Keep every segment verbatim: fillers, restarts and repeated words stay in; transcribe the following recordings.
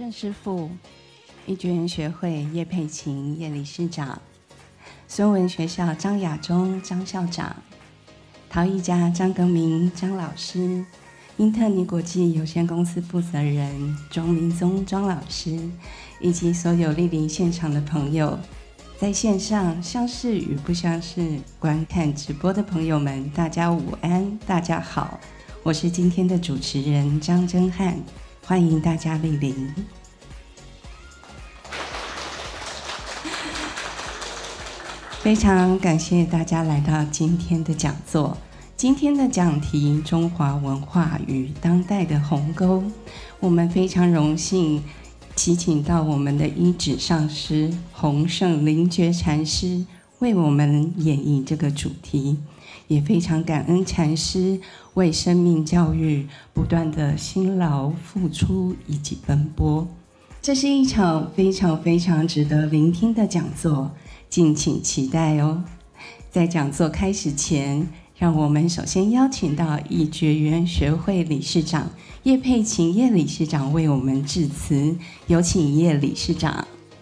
胜师傅、一觉园学会叶佩琴叶理事长、孙文学校张亚中张校长、陶艺家张更明张老师、英特尼国际有限公司负责人庄明宗庄老师，以及所有莅临现场的朋友，在线上相识与不相识观看直播的朋友们，大家午安，大家好，我是今天的主持人张真汉，欢迎大家莅临。非常感谢大家来到今天的讲座。今天的讲题：中华文化与当代的鸿沟。我们非常荣幸祈请到我们的一指上师洪胜灵觉禅师为我们演绎这个主题，也非常感恩禅师为生命教育不断的辛劳付出以及奔波。这是一场非常非常值得聆听的讲座，敬请期待哦。在讲座开始前，让我们首先邀请到一觉园学会理事长叶佩琴叶理事长为我们致辞，有请叶理事长。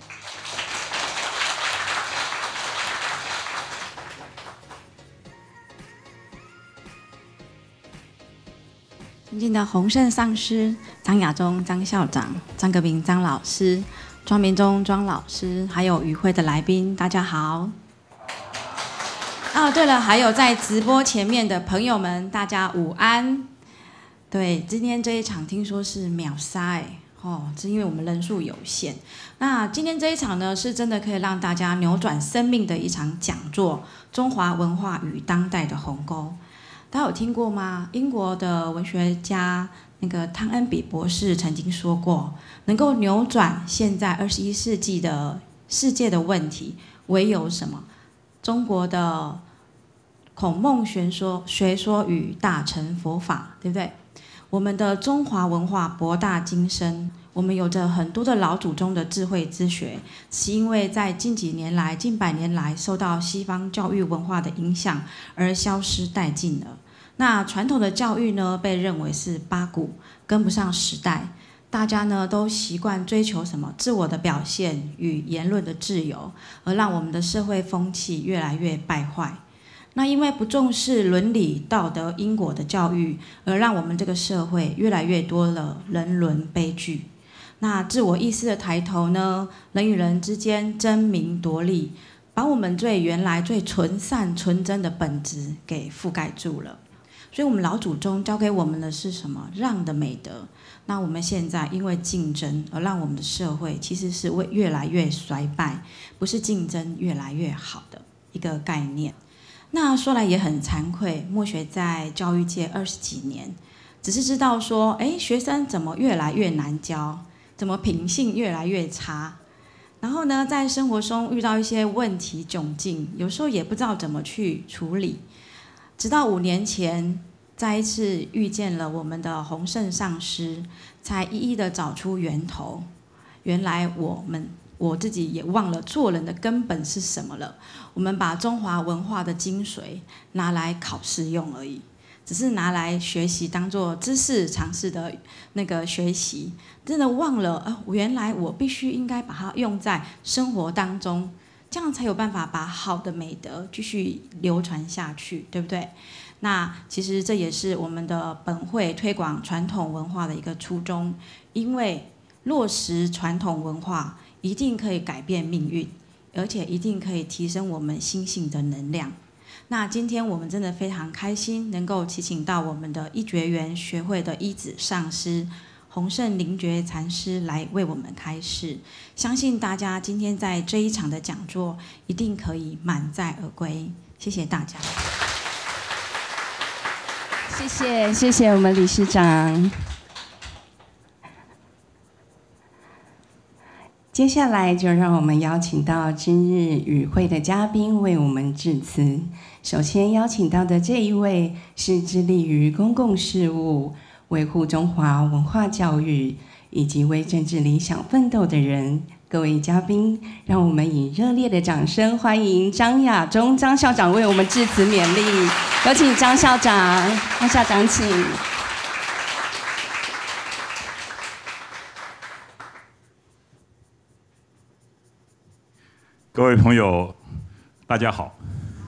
尊敬的洪胜上师、张亚中张校长、张革明张老师、庄明宗庄老师，还有与会的来宾，大家好。哦，对了，还有在直播前面的朋友们，大家午安。对，今天这一场听说是秒杀哎，哦，是因为我们人数有限。那今天这一场呢，是真的可以让大家扭转生命的一场讲座——中华文化与当代的鸿沟。大家有听过吗？英国的文学家那个汤恩比博士曾经说过，能够扭转现在二十一世纪的世界的问题，唯有什么？中国的孔孟学说、学说与大乘佛法，对不对？我们的中华文化博大精深，我们有着很多的老祖宗的智慧之学，是因为在近几年来、近百年来受到西方教育文化的影响而消失殆尽了。那传统的教育呢，被认为是八股，跟不上时代。大家呢都习惯追求什么自我的表现与言论的自由，而让我们的社会风气越来越败坏。那因为不重视伦理道德因果的教育，而让我们这个社会越来越多了人伦悲剧。那自我意识的抬头呢，人与人之间争名夺利，把我们最原来最纯善纯真的本质给覆盖住了。所以我们老祖宗教给我们的是什么？让的美德。那我们现在因为竞争而让我们的社会其实是会越来越衰败，不是竞争越来越好的一个概念。那说来也很惭愧，默学在教育界二十几年，只是知道说，哎，学生怎么越来越难教，怎么品性越来越差。然后呢，在生活中遇到一些问题窘境，有时候也不知道怎么去处理。直到五年前，再一次遇见了我们的洪胜上师，才一一的找出源头。原来我们我自己也忘了做人的根本是什么了。我们把中华文化的精髓拿来考试用而已，只是拿来学习当做知识常识的那个学习，真的忘了呃，原来我必须应该把它用在生活当中。这样才有办法把好的美德继续流传下去，对不对？那其实这也是我们的本会推广传统文化的一个初衷，因为落实传统文化一定可以改变命运，而且一定可以提升我们心性的能量。那今天我们真的非常开心，能够祈请到我们的一觉园学会的一指上师洪胜灵觉禅师来为我们开示，相信大家今天在这一场的讲座一定可以满载而归。谢谢大家。 谢谢，谢谢我们理事长。接下来就让我们邀请到今日与会的嘉宾为我们致辞。首先邀请到的这一位是致力于公共事务、维护中华文化教育以及为政治理想奋斗的人。各位嘉宾，让我们以热烈的掌声欢迎张亚中张校长为我们致辞勉励。有请张校长，张校长请。 各位朋友，大家好。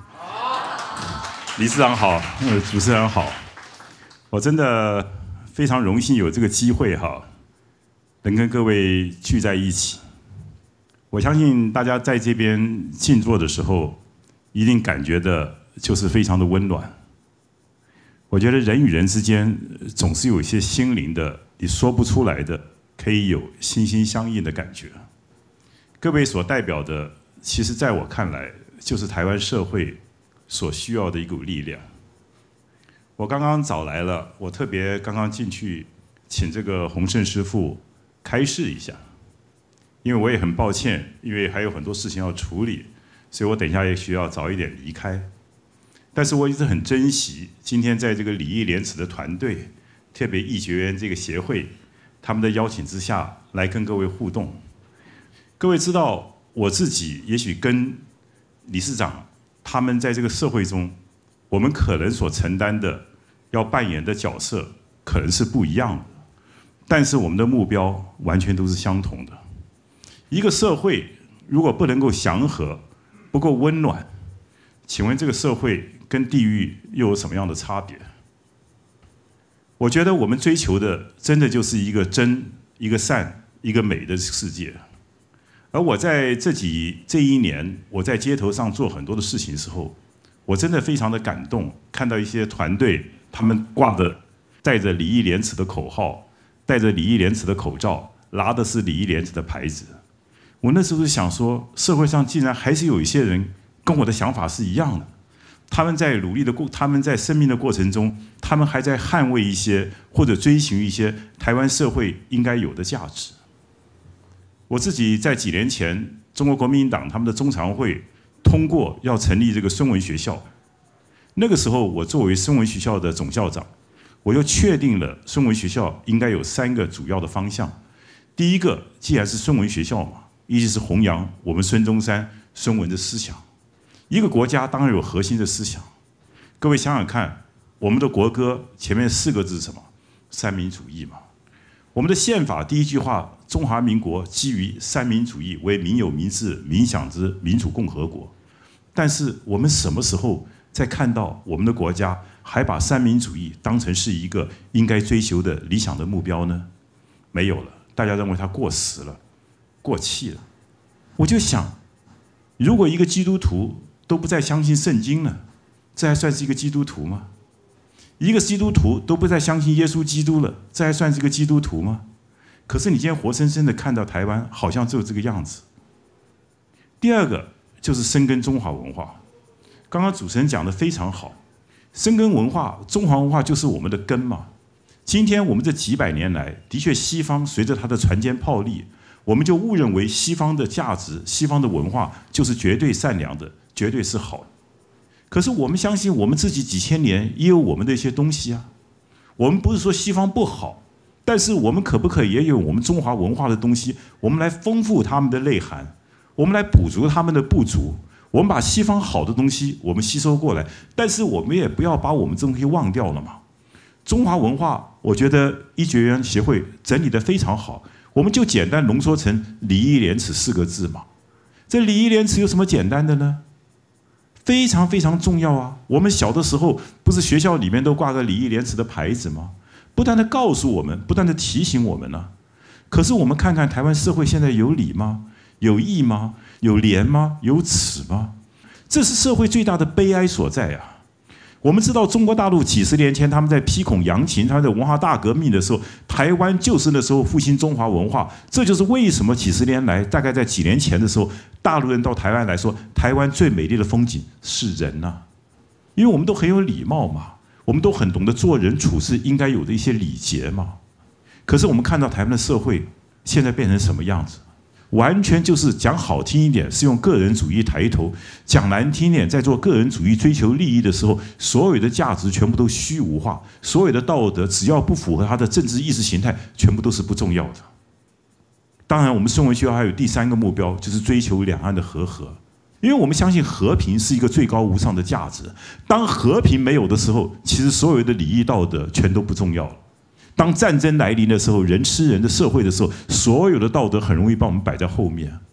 理事长好，呃，主持人好。我真的非常荣幸有这个机会哈，能跟各位聚在一起。我相信大家在这边静坐的时候，一定感觉的就是非常的温暖。我觉得人与人之间总是有一些心灵的，你说不出来的，可以有心心相印的感觉。各位所代表的，其实在我看来，就是台湾社会所需要的一股力量。我刚刚早来了，我特别刚刚进去，请这个洪胜师父开示一下，因为我也很抱歉，因为还有很多事情要处理，所以我等一下也需要早一点离开。但是我一直很珍惜今天在这个礼义廉耻的团队，特别义觉园这个协会，他们的邀请之下来跟各位互动。各位知道，我自己也许跟理事长他们在这个社会中，我们可能所承担的要扮演的角色可能是不一样的，但是我们的目标完全都是相同的。一个社会如果不能够祥和，不够温暖，请问这个社会跟地狱又有什么样的差别？我觉得我们追求的真的就是一个真、一个善、一个美的世界。而我在这几这一年，我在街头上做很多的事情的时候，我真的非常的感动，看到一些团队，他们挂着带着礼义廉耻的口号，戴着礼义廉耻的口罩，拿的是礼义廉耻的牌子。我那时候就想说，社会上竟然还是有一些人跟我的想法是一样的，他们在努力的过，他们在生命的过程中，他们还在捍卫一些或者追寻一些台湾社会应该有的价值。我自己在几年前，中国国民党他们的中常会通过要成立这个孙文学校，那个时候我作为孙文学校的总校长，我就确定了孙文学校应该有三个主要的方向。第一个，既然是孙文学校嘛，一直是弘扬我们孙中山、孙文的思想。一个国家当然有核心的思想，各位想想看，我们的国歌前面四个字是什么？三民主义嘛。我们的宪法第一句话，中华民国基于三民主义，为民有、民治、民享之民主共和国。但是我们什么时候在看到我们的国家还把三民主义当成是一个应该追求的理想的目标呢？没有了，大家认为它过时了，过气了。我就想，如果一个基督徒都不再相信圣经了，这还算是一个基督徒吗？一个基督徒都不再相信耶稣基督了，这还算是一个基督徒吗？可是你今天活生生的看到台湾好像只有这个样子。第二个就是深耕中华文化，刚刚主持人讲的非常好，深耕文化，中华文化就是我们的根嘛。今天我们这几百年来，的确西方随着它的船坚炮利，我们就误认为西方的价值、西方的文化就是绝对善良的，绝对是好的。可是我们相信我们自己几千年也有我们的一些东西啊。我们不是说西方不好，但是我们可不可以也有我们中华文化的东西，我们来丰富他们的内涵，我们来补足他们的不足。我们把西方好的东西我们吸收过来，但是我们也不要把我们这东西忘掉了嘛。中华文化，我觉得医学院协会整理得非常好，我们就简单浓缩成礼义廉耻四个字嘛。这礼义廉耻有什么简单的呢？非常非常重要啊！我们小的时候不是学校里面都挂个礼义廉耻的牌子吗？不断的告诉我们，不断的提醒我们呢、啊。可是我们看看台湾社会现在有礼吗？有义吗？有廉吗？有耻吗？这是社会最大的悲哀所在啊！我们知道中国大陆几十年前他们在批孔扬秦，他们在文化大革命的时候，台湾就是那时候复兴中华文化。这就是为什么几十年来，大概在几年前的时候，大陆人到台湾来说，台湾最美丽的风景是人呐、啊，因为我们都很有礼貌嘛，我们都很懂得做人处事应该有的一些礼节嘛。可是我们看到台湾的社会现在变成什么样子？完全就是讲好听一点是用个人主义抬头，讲难听一点，在做个人主义追求利益的时候，所有的价值全部都虚无化，所有的道德只要不符合他的政治意识形态，全部都是不重要的。当然我们孙文学校还有第三个目标，就是追求两岸的和合，因为我们相信和平是一个最高无上的价值。当和平没有的时候，其实所有的礼义道德全都不重要了。当战争来临的时候，人吃人的社会的时候，所有的道德很容易把我们摆在后面。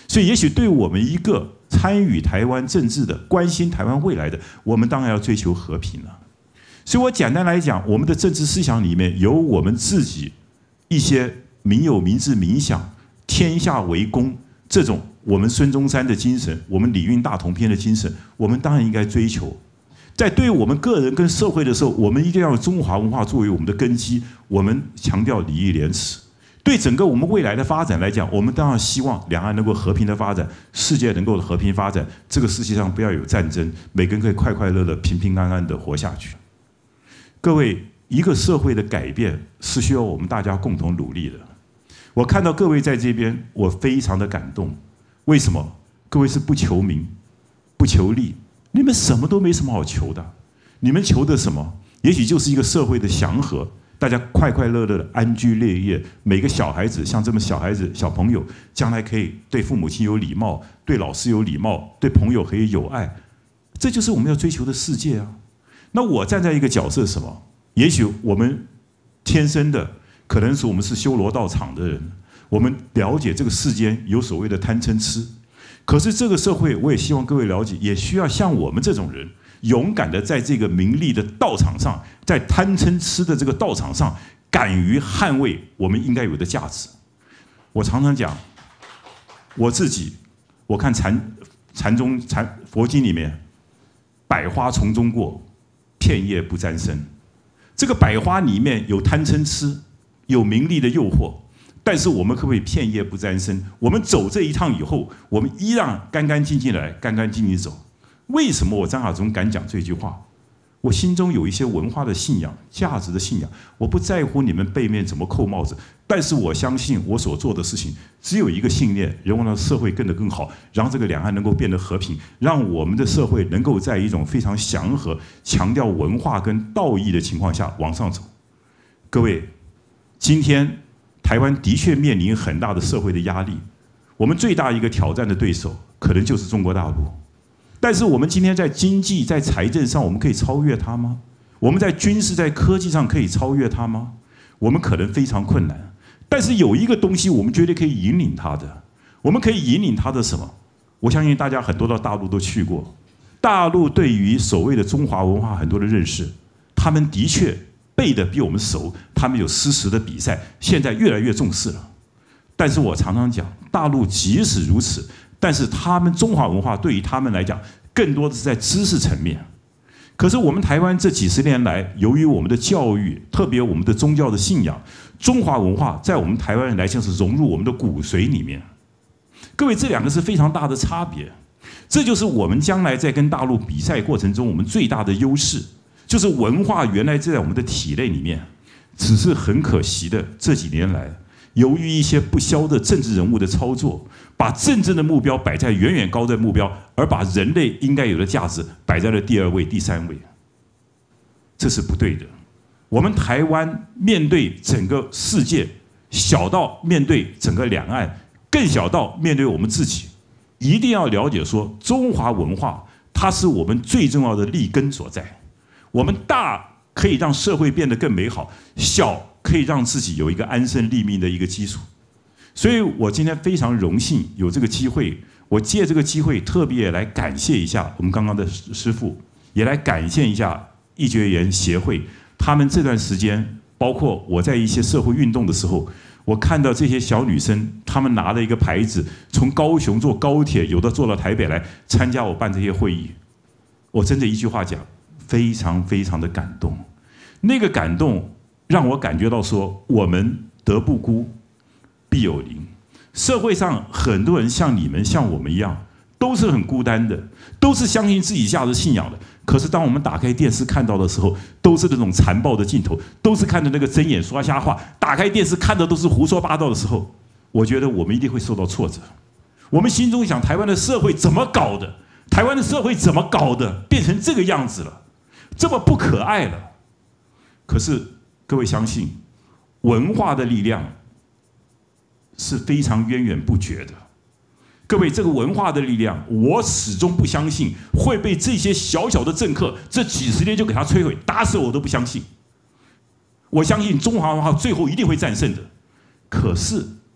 所以，也许对我们一个参与台湾政治的、关心台湾未来的，我们当然要追求和平了。所以我简单来讲，我们的政治思想里面有我们自己一些民有、民治、民享、天下为公这种我们孙中山的精神，我们李运大同篇的精神，我们当然应该追求。在对于我们个人跟社会的时候，我们一定要有中华文化作为我们的根基，我们强调礼义廉耻。对整个我们未来的发展来讲，我们当然希望两岸能够和平的发展，世界能够和平发展，这个世界上不要有战争，每个人可以快快乐乐、平平安安的活下去。各位，一个社会的改变是需要我们大家共同努力的。我看到各位在这边，我非常的感动。为什么？各位是不求名、不求利，你们什么都没什么好求的。你们求的什么？也许就是一个社会的祥和。大家快快乐乐的安居乐业，每个小孩子像这么小孩子小朋友，将来可以对父母亲有礼貌，对老师有礼貌，对朋友可以有爱，这就是我们要追求的世界啊。那我站在一个角色是什么？也许我们天生的可能是我们是修罗道场的人，我们了解这个世间有所谓的贪嗔痴，可是这个社会，我也希望各位了解，也需要像我们这种人。勇敢的在这个名利的道场上，在贪嗔痴的这个道场上，敢于捍卫我们应该有的价值。我常常讲，我自己，我看禅禅宗禅佛经里面，百花丛中过，片叶不沾身。这个百花里面有贪嗔痴，有名利的诱惑，但是我们可不可以片叶不沾身？我们走这一趟以后，我们依然干干净净的来，干干净净走。为什么我张亚中敢讲这句话？我心中有一些文化的信仰、价值的信仰，我不在乎你们背面怎么扣帽子，但是我相信我所做的事情只有一个信念：能够让社会变得更好，让这个两岸能够变得和平，让我们的社会能够在一种非常祥和、强调文化跟道义的情况下往上走。各位，今天台湾的确面临很大的社会的压力，我们最大一个挑战的对手可能就是中国大陆。但是我们今天在经济、在财政上，我们可以超越它吗？我们在军事、在科技上可以超越它吗？我们可能非常困难。但是有一个东西，我们绝对可以引领它的。我们可以引领它的什么？我相信大家很多到大陆都去过，大陆对于所谓的中华文化很多的认识，他们的确背得比我们熟，他们有诗词的比赛，现在越来越重视了。但是我常常讲，大陆即使如此。但是他们中华文化对于他们来讲，更多的是在知识层面。可是我们台湾这几十年来，由于我们的教育，特别我们的宗教的信仰，中华文化在我们台湾人来讲是融入我们的骨髓里面。各位，这两个是非常大的差别。这就是我们将来在跟大陆比赛过程中，我们最大的优势，就是文化原来在我们的体内里面，只是很可惜的这几年来。由于一些不肖的政治人物的操作，把政治的目标摆在远远高的目标，而把人类应该有的价值摆在了第二位、第三位，这是不对的。我们台湾面对整个世界，小到面对整个两岸，更小到面对我们自己，一定要了解说，中华文化它是我们最重要的立根所在。我们大可以让社会变得更美好，小可以让自己有一个安身立命的一个基础。所以我今天非常荣幸有这个机会，我借这个机会特别来感谢一下我们刚刚的师父，也来感谢一下医学研协会，他们这段时间，包括我在一些社会运动的时候，我看到这些小女生，她们拿了一个牌子，从高雄坐高铁，有的坐到台北来参加我办这些会议，我真的一句话讲，非常非常的感动。那个感动让我感觉到说，我们德不孤，必有邻。社会上很多人像你们、像我们一样，都是很孤单的，都是相信自己价值信仰的。可是当我们打开电视看到的时候，都是那种残暴的镜头，都是看着那个睁眼说瞎话，打开电视看的都是胡说八道的时候，我觉得我们一定会受到挫折。我们心中想，台湾的社会怎么搞的？台湾的社会怎么搞的？变成这个样子了，这么不可爱了。可是各位相信，文化的力量是非常源源不绝的。各位，这个文化的力量，我始终不相信会被这些小小的政客这几十年就给他摧毁，打死我都不相信。我相信中华文化最后一定会战胜的。可是，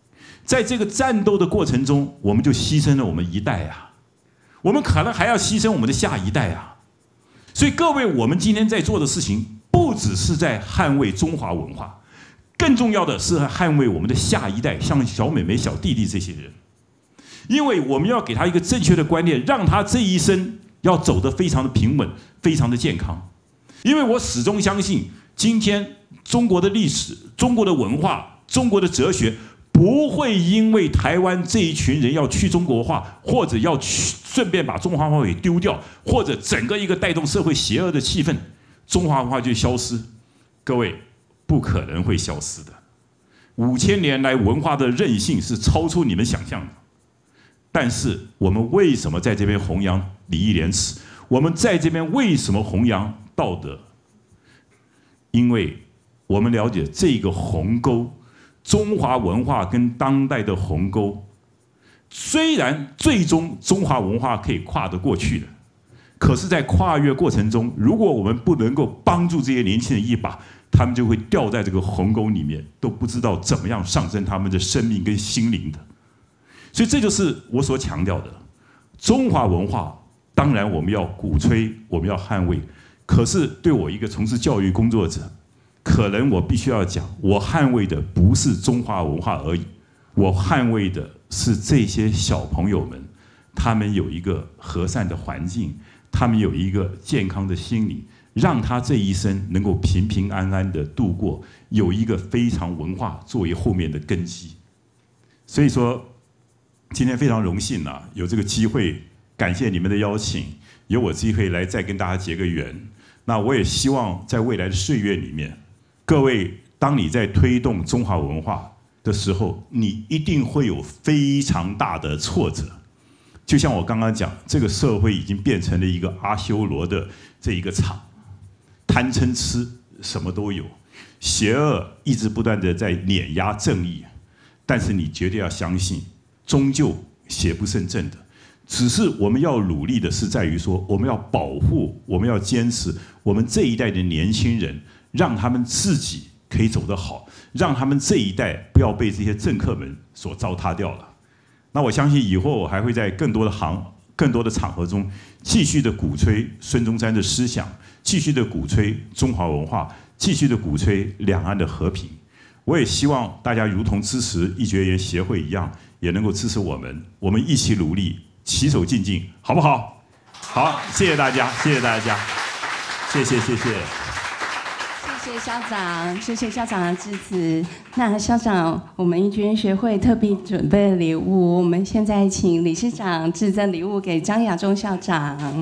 在这个战斗的过程中，我们就牺牲了我们一代啊，我们可能还要牺牲我们的下一代啊。所以各位，我们今天在做的事情，不只是在捍卫中华文化，更重要的是捍卫我们的下一代，像小妹妹、小弟弟这些人，因为我们要给他一个正确的观念，让他这一生要走得非常的平稳，非常的健康。因为我始终相信，今天中国的历史、中国的文化、中国的哲学，不会因为台湾这一群人要去中国化，或者要去顺便把中华文化给丢掉，或者整个一个带动社会邪恶的气氛，中华文化就消失。各位，不可能会消失的。五千年来文化的韧性是超出你们想象的。但是我们为什么在这边弘扬礼义廉耻？我们在这边为什么弘扬道德？因为我们了解这个鸿沟，中华文化跟当代的鸿沟，虽然最终中华文化可以跨得过去的，可是在跨越过程中，如果我们不能够帮助这些年轻人一把，他们就会掉在这个鸿沟里面，都不知道怎么样上升他们的生命跟心灵的。所以这就是我所强调的，中华文化当然我们要鼓吹，我们要捍卫。可是对我一个从事教育工作者，可能我必须要讲，我捍卫的不是中华文化而已，我捍卫的是这些小朋友们，他们有一个和善的环境，他们有一个健康的心理，让他这一生能够平平安安的度过，有一个非常文化作为后面的根基。所以说，今天非常荣幸啊，有这个机会，感谢你们的邀请，有我机会来再跟大家结个缘。那我也希望在未来的岁月里面，各位，当你在推动中华文化的时候，你一定会有非常大的挫折。就像我刚刚讲，这个社会已经变成了一个阿修罗的这一个场，贪嗔痴什么都有，邪恶一直不断的在碾压正义。但是你绝对要相信，终究邪不胜正的。只是我们要努力的是在于说，我们要保护，我们要坚持我们这一代的年轻人，让他们自己可以走得好，让他们这一代不要被这些政客们所糟蹋掉了。那我相信以后我还会在更多的行、更多的场合中，继续的鼓吹孙中山的思想，继续的鼓吹中华文化，继续的鼓吹两岸的和平。我也希望大家如同支持义觉研协会一样，也能够支持我们，我们一起努力，齐手进进，好不好？好，谢谢大家，谢谢大家，谢谢谢谢。 谢谢校长，谢谢校长的支持。那校长，我们义觉研学会特别准备了礼物，我们现在请理事长致赠礼物给张亚中校长。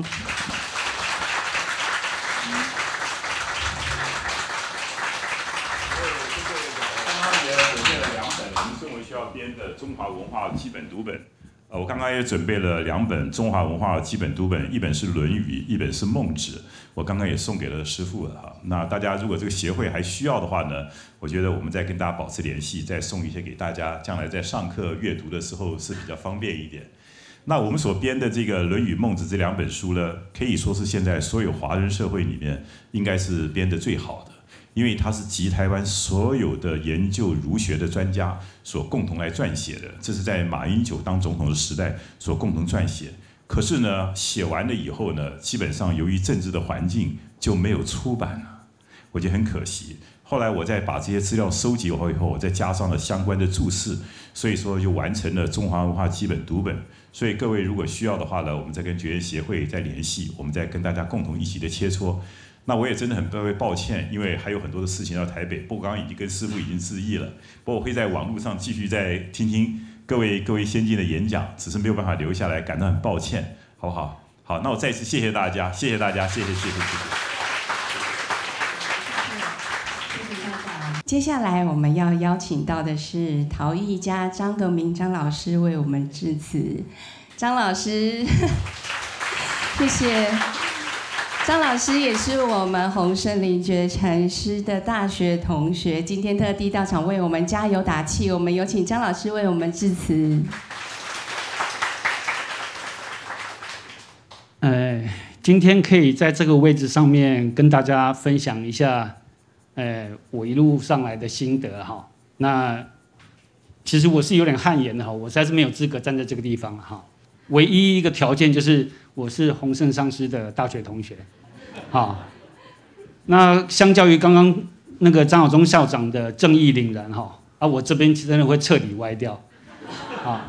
中华文化基本读本，呃，我刚刚也准备了两本中华文化基本读本，一本是《论语》，一本是《孟子》，我刚刚也送给了师父了哈。那大家如果这个协会还需要的话呢，我觉得我们再跟大家保持联系，再送一些给大家，将来在上课阅读的时候是比较方便一点。那我们所编的这个《论语》《孟子》这两本书呢，可以说是现在所有华人社会里面应该是编得最好的。因为它是集台湾所有的研究儒学的专家所共同来撰写的，这是在马英九当总统的时代所共同撰写。可是呢，写完了以后呢，基本上由于政治的环境就没有出版了，我觉得很可惜。后来我再把这些资料收集好以后，我再加上了相关的注释，所以说就完成了中华文化基本读本。所以各位如果需要的话呢，我们再跟觉研协会再联系，我们再跟大家共同一起的切磋。那我也真的很各位抱歉，因为还有很多的事情要台北，不过刚刚已经跟师父已经致意了，不过我会在网络上继续再听听各位各位先进的演讲，只是没有办法留下来，感到很抱歉，好不好？好，那我再次谢谢大家，谢谢大家，谢谢谢谢谢谢。 接下来我们要邀请到的是陶艺家张革明张老师为我们致辞。张老师，谢谢。张老师也是我们洪胜灵觉禅师的大学同学，今天特地到场为我们加油打气。我们有请张老师为我们致辞。 呃，今天可以在这个位置上面跟大家分享一下，呃，我一路上来的心得哈。那其实我是有点汗颜的哈，我实在是没有资格站在这个地方了哈。唯一一个条件就是我是洪胜上师的大学同学，啊，那相较于刚刚那个张晓忠校长的正义凛然哈，啊，我这边真的会彻底歪掉，啊，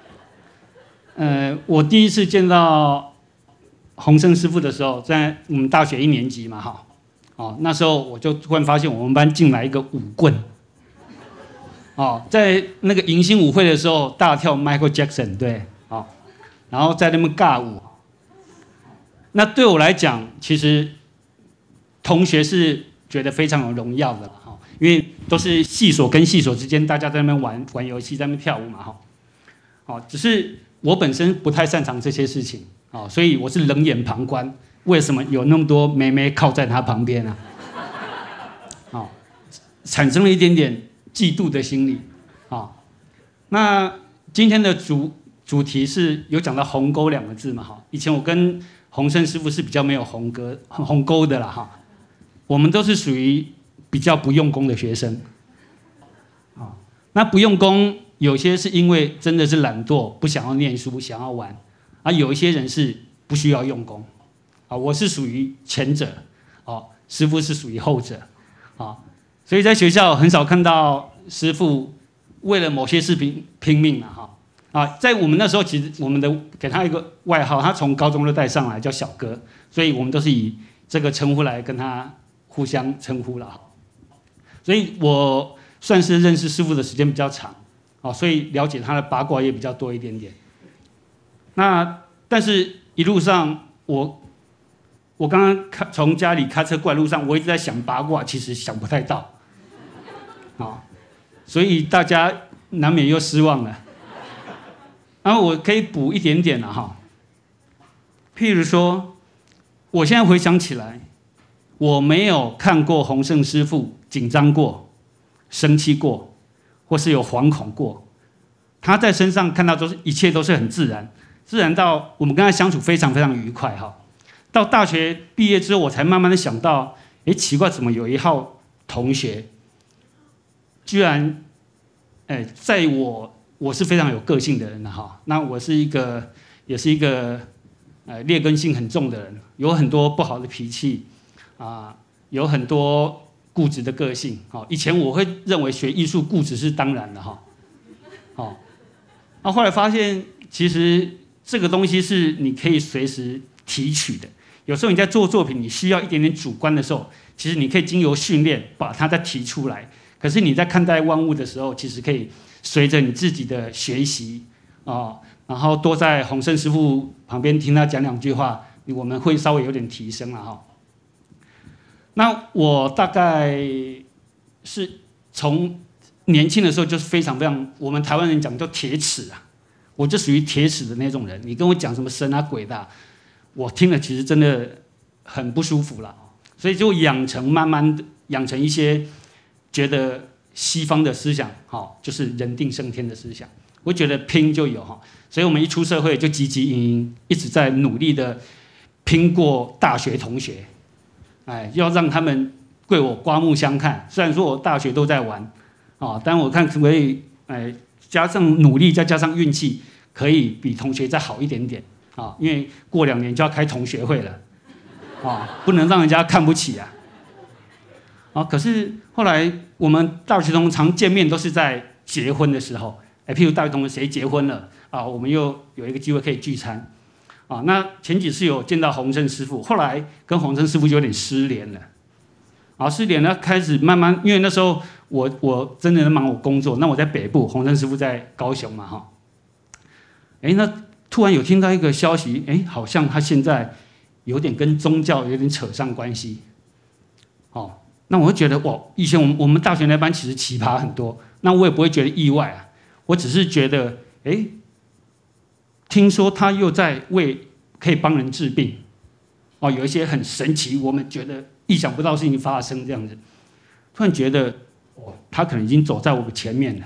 呃，我第一次见到洪胜师傅的时候，在我们大学一年级嘛哈，哦，那时候我就突然发现我们班进来一个舞棍。哦，在那个迎新舞会的时候，大跳 Michael Jackson， 对，哦，然后在那边尬舞。那对我来讲，其实同学是觉得非常有荣耀的哈，因为都是系所跟系所之间，大家在那边玩玩游戏，在那边跳舞嘛哈。哦，只是我本身不太擅长这些事情，哦，所以我是冷眼旁观。为什么有那么多妹妹靠在他旁边啊？哦，产生了一点点嫉妒的心理，啊，那今天的主主题是有讲到鸿沟两个字嘛，哈，以前我跟洪胜师傅是比较没有鸿沟鸿沟的啦，哈，我们都是属于比较不用功的学生，啊，那不用功有些是因为真的是懒惰，不想要念书，想要玩，啊，有一些人是不需要用功，啊，我是属于前者，哦，师傅是属于后者，啊。所以在学校很少看到师傅为了某些事拼拼命了哈啊，在我们那时候其实我们的给他一个外号，他从高中就带上来叫小哥，所以我们都是以这个称呼来跟他互相称呼了哈。所以我算是认识师傅的时间比较长，哦，所以了解他的八卦也比较多一点点。那但是一路上我我刚刚开从家里开车过来路上，我一直在想八卦，其实想不太到。啊，所以大家难免又失望了。然后我可以补一点点了哈，譬如说，我现在回想起来，我没有看过洪胜师傅紧张过、生气过，或是有惶恐过。他在身上看到都是一切都是很自然，自然到我们跟他相处非常非常愉快哈。到大学毕业之后，我才慢慢的想到，哎，奇怪，怎么有一号同学？居然，哎，在我我是非常有个性的人哈，那我是一个也是一个呃劣根性很重的人，有很多不好的脾气啊，有很多固执的个性。好，以前我会认为学艺术固执是当然的哈，好，那后来发现其实这个东西是你可以随时提取的。有时候你在做作品，你需要一点点主观的时候，其实你可以经由训练把它再提出来。可是你在看待万物的时候，其实可以随着你自己的学习啊、哦，然后多在洪胜师傅旁边听他讲两句话，我们会稍微有点提升了哈。那我大概是从年轻的时候就是非常非常，我们台湾人讲叫铁齿啊，我就属于铁齿的那种人。你跟我讲什么神啊鬼的、啊，我听了其实真的很不舒服了，所以就养成慢慢的养成一些。觉得西方的思想，好，就是人定胜天的思想。我觉得拼就有哈，所以我们一出社会就汲汲营营，一直在努力的拼过大学同学，哎，要让他们对我刮目相看。虽然说我大学都在玩，啊，但我看可以，哎，加上努力再加上运气，可以比同学再好一点点啊。因为过两年就要开同学会了，啊，不能让人家看不起啊。啊，可是后来我们大学同学常见面都是在结婚的时候，哎，譬如大学同学谁结婚了啊，我们又有一个机会可以聚餐，啊，那前几次有见到洪胜师傅，后来跟洪胜师傅就有点失联了，啊，失联了，开始慢慢，因为那时候我我真的忙我工作，那我在北部，洪胜师傅在高雄嘛，哈，哎，那突然有听到一个消息，哎，好像他现在有点跟宗教有点扯上关系，哦。那我会觉得哇，以前我们我们大学那班其实奇葩很多，那我也不会觉得意外啊，我只是觉得，哎，听说他又在为可以帮人治病，哦，有一些很神奇，我们觉得意想不到的事情发生这样子，突然觉得，哦，他可能已经走在我们前面了，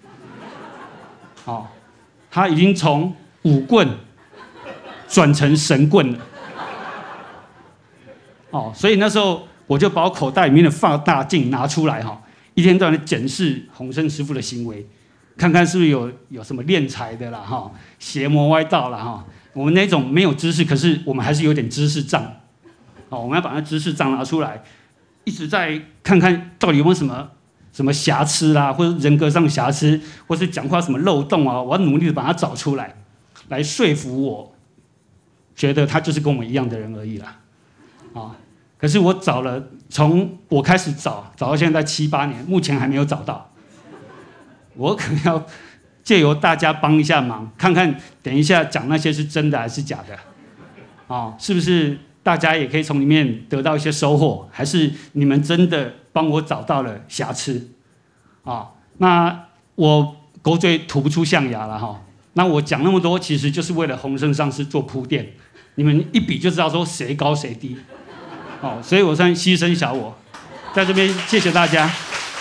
哦，他已经从武棍转成神棍了，哦，所以那时候。我就把我口袋里面的放大镜拿出来哈，一天到晚的检视洪胜师傅的行为， 看看是不是有有什么敛财的啦哈，邪魔歪道啦哈。我们那种没有知识，可是我们还是有点知识障，哦，我们要把那知识障拿出来，一直在看看到底有没有什么什么瑕疵啦，或者人格上瑕疵，或是讲话什么漏洞啊，我要努力的把它找出来，来说服我，觉得他就是跟我们一样的人而已啦，啊、哦，可是我找了，从我开始找，找到现在七八年，目前还没有找到，我可能要借由大家帮一下忙，看看等一下讲那些是真的还是假的，啊、哦，是不是大家也可以从里面得到一些收获？还是你们真的帮我找到了瑕疵？啊、哦，那我狗嘴吐不出象牙了哈。那我讲那么多，其实就是为了鸿升上师做铺垫，你们一比就知道说谁高谁低，哦，所以我算牺牲小我，在这边谢谢大家。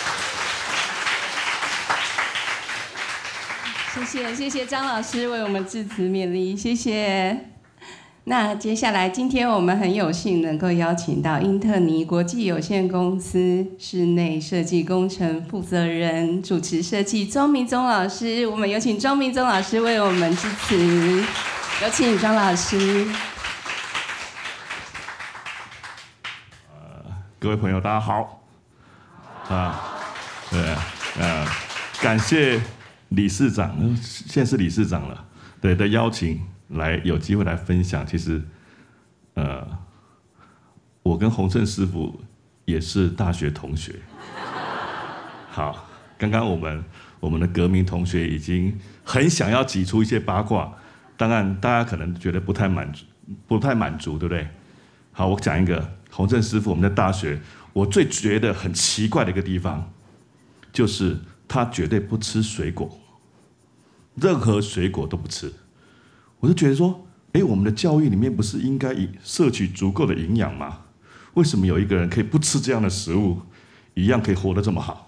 谢谢谢谢张老师为我们致辞勉励，谢谢。那接下来，今天我们很有幸能够邀请到英特尼国际有限公司室内设计工程负责人、主持设计庄明宗老师。我们有请庄明宗老师为我们致辞，有请庄老师。 呃，各位朋友，大家好。啊，对，呃，感谢理事长，现在是理事长了，对的邀请。来有机会来分享，其实，呃，我跟洪胜师傅也是大学同学。好，刚刚我们我们的革命同学已经很想要挤出一些八卦，当然大家可能觉得不太满足，不太满足，对不对？好，我讲一个洪胜师傅，我们在大学，我最觉得很奇怪的一个地方，就是他绝对不吃水果，任何水果都不吃。我就觉得说，哎，我们的教育里面不是应该摄取足够的营养吗？为什么有一个人可以不吃这样的食物，一样可以活得这么好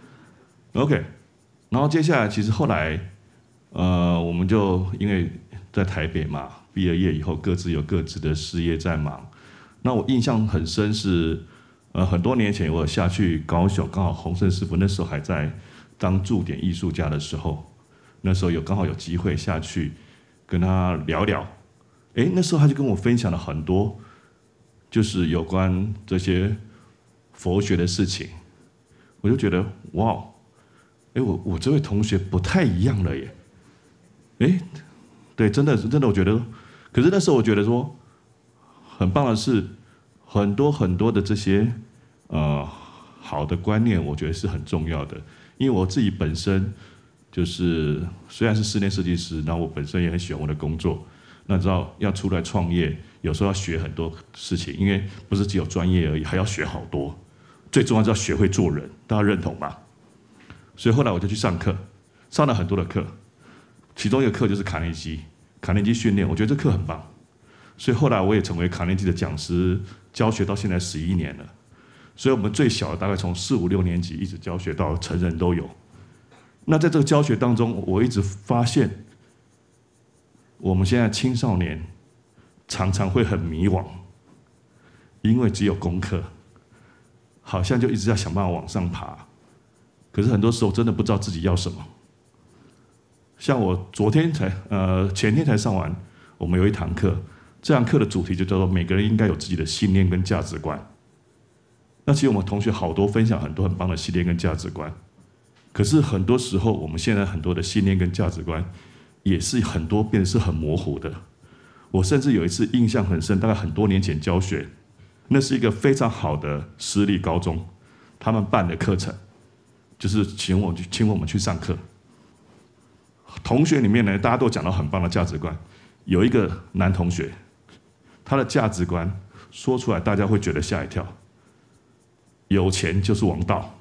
？OK， 然后接下来其实后来，呃，我们就因为在台北嘛，毕了业以后各自有各自的事业在忙。那我印象很深是，呃，很多年前我下去高雄，刚好洪胜师傅那时候还在当驻点艺术家的时候，那时候有刚好有机会下去。跟他聊聊，哎，那时候他就跟我分享了很多，就是有关这些佛学的事情，我就觉得哇，哎，我我这位同学不太一样了耶，哎，对，真的真的，我觉得，可是那时候我觉得说，很棒的是，很多很多的这些呃好的观念，我觉得是很重要的，因为我自己本身。就是虽然是室内设计师，然后我本身也很喜欢我的工作。那知道要出来创业，有时候要学很多事情，因为不是只有专业而已，还要学好多。最重要是要学会做人，大家认同吧？所以后来我就去上课，上了很多的课，其中一个课就是卡内基，卡内基训练，我觉得这课很棒。所以后来我也成为卡内基的讲师，教学到现在十一年了。所以我们最小的大概从四五六年级一直教学到成人都有。那在这个教学当中，我一直发现，我们现在青少年常常会很迷惘，因为只有功课，好像就一直在想办法往上爬，可是很多时候真的不知道自己要什么。像我昨天才呃前天才上完，我们有一堂课，这堂课的主题就叫做每个人应该有自己的信念跟价值观。那其实我们同学好多分享很多很棒的信念跟价值观。可是很多时候，我们现在很多的信念跟价值观，也是很多变得是很模糊的。我甚至有一次印象很深，大概很多年前教学，那是一个非常好的私立高中，他们办的课程，就是请我去请我们去上课。同学里面呢，大家都讲到很棒的价值观，有一个男同学，他的价值观说出来，大家会觉得吓一跳，有钱就是王道。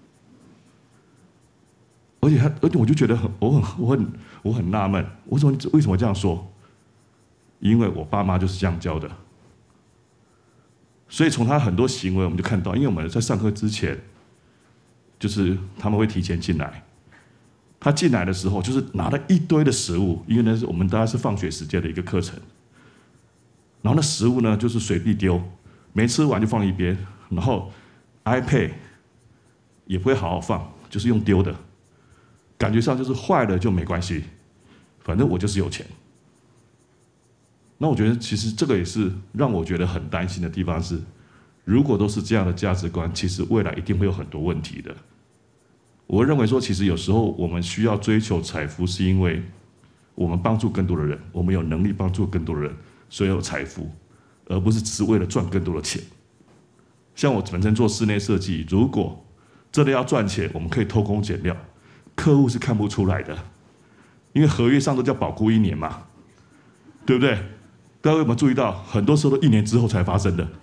而且他，而且我就觉得很，我很，我很，我很纳闷，为什么为什么这样说？因为我爸妈就是这样教的，所以从他很多行为，我们就看到，因为我们在上课之前，就是他们会提前进来，他进来的时候就是拿了一堆的食物，因为那是我们大概是放学时间的一个课程，然后那食物呢就是随地丢，没吃完就放一边，然后 iPad 也不会好好放，就是用丢的。 感觉上就是坏了就没关系，反正我就是有钱。那我觉得其实这个也是让我觉得很担心的地方是，如果都是这样的价值观，其实未来一定会有很多问题的。我认为说，其实有时候我们需要追求财富，是因为我们帮助更多的人，我们有能力帮助更多的人，所以有财富，而不是只是为了赚更多的钱。像我本身做室内设计，如果真的要赚钱，我们可以偷工减料，客户是看不出来的，因为合约上都叫保固一年嘛，对不对？大家有没有注意到，很多时候都一年之后才发生的？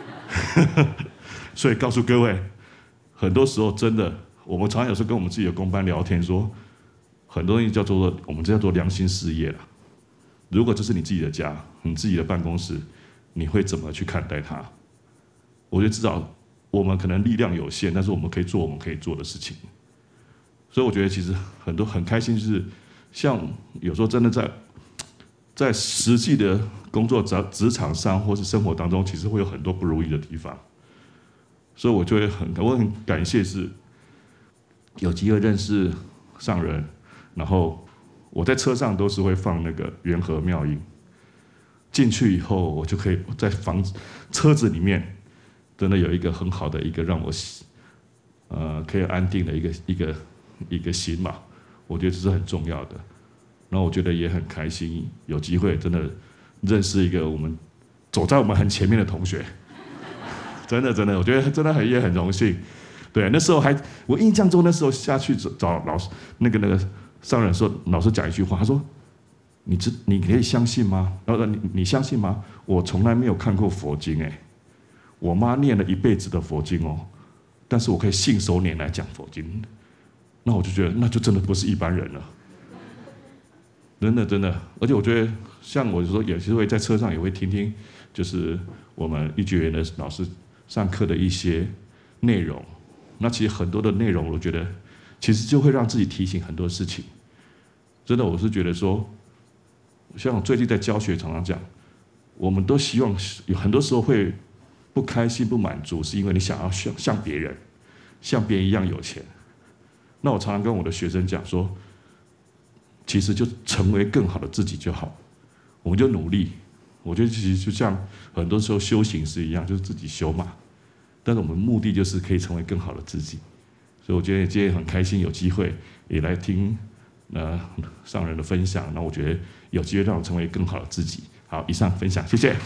所以告诉各位，很多时候真的。我们常常有时候跟我们自己的工班聊天说，很多东西叫做我们这叫做良心事业了。如果这是你自己的家，你自己的办公室，你会怎么去看待它？我觉得至少我们可能力量有限，但是我们可以做我们可以做的事情。所以我觉得其实很多很开心，就是像有时候真的在在实际的工作职职场上或是生活当中，其实会有很多不如意的地方。所以我就会很我很感谢是。有机会认识上人，然后我在车上都是会放那个元和妙音。进去以后，我就可以在房车子里面，真的有一个很好的一个让我呃可以安定的一个一个一个心嘛。我觉得这是很重要的。然后我觉得也很开心，有机会真的认识一个我们走在我们很前面的同学。真的真的，我觉得真的很也很荣幸。对，那时候还我印象中那时候下去找找老师，那个那个上人说，老师讲一句话，他说：“你知你可以相信吗？”然后你你相信吗？我从来没有看过佛经哎，我妈念了一辈子的佛经哦，但是我可以信手拈来讲佛经，那我就觉得那就真的不是一般人了，真的真的，而且我觉得像我说有时会在车上也会听听，就是我们医学院的老师上课的一些内容。那其实很多的内容，我觉得其实就会让自己提醒很多事情。真的，我是觉得说，像我最近在教学常常讲，我们都希望有很多时候会不开心、不满足，是因为你想要像像别人，像别人一样有钱。那我常常跟我的学生讲说，其实就成为更好的自己就好，我们就努力。我觉得其实就像很多时候修行是一样，就是自己修嘛。但是我们目的就是可以成为更好的自己，所以我觉得今天很开心有机会也来听呃上人的分享，那我觉得有机会让我成为更好的自己。好，以上分享，谢谢。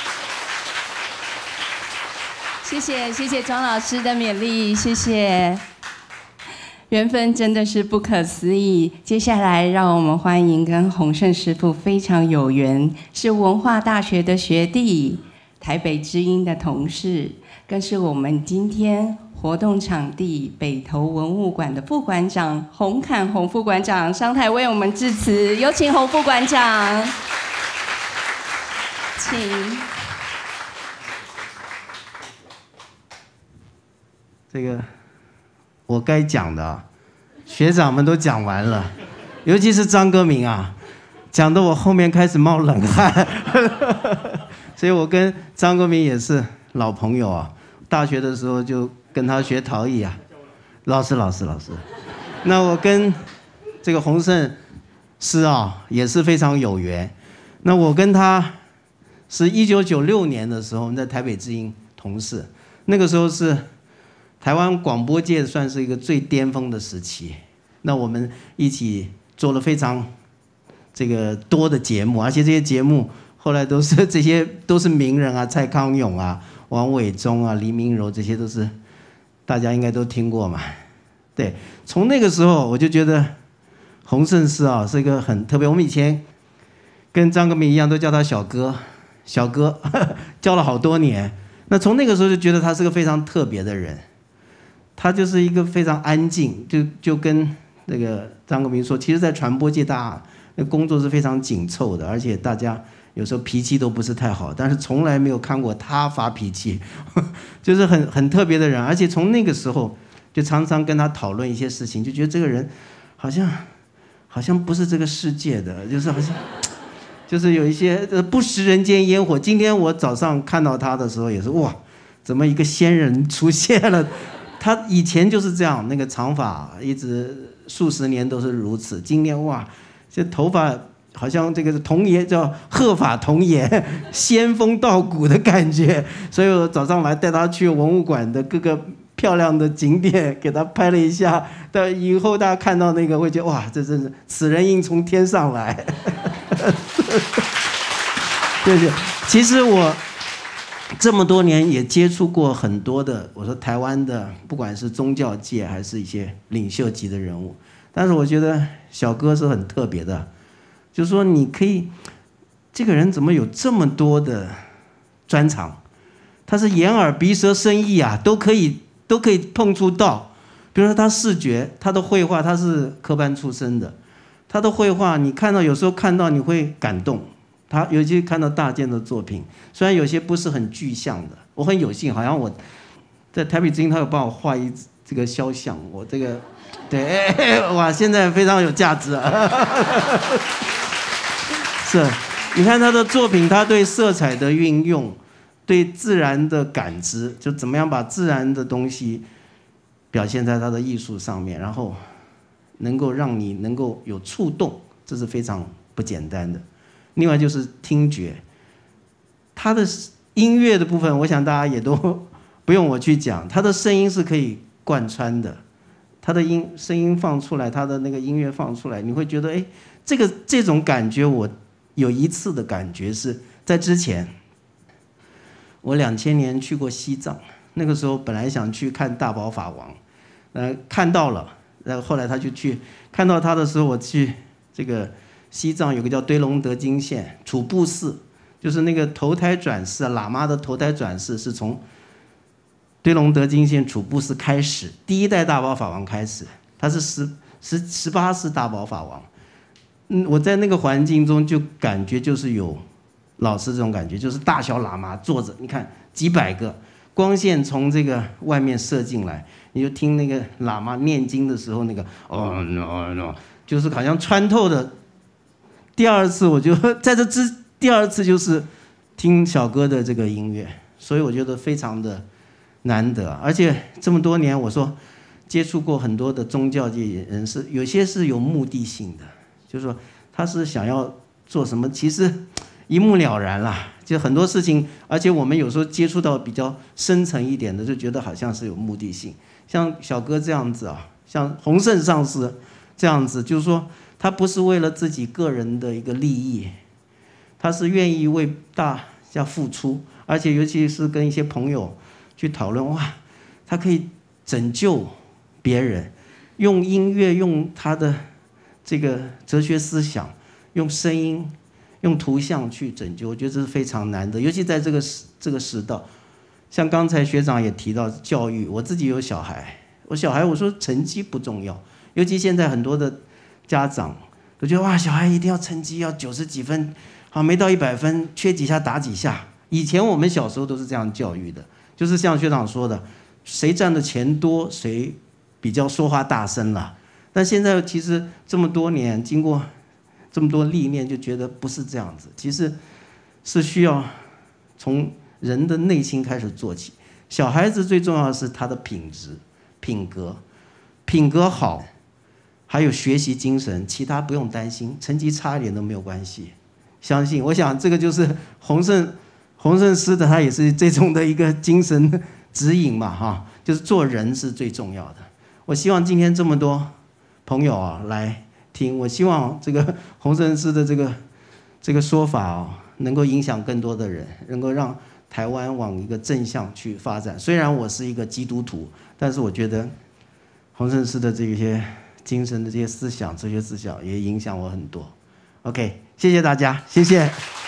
谢谢谢谢庄老师的勉励，谢谢。缘分真的是不可思议。接下来让我们欢迎跟洪胜师父非常有缘，是文化大学的学弟，台北知音的同事。更是我们今天活动场地北投文物馆的副馆长洪侃洪副馆长上台为我们致辞，有请洪副馆长，请。 这个我该讲的，学长们都讲完了，尤其是张歌明啊，讲得我后面开始冒冷汗，所以我跟张歌明也是老朋友啊。大学的时候就跟他学陶艺啊，老师老师老师。那我跟这个洪胜师啊也是非常有缘。那我跟他是一九九六年的时候，我们在台北知音同事，那个时候是台湾广播界算是一个最巅峰的时期。那我们一起做了非常这个多的节目，而且这些节目后来都是这些都是名人啊，蔡康永啊。王伟忠啊，黎明柔，这些都是大家应该都听过嘛。对，从那个时候我就觉得洪胜师啊是一个很特别。我们以前跟张歌明一样，都叫他小哥，小哥呵呵教了好多年。那从那个时候就觉得他是个非常特别的人，他就是一个非常安静，就就跟那个张歌明说，其实，在传播界大那工作是非常紧凑的，而且大家。有时候脾气都不是太好，但是从来没有看过他发脾气，就是很很特别的人。而且从那个时候就常常跟他讨论一些事情，就觉得这个人好像好像不是这个世界的，就是好像就是有一些不食人间烟火。今天我早上看到他的时候也是哇，怎么一个仙人出现了？ 他以前就是这样，那个长发一直数十年都是如此。今年哇，这头发好像这个童颜叫鹤发童颜，仙风道骨的感觉。所以我早上来带他去文物馆的各个漂亮的景点，给他拍了一下。但以后大家看到那个，会觉得哇，这真是此人应从天上来。对对，其实我这么多年也接触过很多的，我说台湾的，不管是宗教界还是一些领袖级的人物，但是我觉得小哥是很特别的，就是说你可以，这个人怎么有这么多的专长？他是眼耳鼻舌身意啊，都可以都可以碰触到。比如说他视觉，他的绘画，他是科班出身的，他的绘画你看到有时候看到你会感动。他尤其看到大健的作品，虽然有些不是很具象的，我很有幸，好像我在台北之音，他有帮我画一这个肖像，我这个对，哎、哇，现在非常有价值啊！是，你看他的作品，他对色彩的运用，对自然的感知，就怎么样把自然的东西表现在他的艺术上面，然后能够让你能够有触动，这是非常不简单的。另外就是听觉，他的音乐的部分，我想大家也都不用我去讲，他的声音是可以贯穿的，他的音声音放出来，他的那个音乐放出来，你会觉得，哎，这个这种感觉，我有一次的感觉是在之前，我两千年去过西藏，那个时候本来想去看大宝法王，呃，看到了，然后后来他就去看到他的时候，我去这个。西藏有个叫堆龙德金县楚布寺，就是那个投胎转世，喇嘛的投胎转世是从堆龙德金县楚布寺开始，第一代大宝法王开始，他是十十十八世大宝法王。嗯，我在那个环境中就感觉就是有老师这种感觉，就是大小喇嘛坐着，你看几百个，光线从这个外面射进来，你就听那个喇嘛念经的时候那个哦 no no， 就是好像穿透的。第二次我就在这之第二次就是听小哥的这个音乐，所以我觉得非常的难得，而且这么多年我说接触过很多的宗教界人士，有些是有目的性的，就是说他是想要做什么，其实一目了然啦，就很多事情，而且我们有时候接触到比较深层一点的，就觉得好像是有目的性，像小哥这样子啊，像洪胜上师这样子，就是说。他不是为了自己个人的一个利益，他是愿意为大家付出，而且尤其是跟一些朋友去讨论，哇，他可以拯救别人，用音乐，用他的这个哲学思想，用声音，用图像去拯救，我觉得这是非常难的，尤其在这个时这个时代，像刚才学长也提到教育，我自己有小孩，我小孩我说成绩不重要，尤其现在很多的。家长都觉得哇，小孩一定要成绩要九十几分，好没到一百分，缺几下打几下。以前我们小时候都是这样教育的，就是像学长说的，谁赚的钱多，谁比较说话大声了。但现在其实这么多年，经过这么多历练，就觉得不是这样子，其实是需要从人的内心开始做起。小孩子最重要的是他的品质、品格，品格好。还有学习精神，其他不用担心，成绩差一点都没有关系。相信，我想这个就是洪胜洪胜师的，他也是这种的一个精神指引嘛，哈，就是做人是最重要的。我希望今天这么多朋友啊来听，我希望这个洪胜师的这个这个说法啊，能够影响更多的人，能够让台湾往一个正向去发展。虽然我是一个基督徒，但是我觉得洪胜师的这些。精神的这些思想、哲学思想也影响我很多。OK， 谢谢大家，谢谢，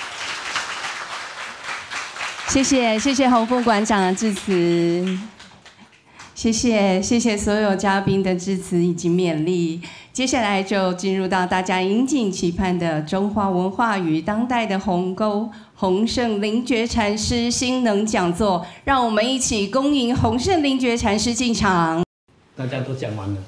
谢谢，谢谢洪副馆长的致辞，谢谢，谢谢所有嘉宾的致辞以及勉励。接下来就进入到大家引颈期盼的中华文化与当代的鸿沟洪胜灵觉禅师心能讲座，让我们一起恭迎洪胜灵觉禅师进场。 大家都讲完了。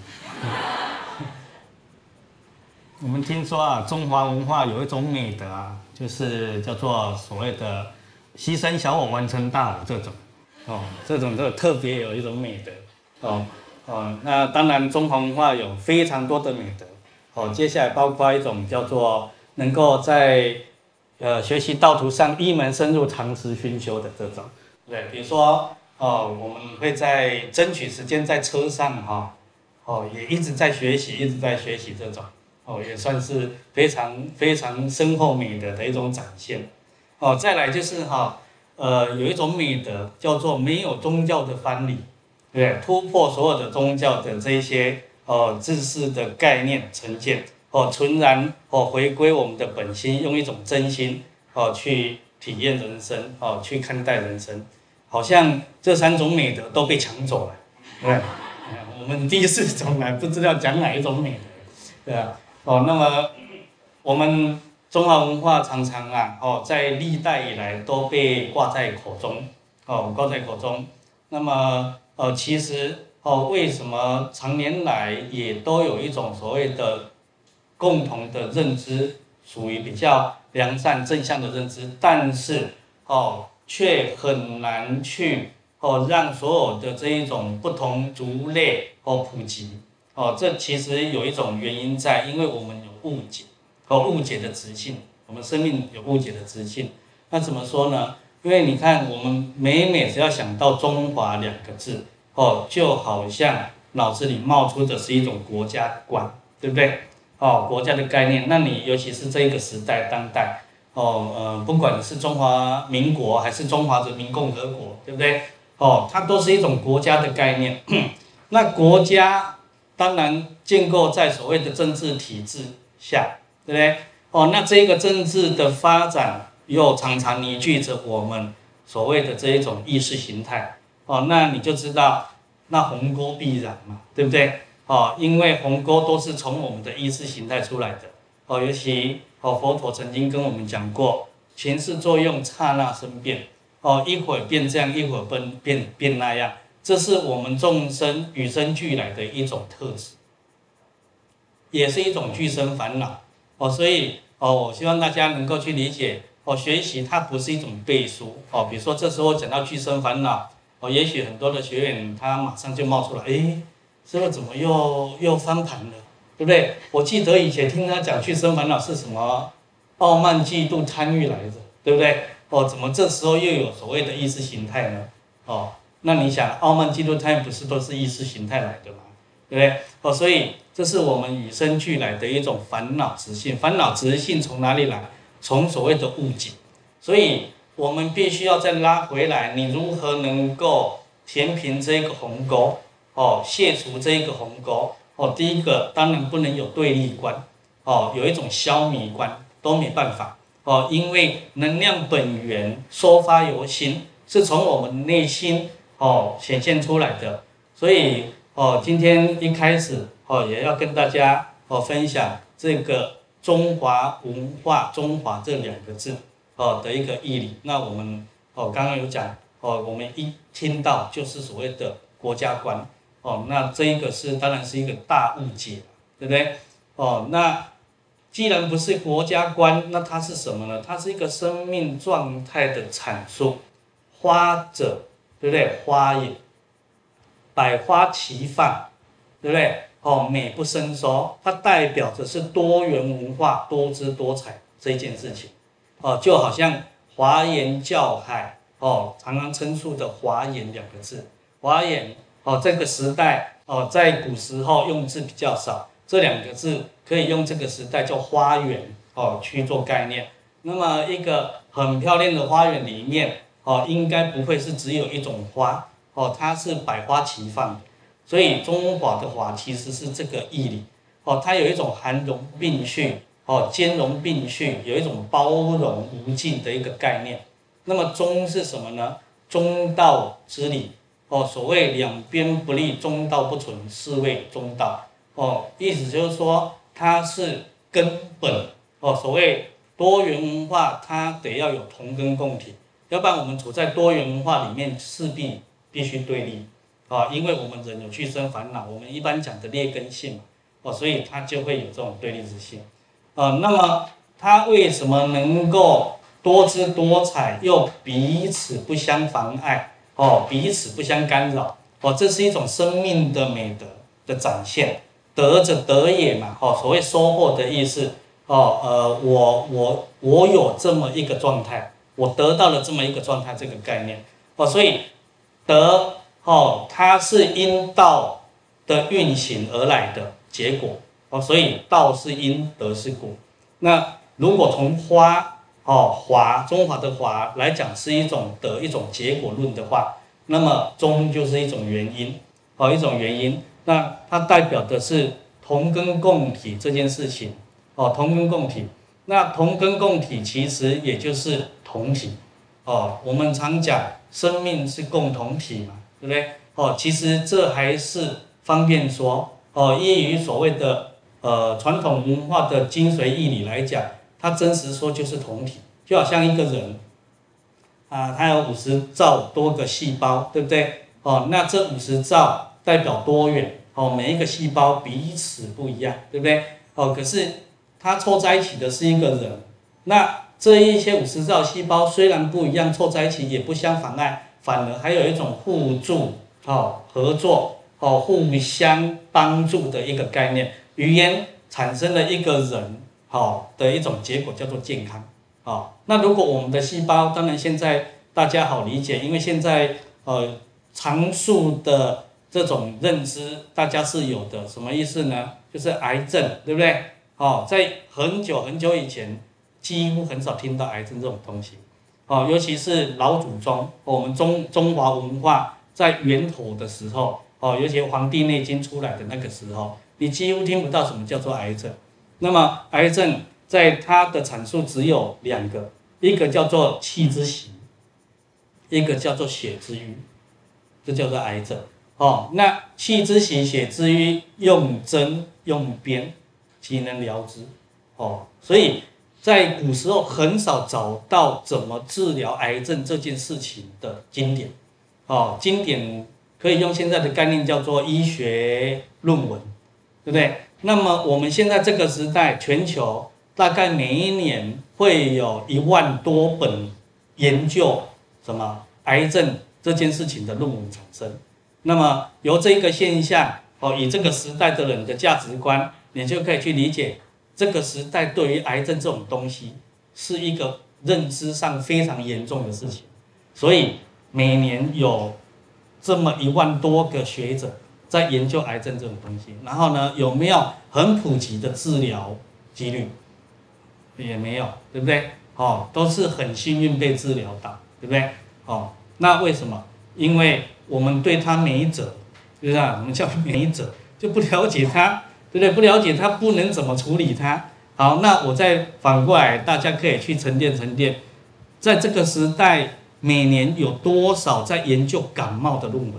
我们听说啊，中华文化有一种美德啊，就是叫做所谓的牺牲小我完成大我这种，哦，这种就特别有一种美德。 哦哦，那当然中华文化有非常多的美德哦，接下来包括一种叫做能够在呃学习道途上一门深入长时熏修的这种，对，比如说哦，我们会在争取时间在车上哈，哦也一直在学习，一直在学习这种，哦也算是非常非常深厚美德的一种展现，哦再来就是哈呃有一种美德叫做没有宗教的藩篱。对，突破所有的宗教的这一些哦知识的概念成见哦，纯然哦回归我们的本心，用一种真心哦去体验人生哦，去看待人生，好像这三种美德都被抢走了，对，我们第一次从来不知道讲哪一种美德，对啊，哦，那么我们中华文化常常啊哦在历代以来都被挂在口中哦，挂在口中，那么。呃，其实哦，为什么常年来也都有一种所谓的共同的认知，属于比较良善正向的认知，但是哦，却很难去哦让所有的这一种不同族类哦普及哦，这其实有一种原因在，因为我们有误解和误解的直性，我们生命有误解的直性，那怎么说呢？因为你看，我们每每只要想到中华两个字，哦，就好像脑子里冒出的是一种国家观，对不对？哦，国家的概念，那你尤其是这一个时代当代，哦，呃，不管是中华民国还是中华人民共和国，对不对？哦，它都是一种国家的概念。那国家当然建构在所谓的政治体制下，对不对？哦，那这个政治的发展。又常常凝聚着我们所谓的这一种意识形态，哦，那你就知道，那鸿沟必然嘛，对不对？哦，因为鸿沟都是从我们的意识形态出来的，哦，尤其哦，佛陀曾经跟我们讲过，情势作用刹那生变，哦，一会儿变这样，一会儿变变变那样，这是我们众生与生俱来的一种特质，也是一种俱生烦恼，哦，所以哦，我希望大家能够去理解。哦，学习它不是一种背书哦，比如说这时候讲到俱生烦恼，哦，也许很多的学员他马上就冒出来，诶，师父怎么又又翻盘了，对不对？我记得以前听他讲俱生烦恼是什么傲慢、嫉妒、贪欲来着，对不对？哦，怎么这时候又有所谓的意识形态呢？哦，那你想，傲慢、嫉妒、贪欲不是都是意识形态来的吗？对不对？哦，所以这是我们与生俱来的一种烦恼直性。烦恼直性从哪里来？从所谓的误解，所以我们必须要再拉回来，你如何能够填平这个鸿沟？哦，卸除这个鸿沟。哦，第一个当然不能有对立观，哦，有一种消弭观都没办法。哦，因为能量本源收发由心，是从我们内心哦显现出来的。所以哦，今天一开始哦也要跟大家哦分享这个。中华文化，中华这两个字，哦的一个义理。那我们哦刚刚有讲，哦我们一听到就是所谓的国家观，哦那这一个是当然是一个大误解，对不对？哦那既然不是国家观，那它是什么呢？它是一个生命状态的阐述。花者，对不对？花也，百花齐放，对不对？哦，美不胜收，它代表着是多元文化、多姿多彩这一件事情。哦，就好像华严教海，哦，常常称述的华严两个字。华严，哦，这个时代，哦，在古时候用字比较少，这两个字可以用这个时代叫花园，哦，去做概念。那么一个很漂亮的花园里面，哦，应该不会是只有一种花，哦，它是百花齐放的。所以中华的华其实是这个义理，哦，它有一种含容并蓄，哦，兼容并蓄，有一种包容无尽的一个概念。那么中是什么呢？中道之理，哦，所谓两边不立，中道不存，是谓中道。哦，意思就是说它是根本，哦，所谓多元文化，它得要有同根共体，要不然我们处在多元文化里面，势必必须对立。啊，因为我们人有俱生烦恼，我们一般讲的劣根性嘛，哦，所以它就会有这种对立之性。呃，那么它为什么能够多姿多彩，又彼此不相妨碍，哦，彼此不相干扰？ 哦，这是一种生命的美德的展现。得者得也嘛，哦，所谓收获的意思，哦，呃，我我我有这么一个状态，我得到了这么一个状态，这个概念，哦，所以得，哦，它是因道的运行而来的结果，哦，所以道是因，德是果。那如果从花，哦，华中华的华来讲是一种得一种结果论的话，那么中就是一种原因，哦，一种原因，那它代表的是同根共体这件事情，哦，同根共体，那同根共体其实也就是同体，哦，我们常讲生命是共同体嘛，对不对？哦，其实这还是方便说，哦，依于所谓的呃传统文化的精髓义理来讲，它真实说就是同体，就好像一个人，啊，他有五十兆多个细胞，对不对？哦，那这五十兆代表多元，哦，每一个细胞彼此不一样，对不对？哦，可是它凑在一起的是一个人，那这一些五十兆细胞虽然不一样，凑在一起也不相妨碍，反而还有一种互助。哦，合作，哦，互相帮助的一个概念，语言产生了一个人，好的一种结果叫做健康，哦，那如果我们的细胞，当然现在大家好理解，因为现在呃常数的这种认知大家是有的，什么意思呢？就是癌症，对不对？哦，在很久很久以前，几乎很少听到癌症这种东西，哦，尤其是老祖宗，我们中中华文化。在源头的时候，哦，尤其《黄帝内经》出来的那个时候，你几乎听不到什么叫做癌症。那么，癌症在它的阐述只有两个，一个叫做气之息，一个叫做血之瘀，这叫做癌症。哦，那气之息、血之瘀，用针用鞭，岂能疗之？哦，所以在古时候很少找到怎么治疗癌症这件事情的经典。哦，经典可以用现在的概念叫做医学论文，对不对？那么我们现在这个时代，全球大概每一年会有一万多本研究什么癌症这件事情的论文产生。那么由这个现象，哦，以这个时代的人的价值观，你就可以去理解这个时代对于癌症这种东西是一个认知上非常严重的事情，所以。每年有这么一万多个学者在研究癌症这种东西，然后呢，有没有很普及的治疗几率？也没有，对不对？哦，都是很幸运被治疗到，对不对？哦，那为什么？因为我们对他没辙，是不是啊？我们叫没辙，就不了解他，对不对？不了解他，不能怎么处理他。好，那我再反过来，大家可以去沉淀沉淀，在这个时代。每年有多少在研究感冒的论文？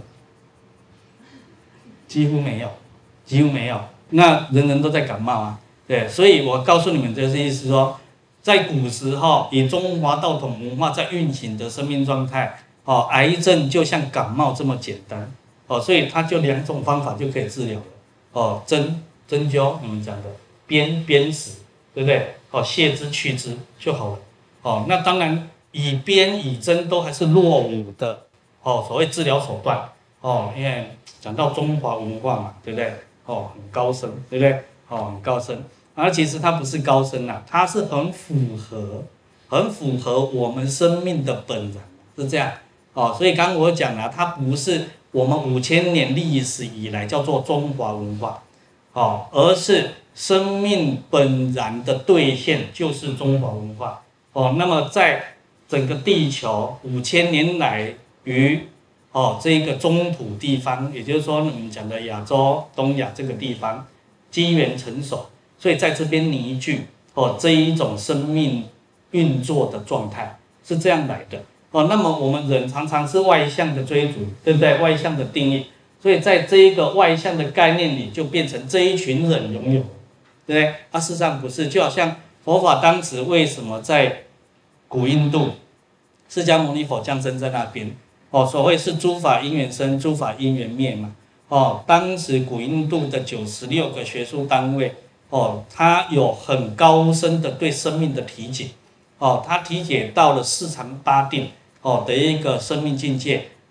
几乎没有，几乎没有。那人人都在感冒啊，对，所以我告诉你们这是意思说，在古时候，以中华道统文化在运行的生命状态，哦，癌症就像感冒这么简单，哦，所以它就两种方法就可以治疗了，哦，针针灸你们讲的，鞭鞭死，对不对？哦，泻之去之就好了，哦，那当然。以鞭以针都还是落伍的，哦，所谓治疗手段，哦，因为讲到中华文化嘛，对不对？哦，很高深，对不对？哦，很高深，而其实它不是高深呐，它是很符合，很符合我们生命的本然，是这样，哦，所以刚刚我讲了，它不是我们五千年历史以来叫做中华文化，哦，而是生命本然的兑现就是中华文化，哦，那么在整个地球五千年来于哦这个中土地方，也就是说我们讲的亚洲、东亚这个地方机缘成熟，所以在这边凝聚哦这一种生命运作的状态是这样来的哦。那么我们人常常是外向的追逐，对不对？外向的定义，所以在这一个外向的概念里，就变成这一群人拥有，对不对？啊，事实上不是，就好像佛法当时为什么在古印度，释迦牟尼佛降生在那边，哦，所谓是诸法因缘生，诸法因缘灭嘛，哦，当时古印度的九十六个学术单位，哦，它有很高深的对生命的体解，哦，它体解到了四禅八定，哦的一个生命境界，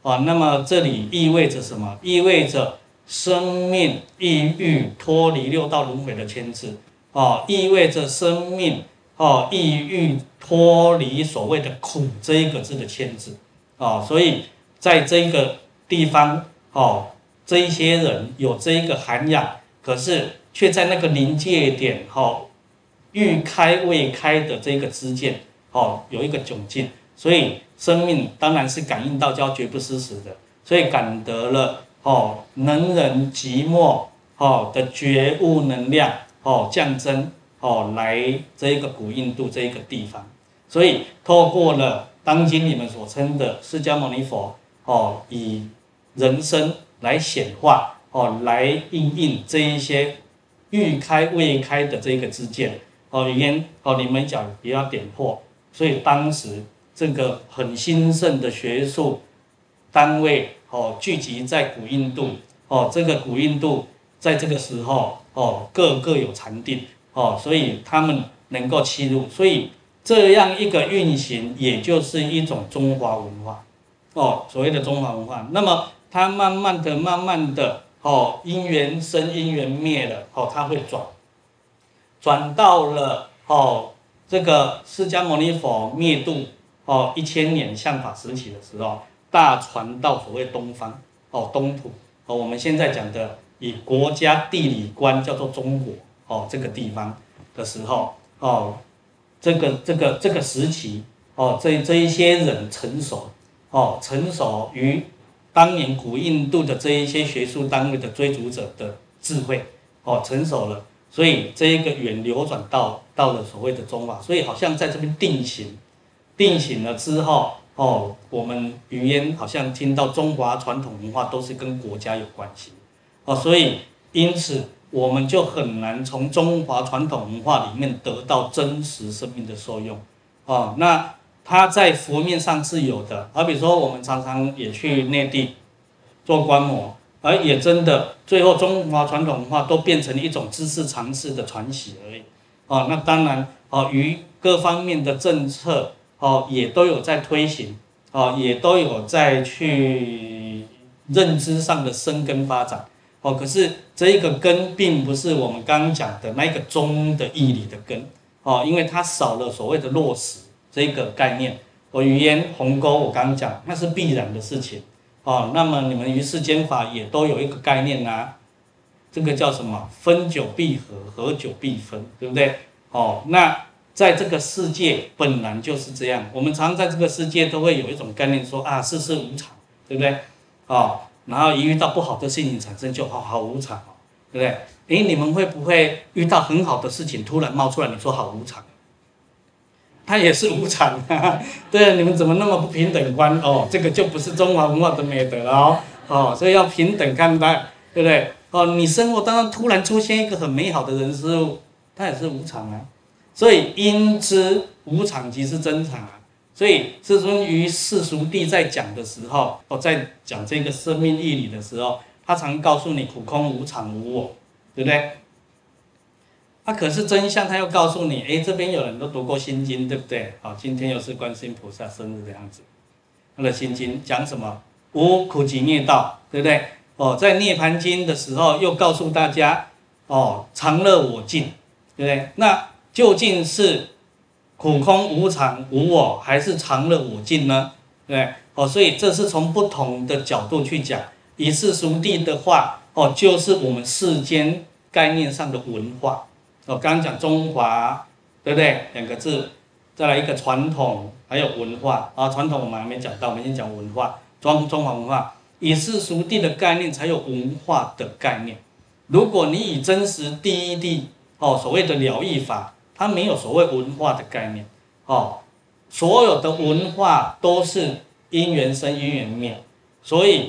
哦，那么这里意味着什么？意味着生命意欲脱离六道轮回的牵制，哦，意味着生命哦意欲脱离所谓的苦这一个字的牵制，哦，所以在这个地方哦，这一些人有这一个涵养，可是却在那个临界点哦，欲开未开的这个之间哦，有一个窘境，所以生命当然是感应道交，绝不失时的，所以感得了哦，能忍寂寞哦的觉悟能量哦降增哦，来这一个古印度这一个地方，所以透过了当今你们所称的释迦牟尼佛哦，以人生来显化哦，来应应这一些欲开未开的这个之见哦，语言哦，你们讲也要点破，所以当时这个很兴盛的学术单位哦，聚集在古印度哦，这个古印度在这个时候哦，各各有禅定哦，所以他们能够契入，所以这样一个运行，也就是一种中华文化哦，所谓的中华文化。那么它慢慢的、慢慢的哦，因缘生，因缘灭了哦，它会转转到了哦，这个释迦牟尼佛灭度哦一千年相法时期的时候，大传到所谓东方哦，东土哦，我们现在讲的以国家地理观叫做中国哦，这个地方的时候哦，这个这个这个时期哦，这这一些人成熟哦，成熟于当年古印度的这一些学术单位的追逐者的智慧哦，成熟了，所以这一个远流转到到了所谓的中华，所以好像在这边定型，定型了之后哦，我们语言好像听到中华传统文化都是跟国家有关系哦，所以因此我们就很难从中华传统文化里面得到真实生命的受用哦，那。它在佛面上是有的，好比说我们常常也去内地做观摩，而也真的最后中华传统文化都变成一种知识常识的传习而已。哦，那当然哦，于各方面的政策哦也都有在推行，哦也都有在去认知上的生根发展。哦，可是这一个根并不是我们刚刚讲的那个中的义理的根，哦，因为它少了所谓的落实。这个概念，我语言鸿沟，我刚刚讲那是必然的事情哦。那么你们于世间法也都有一个概念啊，这个叫什么？分久必合，合久必分，对不对？哦，那在这个世界本来就是这样。我们常常在这个世界都会有一种概念说啊，世事无常，对不对？哦，然后一遇到不好的事情产生就好好无常哦，对不对？诶，你们会不会遇到很好的事情突然冒出来，你说好无常？它也是无常啊，对，你们怎么那么不平等观哦？这个就不是中华文化的美德哦，哦，所以要平等看待，对不对？哦，你生活当中突然出现一个很美好的人事物，它也是无常啊。所以因之无常即是真常啊。所以师尊于世俗谛在讲的时候，哦，在讲这个生命义理的时候，他常告诉你苦空无常无我，对不对？他、啊、可是真相，他又告诉你，哎，这边有人都读过《心经》，对不对？好，今天又是观世音菩萨生日的样子。他的《心经》讲什么？无苦集灭道，对不对？哦，在《涅盘经》的时候又告诉大家，哦，常乐我净，对不对？那究竟是苦空无常无我，还是常乐我净呢？对不对？哦，所以这是从不同的角度去讲。以世俗谛的话，哦，就是我们世间概念上的文化。哦，刚刚讲中华，对不对？两个字，再来一个传统，还有文化啊。传统我们还没讲到，我们先讲文化，中中华文化，以世俗谛的概念才有文化的概念。如果你以真实第一谛，哦，所谓的了义法，它没有所谓文化的概念。哦，所有的文化都是因缘生，因缘灭，所以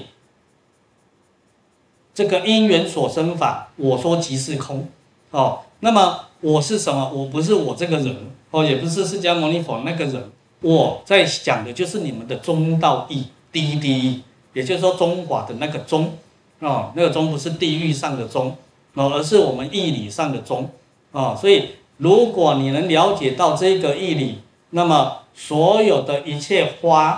这个因缘所生法，我说即是空。哦。那么我是什么？我不是我这个人哦，也不是释迦牟尼佛那个人。我在讲的就是你们的中道义，第一第一，也就是说中华的那个中哦，那个中不是地域上的中哦，而是我们义理上的中哦。所以如果你能了解到这个义理，那么所有的一切花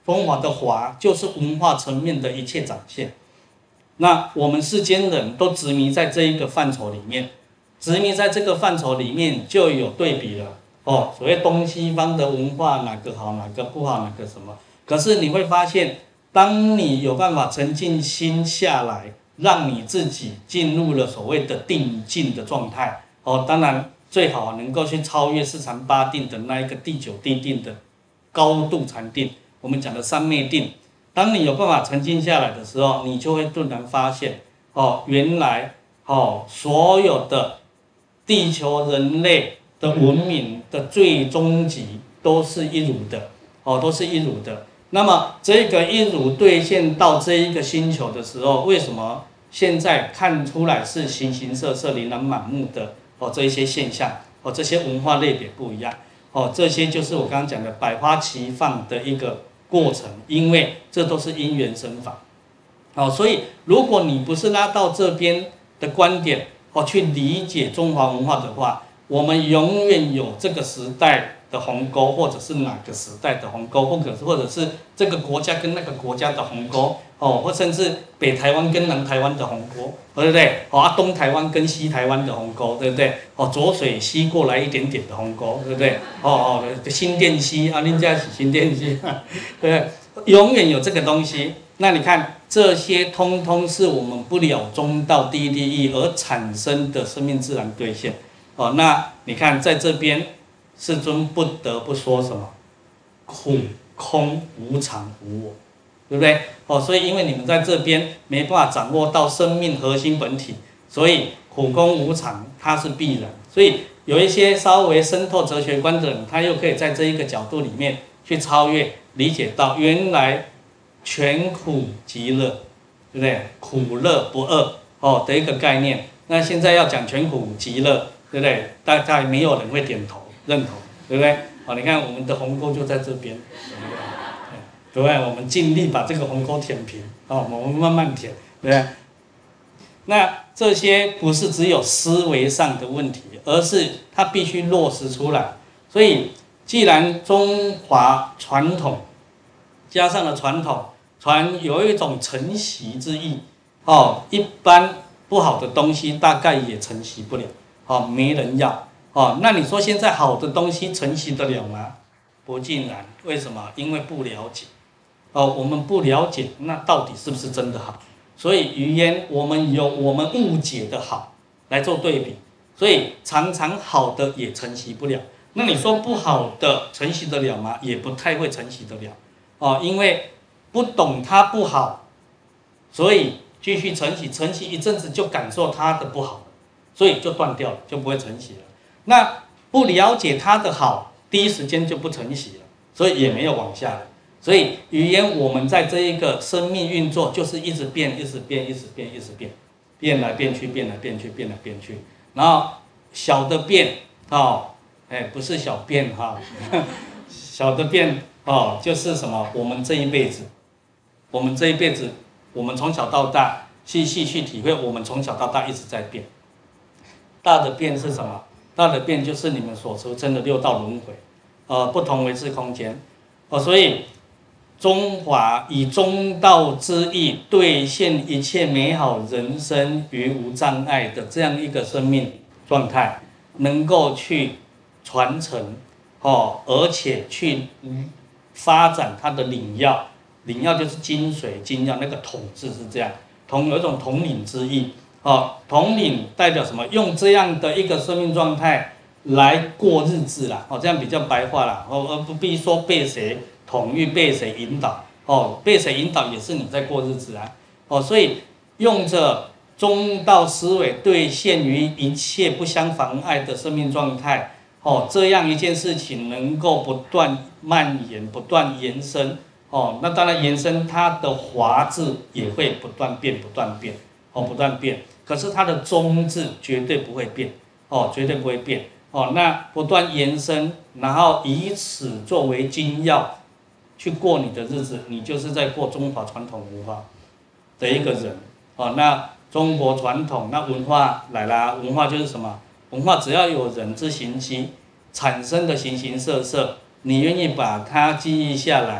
中华的华就是文化层面的一切展现。那我们世间人都执迷在这一个范畴里面，执迷在这个范畴里面就有对比了哦。所谓东西方的文化哪个好哪个不好哪个什么，可是你会发现，当你有办法沉静心下来，让你自己进入了所谓的定境的状态哦，当然最好能够去超越四禅八定的那一个第九地定的高度禅定，我们讲的三昧定。当你有办法沉静下来的时候，你就会顿然发现，哦，原来哦，所有的地球人类的文明的最终极都是一如的，哦，都是一如的。那么这个一如兑现到这一个星球的时候，为什么现在看出来是形形色色、琳琅满目的哦这一些现象，哦这些文化类别不一样，哦这些就是我刚刚讲的百花齐放的一个过程，因为这都是因缘生法，哦，所以如果你不是拉到这边的观点，哦，去理解中华文化的话，我们永远有这个时代的鸿沟，或者是哪个时代的鸿沟，或者是或者是这个国家跟那个国家的鸿沟，哦，或甚至北台湾跟南台湾的鸿沟，对不对？哦，啊，东台湾跟西台湾的鸿沟，对不对？哦，浊水溪过来一点点的鸿沟，对不对？哦哦，新店溪啊，恁家是新店溪，对不对？永远有这个东西。那你看，这些通通是我们不了中道第一利益而产生的生命自然兑现。哦，那你看在这边。世尊不得不说什么苦空无常无我，对不对？哦，所以因为你们在这边没办法掌握到生命核心本体，所以苦空无常它是必然。所以有一些稍微深透哲学观的人，他又可以在这一个角度里面去超越，理解到原来全苦即乐，对不对？苦乐不二哦的一个概念。那现在要讲全苦即乐，对不对？大概没有人会点头。认同，对不对？好，你看我们的鸿沟就在这边，对不对？我们尽力把这个鸿沟填平，哦，我们慢慢填，对不对？那这些不是只有思维上的问题，而是它必须落实出来。所以，既然中华传统加上了传统，传有一种承袭之意，哦，一般不好的东西大概也承袭不了，哦，没人要。哦，那你说现在好的东西承袭得了吗？不尽然，为什么？因为不了解。哦，我们不了解，那到底是不是真的好？所以语言我们有我们误解的好来做对比，所以常常好的也承袭不了。那你说不好的承袭得了吗？也不太会承袭得了。哦，因为不懂它不好，所以继续承袭，承袭一阵子就感受它的不好，所以就断掉了，就不会承袭了。那不了解它的好，第一时间就不承袭了，所以也没有往下了。所以语言我们在这一个生命运作，就是一直变，一直变，一直变，一直变，变来变去，变来变去，变来变去。然后小的变，哦，哎，不是小变哈，小的变哦，就是什么？我们这一辈子，我们这一辈子，我们从小到大细细去体会，我们从小到大一直在变。大的变是什么？大的变就是你们所俗称的六道轮回，呃，不同维次空间，哦，所以中华以中道之意兑现一切美好人生于无障碍的这样一个生命状态，能够去传承，哦，而且去发展它的领药，领药就是精髓精要，那个统字是这样，统有一种统领之意。哦，统领代表什么？用这样的一个生命状态来过日子啦，哦，这样比较白话啦，哦，而不必说被谁统御、被谁引导，哦，被谁引导也是你在过日子啊，哦，所以用着中道思维兑现于一切不相妨碍的生命状态，哦，这样一件事情能够不断蔓延、不断延伸，哦，那当然延伸它的华字也会不断变、不断变，哦，不断变。可是它的宗字绝对不会变，哦，绝对不会变，哦，那不断延伸，然后以此作为精要，去过你的日子，你就是在过中华传统文化的一个人，哦，那中国传统那文化来啦，文化就是什么？文化只要有人之形机产生的形形色色，你愿意把它记忆下来，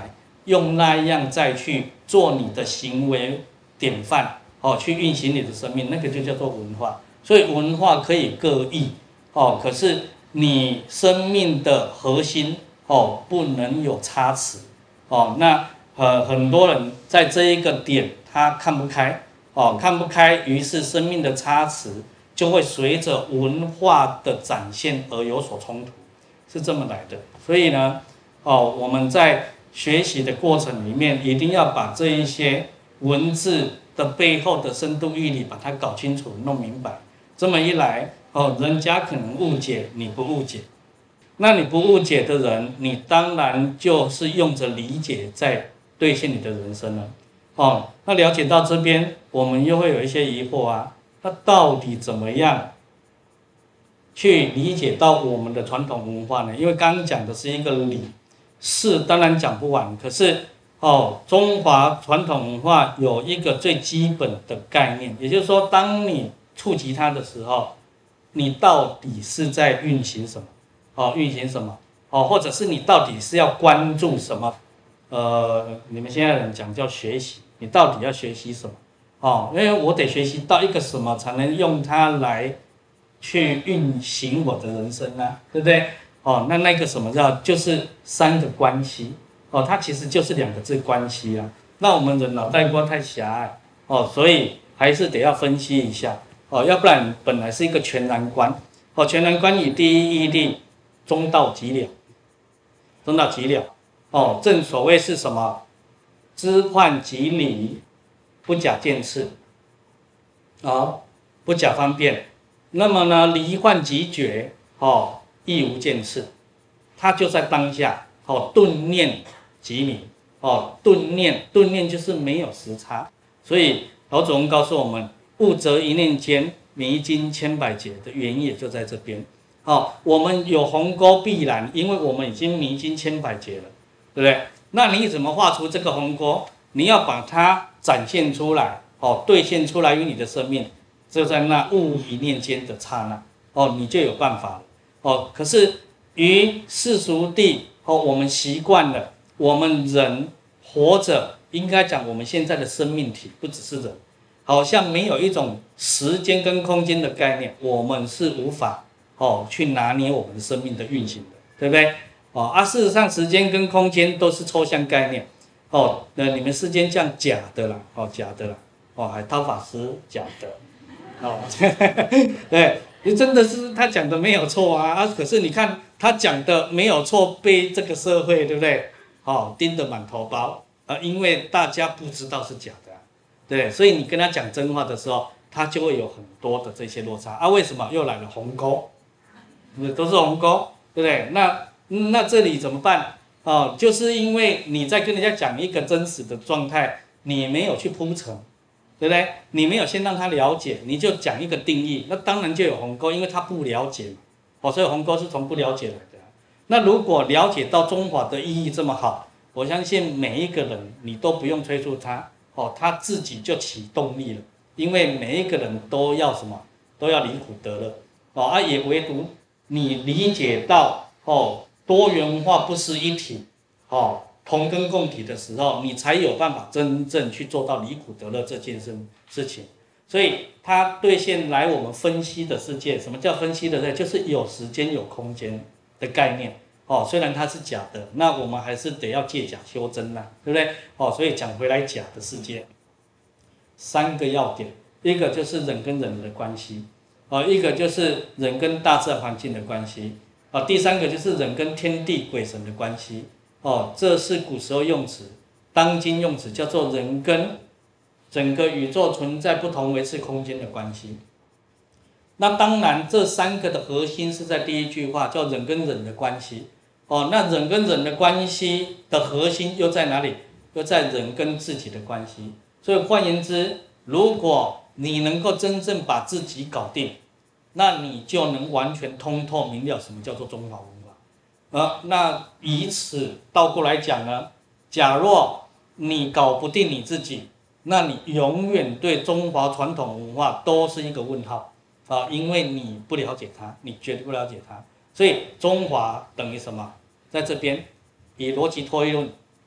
用那样再去做你的行为典范，哦，去运行你的生命，那个就叫做文化。所以文化可以各异，哦，可是你生命的核心，哦，不能有差池，哦，那呃很多人在这一个点他看不开，哦，看不开，于是生命的差池就会随着文化的展现而有所冲突，是这么来的。所以呢，哦，我们在学习的过程里面，一定要把这一些文字的背后的深度义理把它搞清楚、弄明白。这么一来，哦，人家可能误解，你不误解。那你不误解的人，你当然就是用着理解在兑现你的人生了。哦，那了解到这边，我们又会有一些疑惑啊。那到底怎么样去理解到我们的传统文化呢？因为刚刚讲的是一个理，事当然讲不完，可是哦，中华传统文化有一个最基本的概念，也就是说，当你触及它的时候，你到底是在运行什么？哦，运行什么？哦，或者是你到底是要关注什么？呃，你们现在人讲叫学习，你到底要学习什么？哦，因为我得学习到一个什么，才能用它来去运行我的人生啊，对不对？哦，那那个什么叫就是三个关系哦，它其实就是两个字关系啊。那我们人脑袋瓜太狭隘哦，所以还是得要分析一下哦，要不然本来是一个全然观哦，全然观以第一义谛，中道即了，中道即了哦，正所谓是什么？知幻即理，不假见次，哦，不假方便。那么呢，离幻即觉，哦，亦无见次，它就在当下，哦，顿念即明，哦，顿念，顿念就是没有时差。所以老祖宗告诉我们，悟则一念间，迷经千百劫的原因也就在这边。哦，我们有鸿沟必然，因为我们已经迷经千百劫了，对不对？那你怎么画出这个鸿沟？你要把它展现出来，哦，兑现出来于你的生命，就在那悟一念间的刹那，哦，你就有办法了，哦。可是于世俗地，哦，我们习惯了，我们人活着，应该讲我们现在的生命体不只是人，好像没有一种时间跟空间的概念，我们是无法哦去拿捏我们的生命的运行的，对不对？哦，啊，事实上时间跟空间都是抽象概念。哦，那你们世间这样假的啦，哦，假的啦，哦，海涛法师假的，哦，对，你真的是他讲的没有错啊，啊，可是你看他讲的没有错，被这个社会对不对？哦，盯得满头包啊，因为大家不知道是假的、啊，对，所以你跟他讲真话的时候，他就会有很多的这些落差啊。为什么又来了鸿沟？都是鸿沟，对不对？那那这里怎么办？哦，就是因为你在跟人家讲一个真实的状态，你没有去铺陈，对不对？你没有先让他了解，你就讲一个定义，那当然就有鸿沟，因为他不了解嘛。哦，所以鸿沟是从不了解来的。那如果了解到中华的意义这么好，我相信每一个人你都不用催促他，哦，他自己就起动力了，因为每一个人都要什么，都要离苦得乐，哦啊，也唯独你理解到哦。多元化不是一体，哦，同根共体的时候，你才有办法真正去做到离苦得乐这件事事情。所以，它兑现来我们分析的世界，什么叫分析的世界？就是有时间、有空间的概念。哦，虽然它是假的，那我们还是得要借假修真啦，对不对？哦，所以讲回来，假的世界，三个要点，一个就是人跟人的关系，哦，一个就是人跟大自然环境的关系。啊，第三个就是人跟天地鬼神的关系，哦，这是古时候用词，当今用词叫做人跟整个宇宙存在不同维次空间的关系。那当然，这三个的核心是在第一句话，叫人跟人的关系。哦，那人跟人的关系的核心又在哪里？又在人跟自己的关系。所以换言之，如果你能够真正把自己搞定，那你就能完全通透明了什么叫做中华文化，呃，那以此倒过来讲呢，假若你搞不定你自己，那你永远对中华传统文化都是一个问号啊，因为你不了解它，你绝对不了解它。所以中华等于什么？在这边以逻辑推论，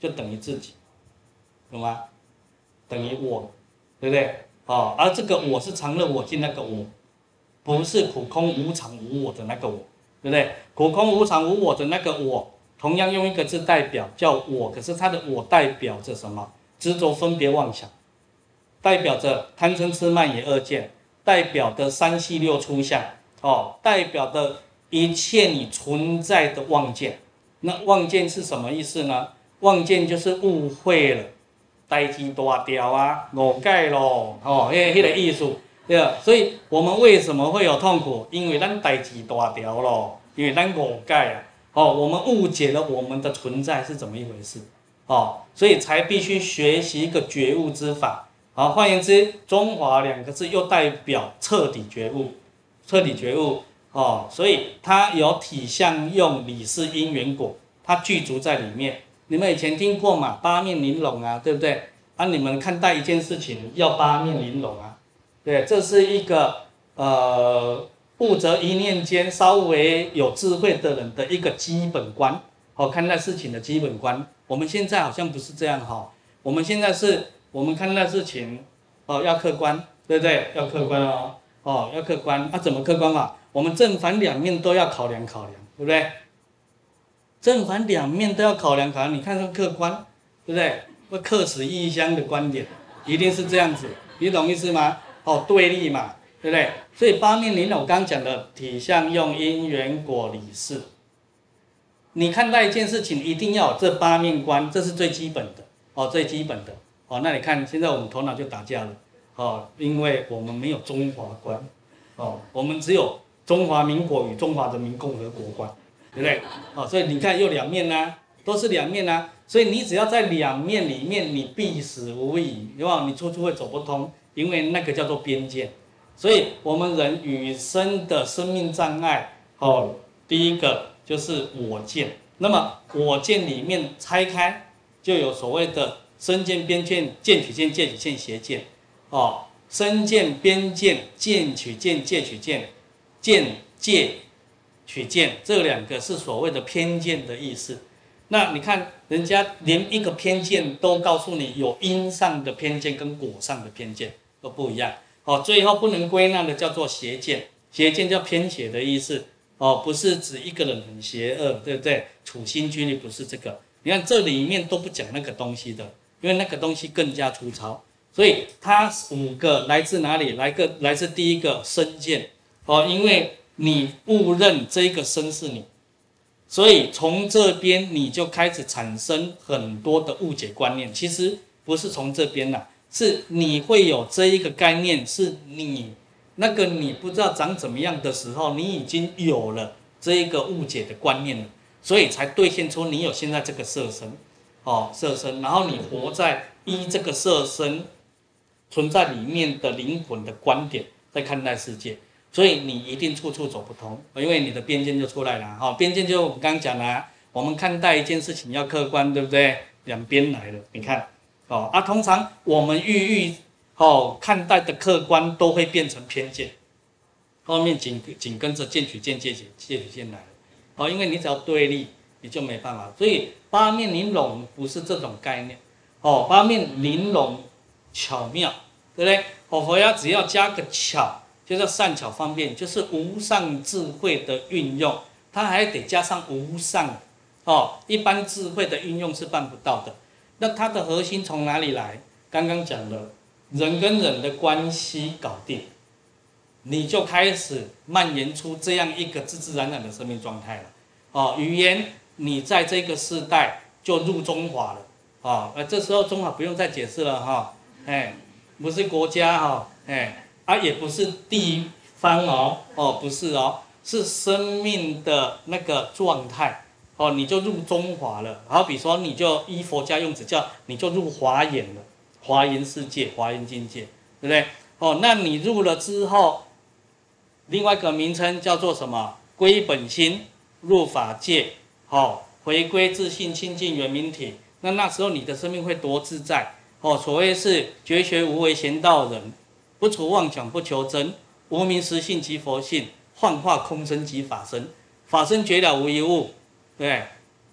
就等于自己，懂吗？等于我，对不对？哦，而这个我是常乐我净那个我，不是苦空无常无我的那个我，对不对？苦空无常无我的那个我，同样用一个字代表叫我，可是它的我代表着什么？执着分别妄想，代表着贪嗔痴慢疑二见，代表的三系六出相，哦，代表的一切你存在的妄见。那妄见是什么意思呢？妄见就是误会了，代志大条啊，误解咯，哦，迄、那个意思，对吧？所以我们为什么会有痛苦？因为咱代志大条咯，因为咱误解啊，哦，我们误解了我们的存在是怎么一回事，哦，所以才必须学习一个觉悟之法。好，换言之，中华两个字又代表彻底觉悟，彻底觉悟。哦，所以它有体相用理事因缘果，它具足在里面。你们以前听过嘛？八面玲珑啊，对不对？啊，你们看待一件事情要八面玲珑啊，对，这是一个呃悟则一念间稍微有智慧的人的一个基本观，好、哦，看待事情的基本观。我们现在好像不是这样哈、哦，我们现在是我们看待事情哦要客观，对不对？要客观哦，哦要客观，啊怎么客观法？我们正反两面都要考量考量，对不对？正反两面都要考量考量，你看这客观，对不对？会客死异乡的观点，一定是这样子，你懂意思吗？哦，对立嘛，对不对？所以八面玲珑，我刚刚讲的体相用因缘果理事，你看待一件事情一定要有这八面观，这是最基本的哦，最基本的哦。那你看现在我们头脑就打架了哦，因为我们没有中华观哦，我们只有中华民国与中华人民共和国观，对不对？哦，所以你看又两面呐、啊，都是两面呐、啊。所以你只要在两面里面，你必死无疑，对吧？你处处会走不通，因为那个叫做边界。所以我们人与生的生命障碍，哦，第一个就是我见。那么我见里面拆开，就有所谓的身见、边见、见取见、戒取见、邪见。哦，身见、边见、见取见、戒取见。见戒取见这两个是所谓的偏见的意思。那你看人家连一个偏见都告诉你有因上的偏见跟果上的偏见都不一样。哦，最后不能归纳的叫做邪见，邪见叫偏邪的意思。哦，不是指一个人很邪恶，对不对？处心积虑不是这个。你看这里面都不讲那个东西的，因为那个东西更加粗糙。所以它五个来自哪里？来个来自第一个身见。哦，因为你误认这个身是你，所以从这边你就开始产生很多的误解观念。其实不是从这边啦，是你会有这一个概念，是你那个你不知道长怎么样的时候，你已经有了这一个误解的观念了，所以才兑现出你有现在这个色身，哦，色身，然后你活在依这个色身存在里面的灵魂的观点在看待世界。所以你一定处处走不通，因为你的边界就出来了。哦，边界就我们刚刚讲了，我们看待一件事情要客观，对不对？两边来了，你看，哦啊，通常我们郁郁哦看待的客观都会变成偏见，后面紧紧跟着见取见、戒取戒取见来了。哦，因为你只要对立，你就没办法。所以八面玲珑不是这种概念，哦，八面玲珑巧妙，对不对？哦，佛家只要加个巧。就叫善巧方便，就是无上智慧的运用，它还得加上无上，哦，一般智慧的运用是办不到的。那它的核心从哪里来？刚刚讲了，人跟人的关系搞定，你就开始蔓延出这样一个自自然然的生命状态了。哦，语言你在这个世代就入中华了，哦，呃，这时候中华不用再解释了哈、哦，哎，不是国家哈、哦，哎。啊，也不是地方哦，哦，不是哦，是生命的那个状态哦，你就入中华了。好比说，你就依佛家用词叫，你就入华严了，华严世界、华严境界，对不对？哦，那你入了之后，另外一个名称叫做什么？归本心，入法界，哦，回归自性清净圆明体。那那时候你的生命会多自在哦。所谓是绝学无为贤道人。不除妄想不求真，无明实性即佛性，幻化空身即法身，法身绝了无一物，对，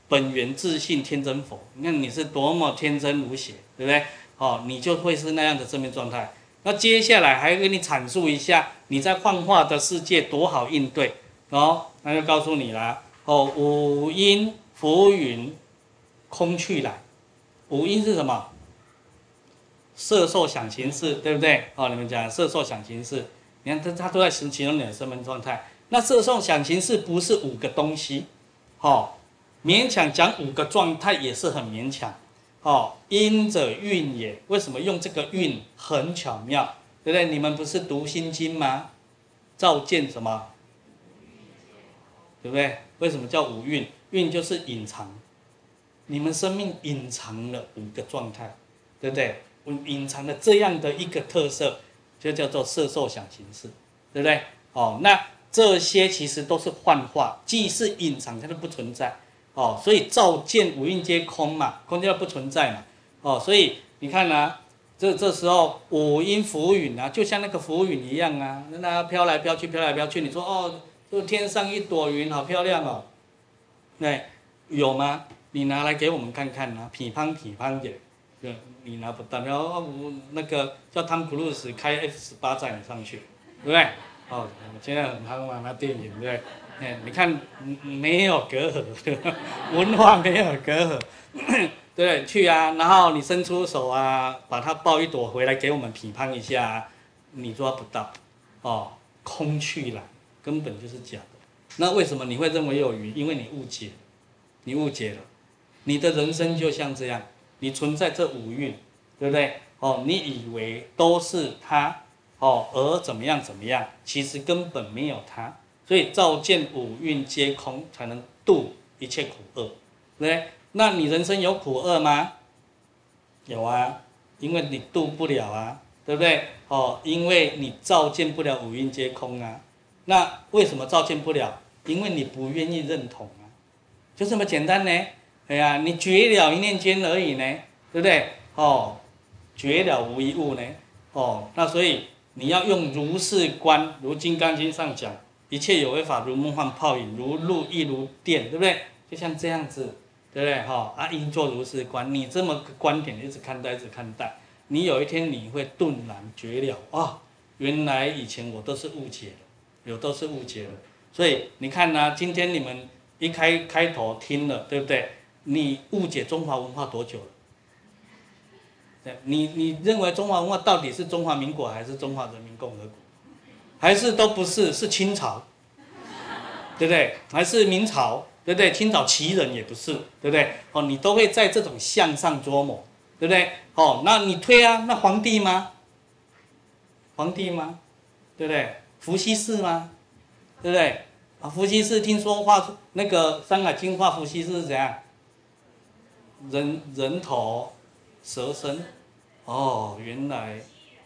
本源自信天真佛，你看你是多么天真无邪，对不对？哦，你就会是那样的生命状态。那接下来还给你阐述一下你在幻化的世界多好应对哦，那就告诉你啦。哦，五阴浮云空去来，五阴是什么？色受想行识，对不对？哦，你们讲色受想行识，你看它它都在形容你的生命状态。那色受想行识不是五个东西，哦，勉强讲五个状态也是很勉强。哦，阴者运也，为什么用这个运很巧妙，对不对？你们不是读心经吗？照见什么？对不对？为什么叫五蕴？蕴就是隐藏，你们生命隐藏了五个状态，对不对？隐藏了这样的一个特色，就叫做色受想行识，对不对？哦，那这些其实都是幻化，既是隐藏，它都不存在。哦，所以照见五蕴皆空嘛，空就不存在嘛。哦，所以你看啊，这这时候五阴浮云啊，就像那个浮云一样啊，那它飘来飘去，飘来飘去。你说哦，就天上一朵云，好漂亮哦。对，有吗？你拿来给我们看看啊，匹乓匹乓的，对，你拿不到。然后我那个叫汤姆克鲁斯开 F 十八载你上去，对不对？哦，现在很夯嘛，那电影对不对？哎，你看没有隔阂，文化没有隔阂，对不对？去啊，然后你伸出手啊，把它抱一朵回来给我们匹乓一下、啊，你抓不到，哦，空去了，根本就是假的。那为什么你会认为有云？因为你误解，你误解了。你的人生就像这样，你存在这五蕴，对不对？哦，你以为都是它，哦，而怎么样怎么样，其实根本没有它。所以照见五蕴皆空，才能度一切苦厄，对不对？那你人生有苦厄吗？有啊，因为你度不了啊，对不对？哦，因为你照见不了五蕴皆空啊。那为什么照见不了？因为你不愿意认同啊，就这么简单呢。哎呀，你觉了一念间而已呢，对不对？哦，觉了无一物呢。哦，那所以你要用如是观，如《金刚经》上讲。一切有为法如梦幻泡影，如露亦如电，对不对？就像这样子，对不对？哈、哦，啊，应作如是观。你这么个观点一直看待，一直看待，你有一天你会顿然觉了，哦，原来以前我都是误解了，有都是误解了。所以你看呢、啊，今天你们一开开头听了，对不对？你误解中华文化多久了？对，你你认为中华文化到底是中华民国还是中华人民共和国？还是都不是，是清朝，对不对？还是明朝，对不对？清朝旗人也不是，对不对？哦，你都会在这种向上琢磨，对不对？哦，那你推啊，那皇帝吗？皇帝吗？对不对？伏羲氏吗？对不对？啊，伏羲氏听说画那个《山海经》画伏羲氏是怎样？人人头蛇身，哦，原来。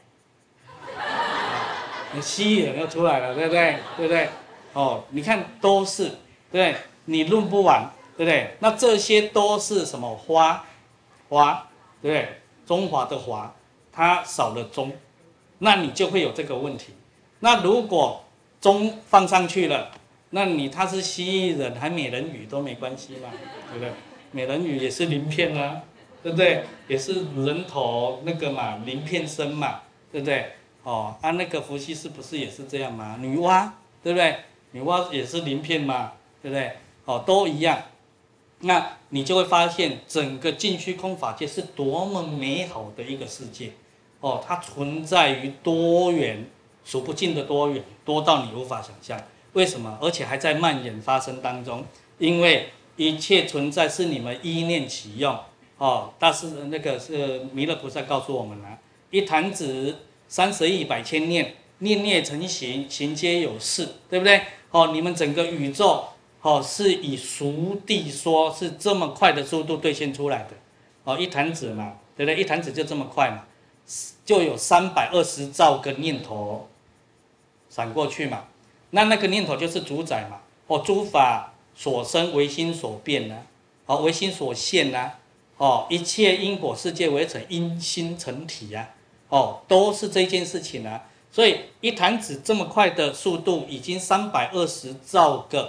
蜥蜴人又出来了，对不对？对不对？哦，你看都是，对不对？你论不完，对不对？那这些都是什么花？花，对不对？中华的华，它少了中，那你就会有这个问题。那如果中放上去了，那你他是蜥蜴人还美人鱼都没关系嘛，对不对？美人鱼也是鳞片啊，对不对？也是人头那个嘛，鳞片身嘛，对不对？哦，啊，那个伏羲氏不是也是这样吗？女娲，对不对？女娲也是鳞片嘛，对不对？哦，都一样。那你就会发现，整个净虚空法界是多么美好的一个世界。哦，它存在于多元、数不尽的多元，多到你无法想象。为什么？而且还在蔓延发生当中。因为一切存在是你们依念起用。哦，大师那个是弥勒菩萨告诉我们了，一弹指。三十亿百千念，念念成形，形皆有事，对不对？哦，你们整个宇宙，哦，是以俗地说是这么快的速度兑现出来的，哦，一弹指嘛，对不对？一弹指就这么快嘛，就有三百二十兆个念头闪过去嘛，那那个念头就是主宰嘛，哦，诸法所生，唯心所变呐、啊，哦，唯心所现呐、啊，哦，一切因果世界为成因心成体呀、啊。哦，都是这件事情啊，所以一弹指这么快的速度，已经三百二十兆个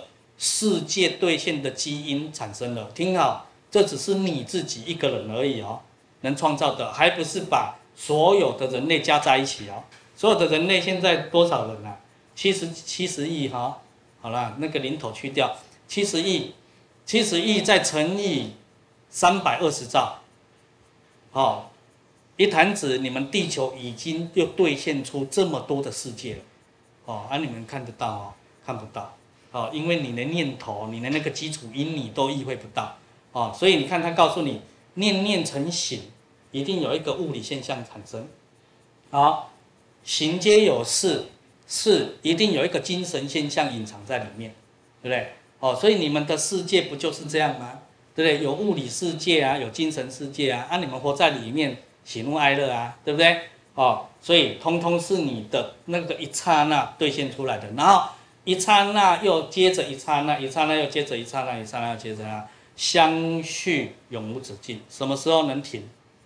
世界兑现的基因产生了。听好，这只是你自己一个人而已哦，能创造的，还不是把所有的人类加在一起哦。所有的人类现在多少人啊？七十七十亿哈、哦。好了，那个零头去掉，七十亿，七十亿再乘以三百二十兆，好、哦，一弹指，你们地球已经又兑现出这么多的世界了，哦，啊，你们看得到哦？看不到，哦，因为你的念头，你的那个基础因，你都意会不到，哦，所以你看他告诉你，念念成形，一定有一个物理现象产生，好，形皆有事。是一定有一个精神现象隐藏在里面，对不对？哦，所以你们的世界不就是这样吗？对不对？有物理世界啊，有精神世界啊，啊，你们活在里面，喜怒哀乐啊，对不对？哦，所以通通是你的那个一刹那兑现出来的，然后一刹那又接着一刹那，一刹那又接着一刹那，一刹那又接着啊，相续永无止境。什么时候能停？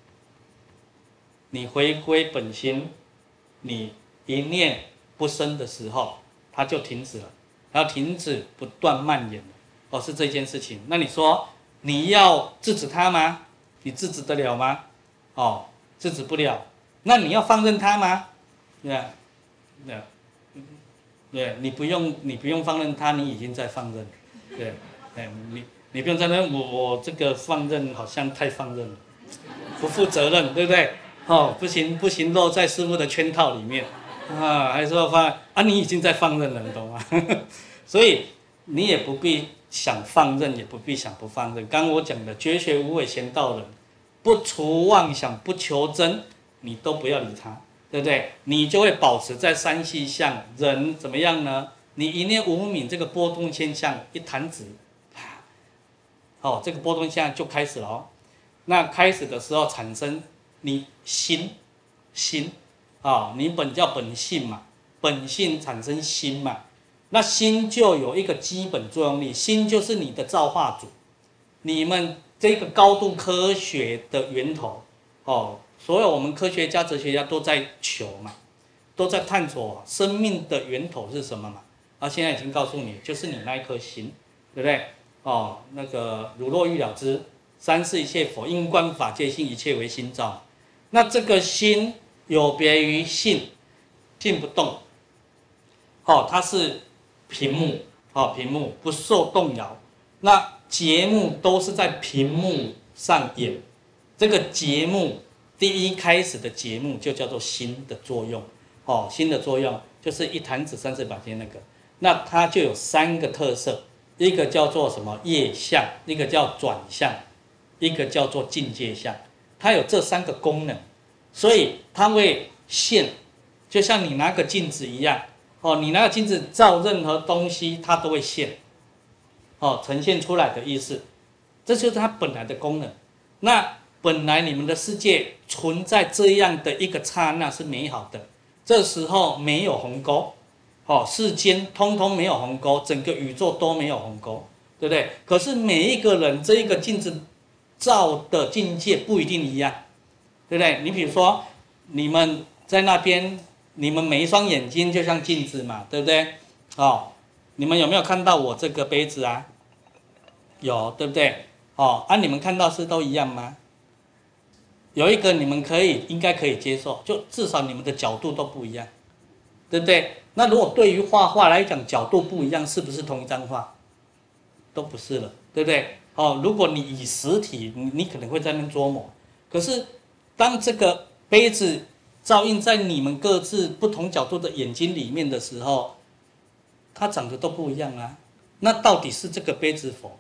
你回归本心，你一念不生的时候，它就停止了，然后停止不断蔓延了。哦，是这件事情。那你说你要制止它吗？你制止得了吗？哦，制止不了。那你要放任它吗？对啊，对啊，对，你不用，你不用放任它，你已经在放任。对，对，你你不用在那，我我这个放任好像太放任了，不负责任，对不对？哦，不行不行，落在师父的圈套里面。啊，还说放啊，你已经在放任了，你懂吗？所以你也不必想放任，也不必想不放任。刚刚我讲的绝学无为贤道人，不除妄想，不求真，你都不要理他，对不对？你就会保持在三细相。人怎么样呢？你一念无明这个波动现象一弹指，啪，哦，这个波动现象就开始了哦。那开始的时候产生你心心。啊、哦，你本叫本性嘛，本性产生心嘛，那心就有一个基本作用力，心就是你的造化主，你们这个高度科学的源头，哦，所有我们科学家、哲学家都在求嘛，都在探索生命的源头是什么嘛，啊，现在已经告诉你，就是你那一颗心，对不对？哦，那个如若欲了之，三世一切佛，因观法界性，一切为心造，那这个心。有别于性，性不动，哦，它是屏幕，哦，屏幕不受动摇。那节目都是在屏幕上演，这个节目第一开始的节目就叫做心的作用，哦，心的作用就是一弹指三十百天那个，那它就有三个特色，一个叫做什么业相，一个叫转相，一个叫做境界相，它有这三个功能。所以它会现，就像你拿个镜子一样，哦，你拿个镜子照任何东西，它都会现，哦，呈现出来的意思，这就是它本来的功能。那本来你们的世界存在这样的一个刹那是美好的，这时候没有鸿沟，哦，世间通通没有鸿沟，整个宇宙都没有鸿沟，对不对？可是每一个人这一个镜子照的境界不一定一样。对不对？你比如说，你们在那边，你们每一双眼睛就像镜子嘛，对不对？哦，你们有没有看到我这个杯子啊？有，对不对？哦，啊，你们看到是都一样吗？有一个你们可以应该可以接受，就至少你们的角度都不一样，对不对？那如果对于画画来讲，角度不一样，是不是同一张画？都不是了，对不对？哦，如果你以实体，你你可能会在那边琢磨，可是。当这个杯子照映在你们各自不同角度的眼睛里面的时候，它长得都不一样啊。那到底是这个杯子否？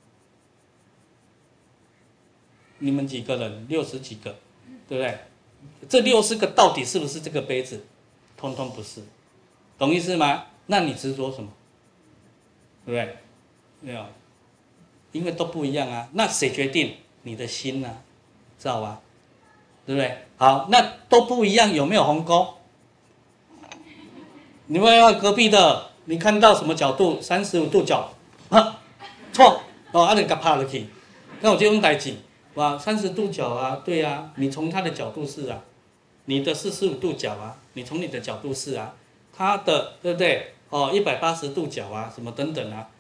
你们几个人？六十几个，对不对？这六十个到底是不是这个杯子？通通不是，懂意思吗？那你执着什么？对不对？没有，因为都不一样啊。那谁决定？你的心呢、啊？知道吧？对不对？好，那都不一样，有没有鸿沟？你们要隔壁的，你看到什么角度？三十五度角，啊，错，哦，啊，你给拍了去，那我就用代志，哇，三十度角啊，对啊，你从他的角度是啊，你的四十五度角啊，你从你的角度是啊，他的对不对？哦，一百八十度角啊，什么等等啊，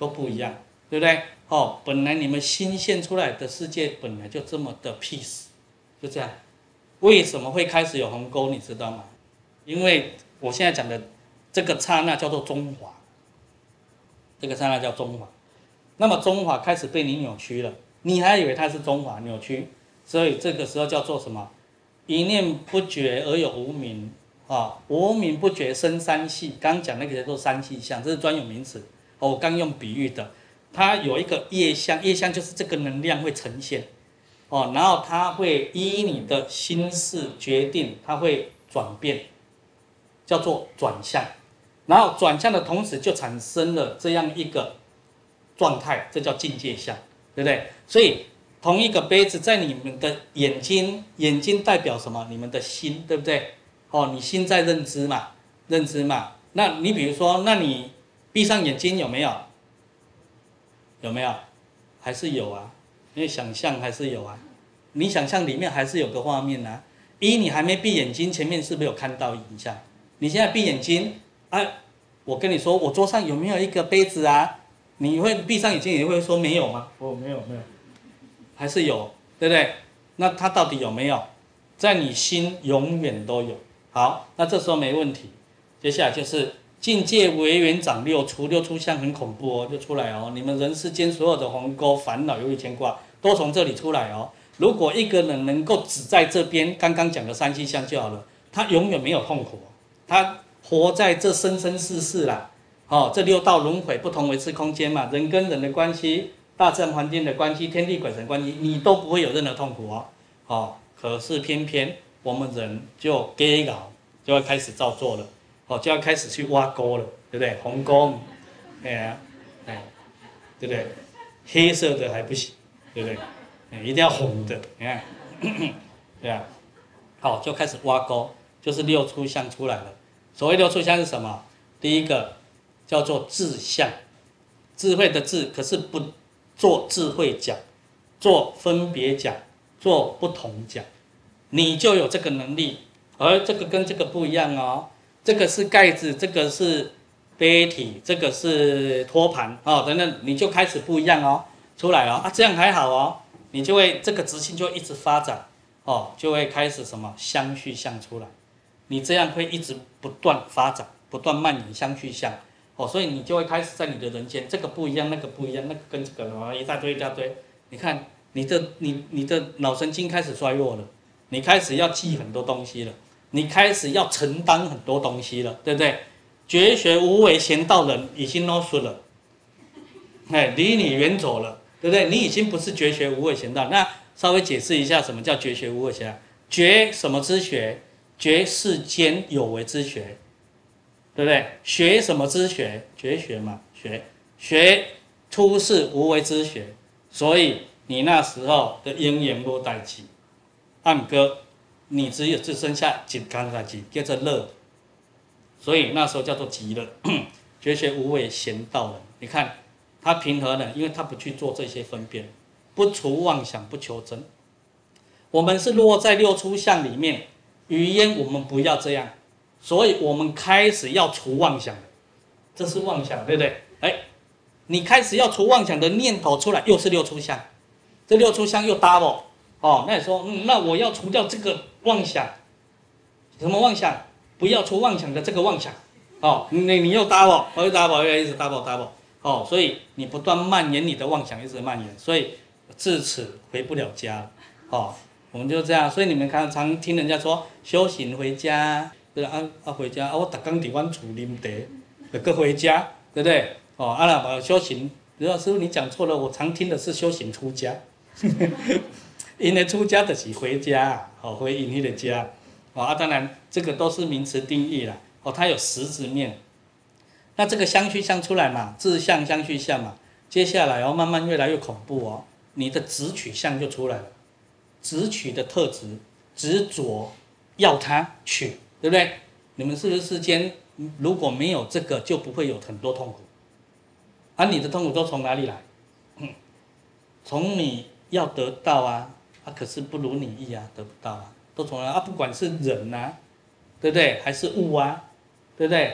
都不一样，对不对？哦，本来你们新现出来的世界本来就这么的 peace， 就这样。为什么会开始有鸿沟？你知道吗？因为我现在讲的这个刹那叫做中华，这个刹那叫中华。那么中华开始被你扭曲了，你还以为它是中华扭曲，所以这个时候叫做什么？一念不觉而有无明啊，无明不觉生三系。刚讲那个叫做三系相，这是专有名词。哦，我刚用比喻的。它有一个业相，业相就是这个能量会呈现，哦，然后它会依你的心事决定，它会转变，叫做转向，然后转向的同时就产生了这样一个状态，这叫境界相，对不对？所以同一个杯子在你们的眼睛，眼睛代表什么？你们的心，对不对？哦，你心在认知嘛，认知嘛。那你比如说，那你闭上眼睛有没有？有没有？还是有啊，因为想象还是有啊。你想象里面还是有个画面啊。一，你还没闭眼睛，前面是不是有看到影像？你现在闭眼睛，啊，我跟你说，我桌上有没有一个杯子啊？你会闭上眼睛，你会说没有吗？哦，没有，没有，还是有，对不对？那它到底有没有？在你心永远都有。好，那这时候没问题。接下来就是。境界为缘长六出，六出相很恐怖哦，就出来哦。你们人世间所有的鸿沟、烦恼、忧郁、牵挂，都从这里出来哦。如果一个人能够只在这边刚刚讲的三七相就好了，他永远没有痛苦，他活在这生生世世啦。哦，这六道轮回不同维次空间嘛，人跟人的关系、大自然环境的关系、天地鬼神关系，你都不会有任何痛苦哦。哦，可是偏偏我们人就给搞，就会开始造作了。哦，就要开始去挖沟了，对不对？鸿沟，哎呀，哎，对不对？黑色的还不行，对不对？哎，一定要红的，你看，对啊，好，就开始挖沟，就是六出相出来了。所谓六出相是什么？第一个叫做智相，智慧的智，可是不做智慧讲，做分别讲，做不同讲，你就有这个能力，而这个跟这个不一样哦。这个是盖子，这个是杯体，这个是托盘哦，等等，你就开始不一样哦，出来哦啊，这样还好哦，你就会这个执行就会一直发展哦，就会开始什么相续相出来，你这样会一直不断发展，不断蔓延相续相哦，所以你就会开始在你的人间，这个不一样，那个不一样，那个跟这个哦一大堆一大堆，你看你的你你的脑神经开始衰弱了，你开始要记很多东西了。你开始要承担很多东西了，对不对？绝学无为贤道人已经 no 输了，哎，离你远走了，对不对？你已经不是绝学无为贤道。那稍微解释一下什么叫绝学无为贤道？绝什么之学？绝世间有为之学，对不对？学什么之学？绝学嘛，学学出世无为之学。所以你那时候的因缘无代志，按哥。你只有只剩下一干代志，叫做乐，所以那时候叫做极乐。绝学无为贤道人，你看他平和呢，因为他不去做这些分辨，不除妄想，不求真。我们是落在六出相里面，语言我们不要这样，所以我们开始要除妄想，这是妄想，对不对？哎，你开始要除妄想的念头出来，又是六出相，这六出相又 double。哦，那你说，嗯，那我要除掉这个妄想，什么妄想？不要除妄想的这个妄想。哦，你你又 double， 我又 double， 又一直 double double。哦，所以你不断蔓延你的妄想，一直蔓延，所以至此回不了家。哦，我们就这样。所以你们看常听人家说修行回家，对啊啊回家啊，我逐天伫阮厝啉茶，就搁回家，对不对？哦，啊那把修行，如果师傅你讲错了，我常听的是修行出家。因为出家就是回家，哦，回因迄个家，哦啊，当然这个都是名词定义啦，哦，它有实质面。那这个相续相出来嘛，自相相续相嘛，接下来哦，慢慢越来越恐怖哦，你的执取相就出来了，执取的特质，执着要它取，对不对？你们是不是世间如果没有这个，就不会有很多痛苦？而、啊、你的痛苦都从哪里来？嗯，从你要得到啊。啊，可是不如你意啊，得不到啊，都从来啊，不管是人啊，对不对？还是物啊，对不对？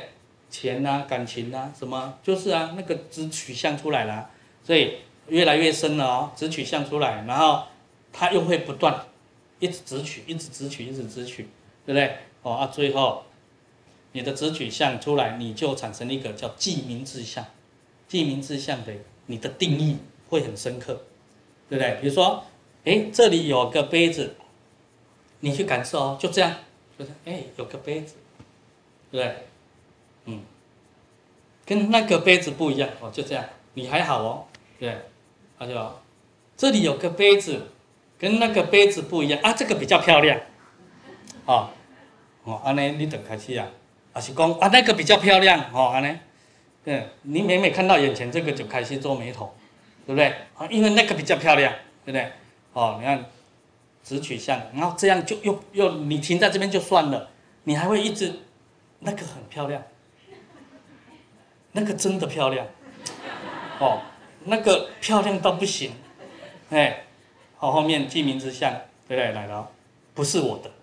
钱啊、感情啊，什么就是啊，那个直取向出来了，所以越来越深了哦，直取向出来，然后它又会不断一直直取，一直直取，一直直取，对不对？哦啊，最后你的直取向出来，你就产生一个叫记名志向，记名志向的你的定义会很深刻，对不对？比如说，哎，这里有个杯子，你去感受哦，就这样，就是哎，有个杯子，对不对？嗯，跟那个杯子不一样哦，就这样，你还好哦，对，他就这里有个杯子，跟那个杯子不一样啊，这个比较漂亮，哦，哦，安尼你就开始啊，还是讲啊那个比较漂亮，哦，安尼，对，你每每看到眼前这个就开始皱眉头，对不对？啊，因为那个比较漂亮，对不对？哦，你看直取向，然后这样就又又你停在这边就算了，你还会一直那个很漂亮。那个真的漂亮，哦，那个漂亮到不行，哎，好，后面记名之相，对不对？来了，不是我的，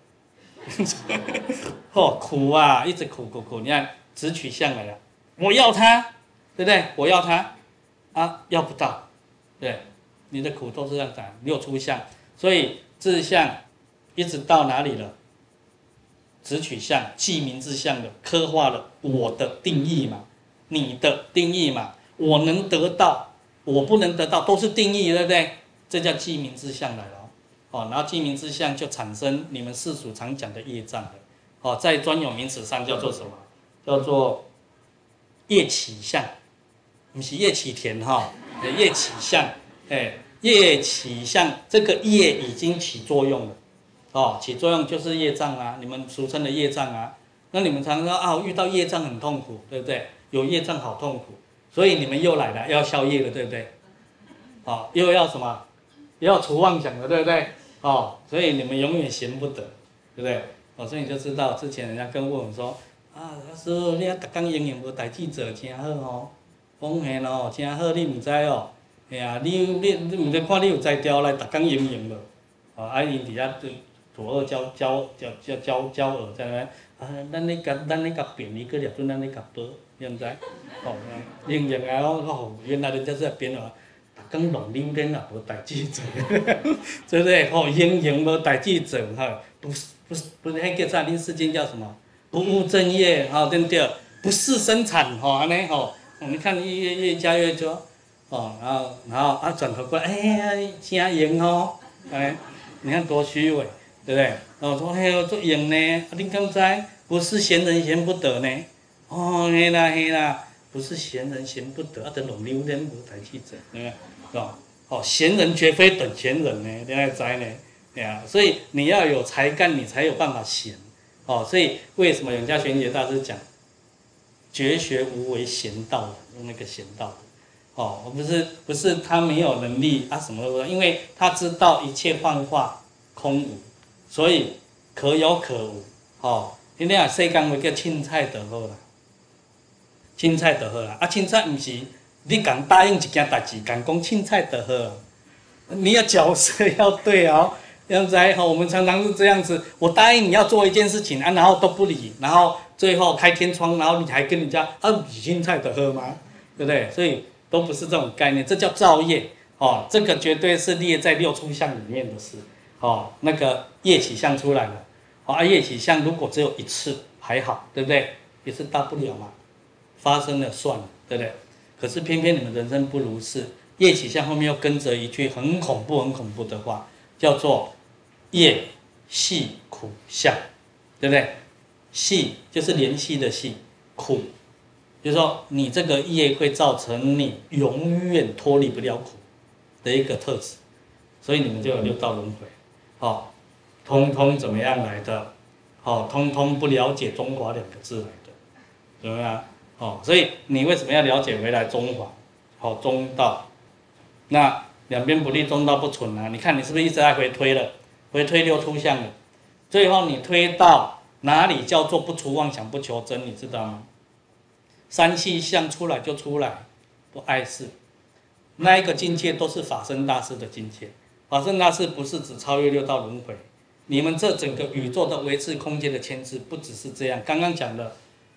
哦，苦啊，一直苦苦苦，你看直取向来了，我要它，对不对？我要它，啊，要不到，对，你的苦都是这样讲，六出相，所以志向一直到哪里了？直取向、记名志向的刻画了我的定义嘛。你的定义嘛，我能得到，我不能得到，都是定义，对不对？这叫记名志向来了，哦，然后记名志向就产生你们世俗常讲的业障了，哦，在专有名词上叫做什么？叫做业起相，不是业起田哈，业起相，哎，业起相，这个业已经起作用了，哦，起作用就是业障啊，你们俗称的业障啊，那你们常说啊，遇到业障很痛苦，对不对？有业障好痛苦，所以你们又来了，要消业了，对不对？哦，又要什么？又要除妄想了，对不对？哦，所以你们永远闲不得，对不对？哦，所以你就知道之前人家跟我们说啊，老师，你啊，逐工营营无代志做，真好哦。讲嘿咯，真好，你唔知哦？嘿啊，你你你唔知看你有才调来，逐工营营咯。哦，啊，因伫遐左二交交交交交交耳在那。啊，咱咧甲咱咧甲编，伊个粒准咱咧甲报，你毋知？哦，应用啊，哦，原来人家是在编哦，逐工弄溜溜啊，无代志做，对不对？哦，应用无代志做，哈，不是不是不是，迄叫啥？恁世间叫什么？不务正业，哈，对不对？不事生产，吼，安尼吼，你看越越越加越多，哦，然后然后啊转头过来，哎呀，真赢哦，哎，你看多虚伪。对不对？哦，说嘿，做用呢，啊，你敢知？不是闲人闲不得呢。哦，嘿啦嘿啦，不是闲人闲不得，啊，得弄溜溜无代志做，对不对？是吧？哦，闲人绝非等闲人呢，你爱知呢？对啊，所以你要有才干，你才有办法闲。哦，所以为什么永嘉玄觉大师讲绝学无为闲道的，用那个闲道的。哦，我不是不是他没有能力啊什么的，因为他知道一切幻化空无。所以可有可无，吼！你俩世间话叫凊彩就好啦，凊彩就好啦。啊，凊彩毋是你讲答应一件代志，讲讲凊彩就好。你要角色要对哦，这样子吼，我们常常是这样子，我答应你要做一件事情啊，然后都不理，然后最后开天窗，然后你还跟人家啊，你凊彩就好吗？对不对？所以都不是这种概念，这叫造业哦，这个绝对是列在六出相里面的事。哦，那个业起相出来了，哦，啊，业起相如果只有一次还好，对不对？也是大不了嘛，发生了算了，对不对？可是偏偏你们人生不如是，业起相后面又跟着一句很恐怖、很恐怖的话，叫做业系苦相，对不对？系就是联系的系，苦就是说你这个业会造成你永远脱离不了苦的一个特质，所以你们就有六道轮回。哦，通通怎么样来的？哦，通通不了解中华两个字来的，怎么样？哦，所以你为什么要了解回来中华？哦，中道，那两边不利，中道不存啊！你看你是不是一直在回推了？回推六出相了，最后你推到哪里叫做不除妄想不求真？你知道吗？三气相出来就出来，不碍事，那一个境界都是法身大师的境界。法身大士不是只超越六道轮回，你们这整个宇宙的维持空间的牵制，不只是这样。刚刚讲的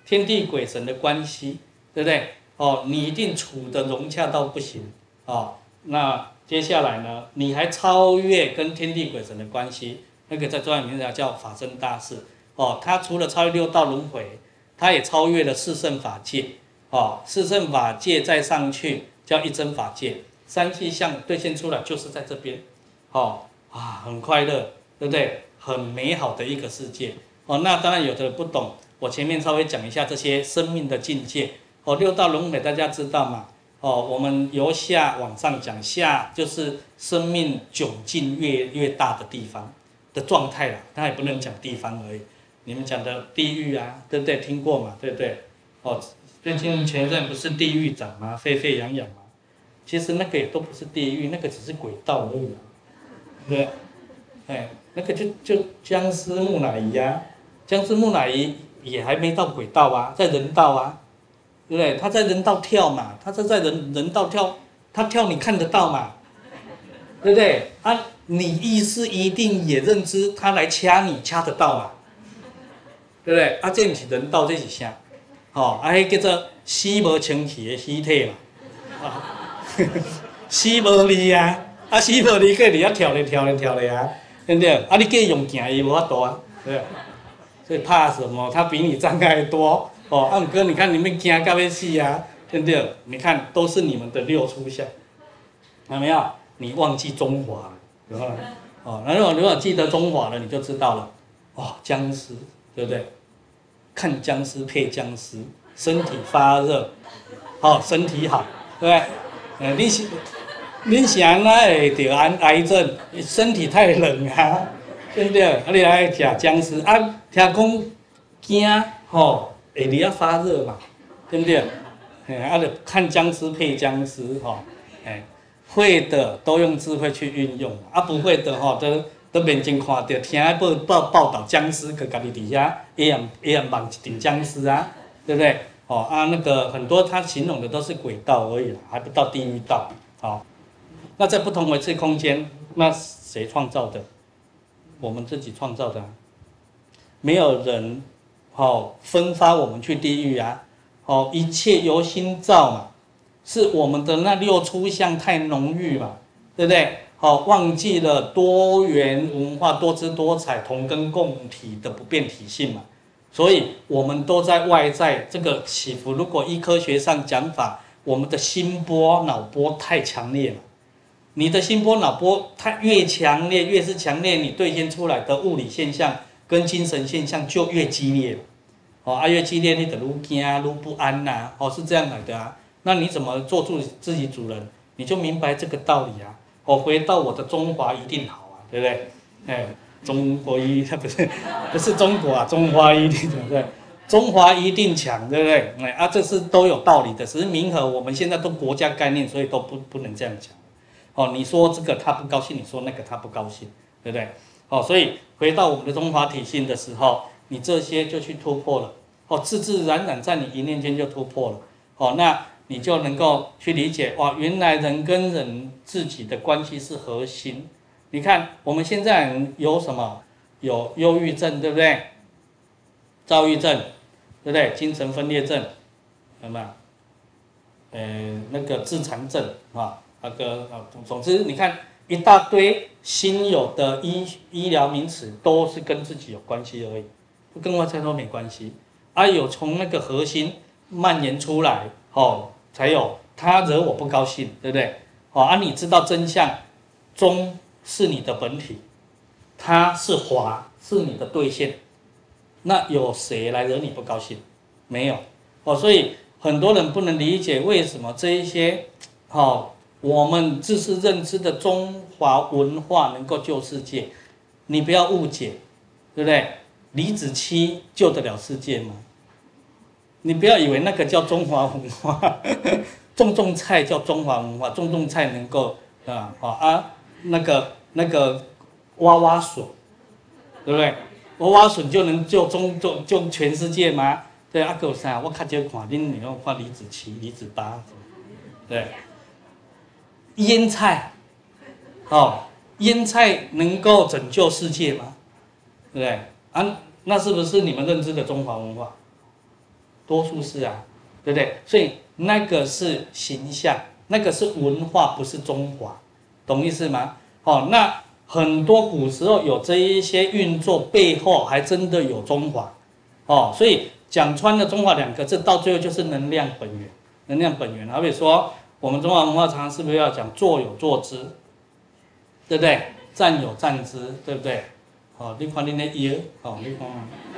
天地鬼神的关系，对不对？哦，你一定处得融洽到不行哦。那接下来呢，你还超越跟天地鬼神的关系，那个在中央名讲叫法身大士哦。他除了超越六道轮回，他也超越了四圣法界哦。四圣法界再上去叫一真法界，三气象兑现出来就是在这边哦啊，很快乐，对不对？很美好的一个世界哦。那当然有的人不懂，我前面稍微讲一下这些生命的境界哦。六道轮回大家知道嘛？哦，我们由下往上讲，下就是生命窘境越越大的地方的状态啦，它也不能讲地方而已。你们讲的地狱啊，对不对？听过嘛？对不对？哦，最近前阵不是地狱长吗？沸沸扬扬吗？其实那个也都不是地狱，那个只是轨道而已啊，对不对？哎，那个就就僵尸木乃伊啊，僵尸木乃伊也还没到轨道啊，在人道啊。对不对？他在人道跳嘛，他是在人人道跳，他跳你看得到嘛？对不对？啊，你意识一定也认知他来掐你，掐得到嘛？对不对？啊，这不是人道，这是啥？哦，啊，迄叫做死无清气的尸体嘛，啊，死无力啊，啊，死无力，个你要跳咧跳咧跳咧啊，对不对？啊，你计用行，伊无法度啊，对。所以怕什么？他比你障碍多。哦，啊，哥，你看你们惊到要死啊，对不对？你看都是你们的六出相，有没有？你忘记中华了，有没有？哦，然后如果记得中华了，你就知道了。哦，僵尸，对不对？看僵尸配僵尸，身体发热，哦，身体好，对不对？呃，你是你想哪会得癌癌症？身体太冷啊，对不对？啊，你来吃僵尸啊，听讲惊，吼。会你要发热嘛，对不对？哎，啊，就看僵尸配僵尸哈，哎，会的都用智慧去运用，啊，不会的哈，都都眼睛看到，听报报报道僵尸，佮家己底下也也也望一顶僵尸啊，对不对？哦啊，那个很多他形容的都是轨道而已啦，还不到地狱道。好，那在不同维次空间，那谁创造的？我们自己创造的、啊，没有人。哦，分发我们去地狱啊！哦，一切由心造嘛，是我们的那六出相太浓郁嘛，对不对？好、哦，忘记了多元文化、多姿多彩、同根共体的不变体性嘛，所以我们都在外在这个起伏。如果依科学上讲法，我们的心波、脑波太强烈了，你的心波、脑波它越强烈，越是强烈，你兑现出来的物理现象跟精神现象就越激烈了。哦，啊越激烈，你就愈惊愈不安呐、啊，哦是这样来的啊。那你怎么做住自己主人？你就明白这个道理啊。我、哦、回到我的中华一定好啊，对不对？哎，中国一不是不是中国啊，中华一定对不对？中华一定强，对不对？哎啊，这是都有道理的，只是民和我们现在都国家概念，所以都不不能这样讲。哦，你说这个他不高兴，你说那个他不高兴，对不对？哦，所以回到我们的中华体系的时候，你这些就去突破了。哦，自自然然在你一念间就突破了。哦，那你就能够去理解哇，原来人跟人自己的关系是核心。你看我们现在人有什么？有忧郁症，对不对？躁郁症，对不对？精神分裂症，有没有？呃，那个自残症啊，那个啊，总之你看一大堆新有的医医疗名词，都是跟自己有关系而已，跟外在都没关系。啊，有从那个核心蔓延出来，哦，才有他惹我不高兴，对不对？哦，啊，你知道真相，中是你的本体，他是华是你的兑现，那有谁来惹你不高兴？没有，哦，所以很多人不能理解为什么这一些，哦，我们知识认知的中华文化能够救世界，你不要误解，对不对？李子柒救得了世界吗？你不要以为那个叫中华文化，种种菜叫中华文化，种种菜能够啊啊那个那个挖挖笋，对不对？挖挖笋就能救中救救全世界吗？对啊，有啥？我较少看恁你用看李子柒、李子八，对，腌菜，哦，腌菜能够拯救世界吗？对不对？啊，那是不是你们认知的中华文化？ 多数是啊，对不对？所以那个是形象，那个是文化，不是中华，懂意思吗？哦，那很多古时候有这一些运作背后，还真的有中华，哦，所以讲穿了中华两个字，到最后就是能量本源，能量本源。好比说，我们中华文化常常是不是要讲坐有坐姿，对不对？站有站姿，对不对？哦，你看你那腰，哦，你看。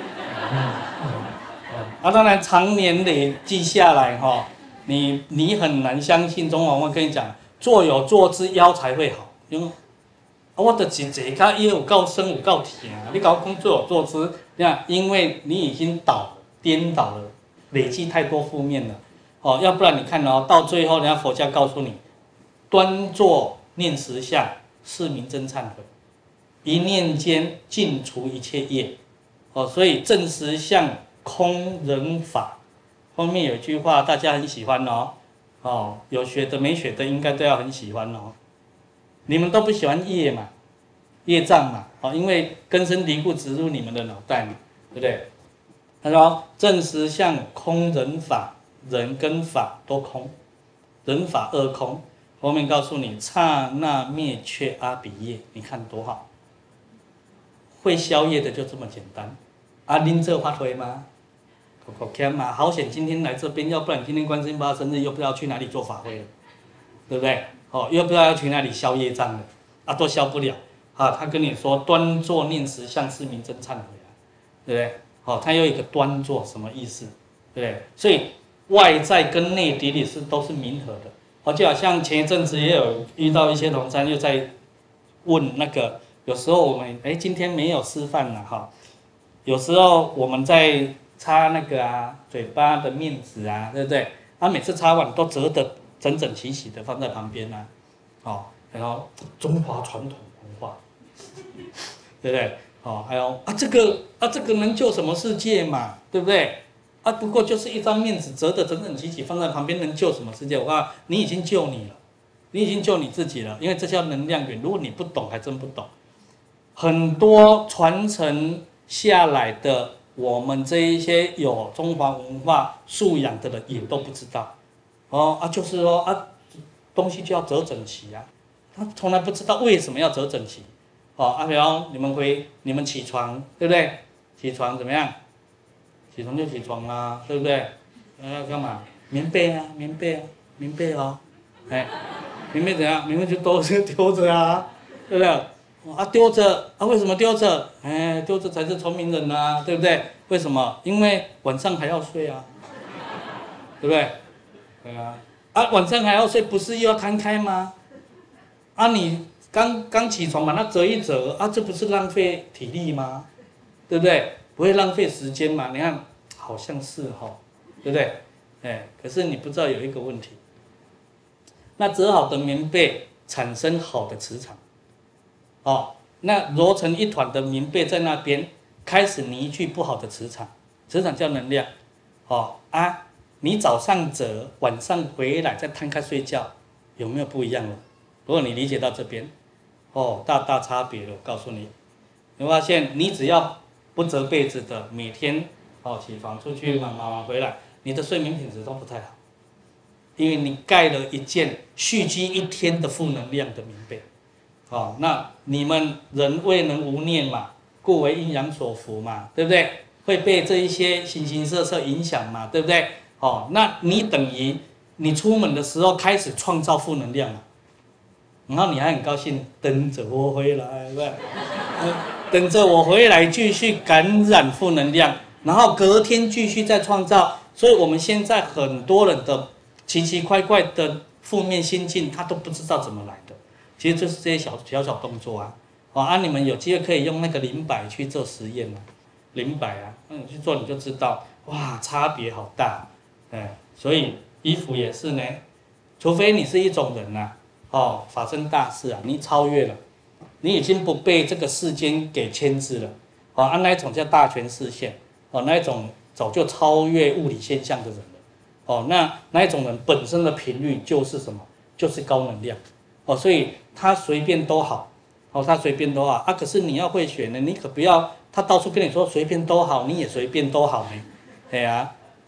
啊，当然常年累积下来哈、哦，你你很难相信中华文化跟你讲，坐有坐姿，腰才会好。因为啊，我的是坐脚腰有够酸有够甜啊！你搞我讲坐有坐姿，你看，因为你已经倒了、颠倒了，累积太多负面了。哦，要不然你看哦，到最后人家佛教告诉你，端坐念实相，是名真忏悔，一念间尽除一切业。哦，所以正实相空人法，后面有一句话大家很喜欢哦，哦，有学的没学的应该都要很喜欢哦。你们都不喜欢业嘛，业障嘛，哦，因为根深蒂固植入你们的脑袋嘛，对不对？他说正实相空人法，人跟法都空，人法二空。后面告诉你刹那灭却阿比业，你看多好。会消业的就这么简单，啊，您这发挥吗？口口欠嘛，好险今天来这边，要不然今天观世音菩萨生日又不知道去哪里做法会了，对不对？哦，又不知道要去哪里消业障了，啊，都消不了。啊，他跟你说端坐念实相是名真忏悔啊，对不对？哦，他有一个端坐什么意思？对不对？所以外在跟内底里是都是冥合的。哦，就好像前一阵子也有遇到一些同参又在问那个。有时候我们哎，今天没有示范了哈。有时候我们在擦那个啊嘴巴的面纸啊，对不对？他、啊、每次擦完都折得整整齐齐的放在旁边啊，哦，然后中华传统文化，对不对？哦，还有啊这个啊这个能救什么世界嘛，对不对？啊不过就是一张面纸折得整整齐齐放在旁边，能救什么世界？我告你已经救你了，你已经救你自己了，因为这叫能量源。如果你不懂，还真不懂。很多传承下来的，我们这一些有中华文化素养的人也都不知道，哦啊，就是说啊，东西就要折整齐啊，他从来不知道为什么要折整齐，哦啊，比方你们回你们起床，对不对？起床怎么样？起床就起床啦、啊，对不对？要干嘛？棉被啊，棉被啊，棉被哦，哎，棉被怎样？棉被就都是丢着啊，对不对？啊，丢着啊？为什么丢着？哎，丢着才是聪明人呐、啊，对不对？为什么？因为晚上还要睡啊，对不对？对啊，啊，晚上还要睡，不是又要摊开吗？啊，你刚刚起床把它折一折，啊，这不是浪费体力吗？对不对？不会浪费时间嘛？你看，好像是哈、哦，对不对？哎，可是你不知道有一个问题，那折好的棉被产生好的磁场。哦，那揉成一团的棉被在那边，开始凝聚不好的磁场，磁场叫能量。哦啊，你早上折，晚上回来再摊开睡觉，有没有不一样了？如果你理解到这边，哦，大大差别了。我告诉你，你会发现你只要不折被子的，每天哦起床出去忙忙忙回来，你的睡眠品质都不太好，因为你盖了一件蓄积一天的负能量的棉被。哦，那你们人未能无念嘛，故为阴阳所伏嘛，对不对？会被这一些形形色色影响嘛，对不对？哦，那你等于你出门的时候开始创造负能量了，然后你还很高兴，等着我回来，对不对？等着我回来继续感染负能量，然后隔天继续再创造。所以我们现在很多人的奇奇怪怪的负面心境，他都不知道怎么来的。其实就是这些小小小动作啊，哦啊，你们有机会可以用那个灵摆去做实验啊，灵摆啊，那你去做你就知道，哇，差别好大，哎，所以衣服也是呢，除非你是一种人呐、啊，哦，发生大事啊，你超越了，你已经不被这个世间给牵制了，哦，啊那一种叫大权视线，哦，那一种早就超越物理现象的人了，哦，那那一种人本身的频率就是什么？就是高能量。哦，所以他随便都好，哦，他随便都好啊。可是你要会选呢，你可不要他到处跟你说随便都好，你也随便都好呢，对啊，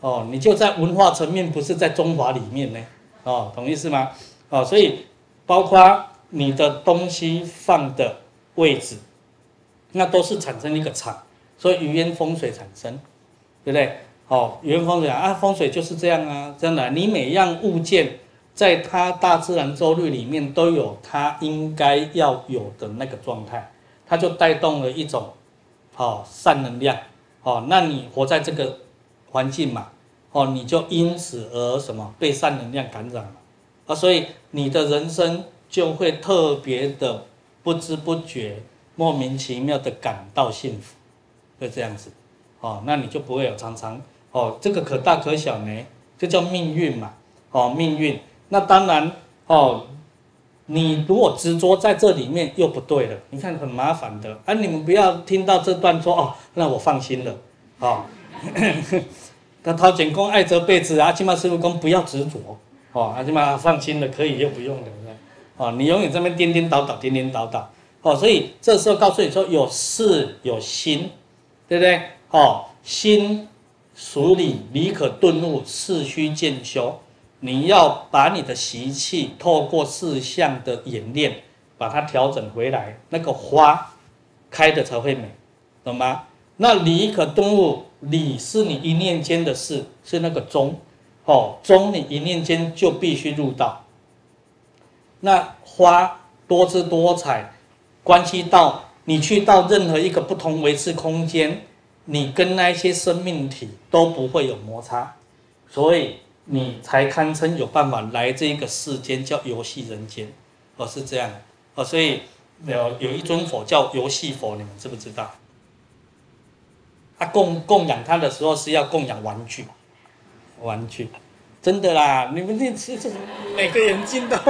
哦，你就在文化层面，不是在中华里面呢，哦，懂意思吗？哦，所以包括你的东西放的位置，那都是产生一个场，所以语言风水产生，对不对？哦，语言风水啊，风水就是这样啊，真的，你每样物件在它大自然周律里面都有它应该要有的那个状态，它就带动了一种哦善能量，哦，那你活在这个环境嘛，哦，你就因此而什么被善能量感染嘛，啊，所以你的人生就会特别的不知不觉、莫名其妙的感到幸福，会这样子，哦，那你就不会有常常哦，这个可大可小呢，就叫命运嘛，哦，命运。那当然哦，你如果执着在这里面又不对了，你看很麻烦的啊！你们不要听到这段说哦，那我放心了，哦。那陶简公爱折被子啊，起码师傅公不要执着哦，啊起码放心了，可以又不用了，哦，你永远这边颠颠倒倒，颠颠倒倒，哦，所以这时候告诉你说有事有心，对不对？哦，心属理，理可顿悟，事须渐修。你要把你的习气透过四项的演练，把它调整回来，那个花开的才会美，懂吗？那理可顿悟，理是你一念间的事，是那个中，哦，中你一念间就必须入道。那花多姿多彩，关系到你去到任何一个不同维次空间，你跟那些生命体都不会有摩擦，所以你才堪称有办法来这个世间，叫游戏人间，哦，是这样，哦，所以有有一尊佛叫游戏佛，你们知不知道？他、啊、供供养他的时候是要供养玩具，玩具，真的啦，你们这这每个眼睛都，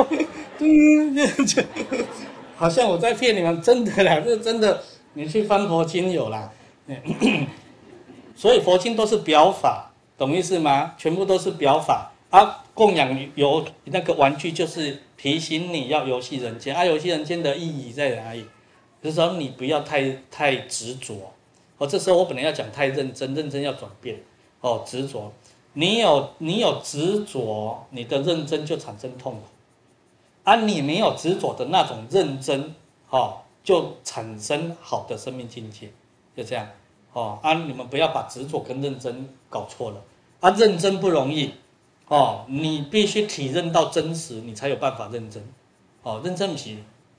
好像我在骗你们，真的啦，这真的，你去翻佛经有啦，所以佛经都是表法。懂意思吗？全部都是表法啊！供养有那个玩具，就是提醒你要游戏人间啊！游戏人间的意义在哪里？就是说你不要太太执着哦。这时候我本来要讲太认真，认真要转变哦。执着，你有你有执着，你的认真就产生痛苦啊！你没有执着的那种认真哦，就产生好的生命境界，就这样哦啊！你们不要把执着跟认真搞错了。啊，认真不容易，哦，你必须体认到真实，你才有办法认真，哦，认真不是，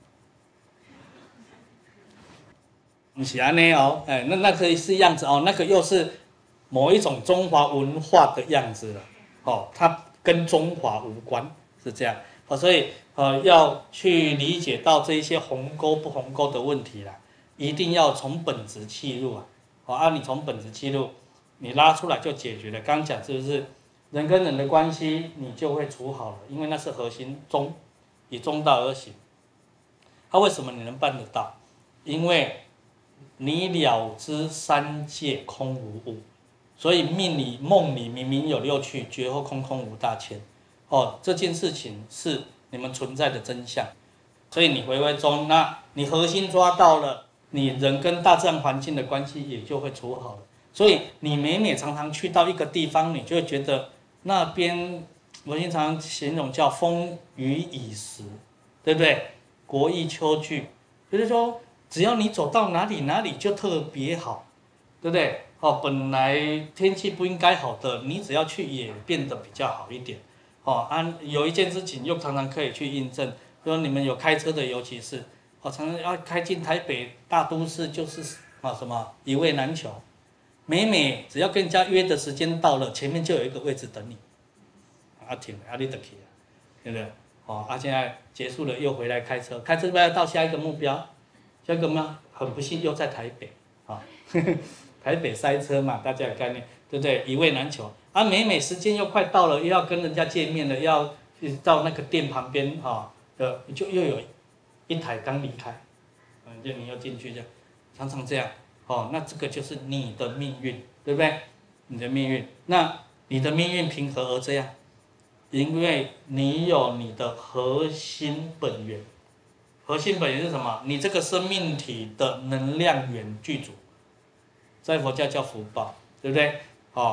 不是安尼哦，哎，那那个是样子哦，那个又是某一种中华文化的样子了，哦，它跟中华无关，是这样，哦，所以呃要去理解到这一些鸿沟不鸿沟的问题啦，一定要从本质切入啊，哦，啊，你从本质切入。你拉出来就解决了。刚刚讲是不是人跟人的关系，你就会处好了，因为那是核心中，以中道而行。他、啊、为什么你能办得到？因为你了知三界空无物，所以命里梦里明明有六趣，觉后空空无大千。哦，这件事情是你们存在的真相，所以你回归中，那你核心抓到了，你人跟大自然环境的关系也就会处好了。所以你每每常常去到一个地方，你就会觉得那边，我经常形容叫风雨已时，对不对？国易秋具，就是说只要你走到哪里哪里就特别好，对不对？哦，本来天气不应该好的，你只要去也变得比较好一点。哦，啊，有一件事情又常常可以去印证，说你们有开车的，尤其是哦，常常要开进台北大都市，就是啊什么一位难求。每每只要跟人家约的时间到了，前面就有一个位置等你，啊停，啊你就去了，对不对？哦，啊现在结束了又回来开车，开车要到下一个目标，下一个目标很不幸又在台北，啊、哦，台北塞车嘛，大家有概念，对不对？一位难求，啊每每时间又快到了，又要跟人家见面了，要到那个店旁边，哈、哦，就又有一台刚离开，嗯，就你又进去这样，常常这样。哦，那这个就是你的命运，对不对？你的命运，那你的命运凭何而这样？因为你有你的核心本源，核心本源是什么？你这个生命体的能量源具足，在佛教叫福报，对不对？哦，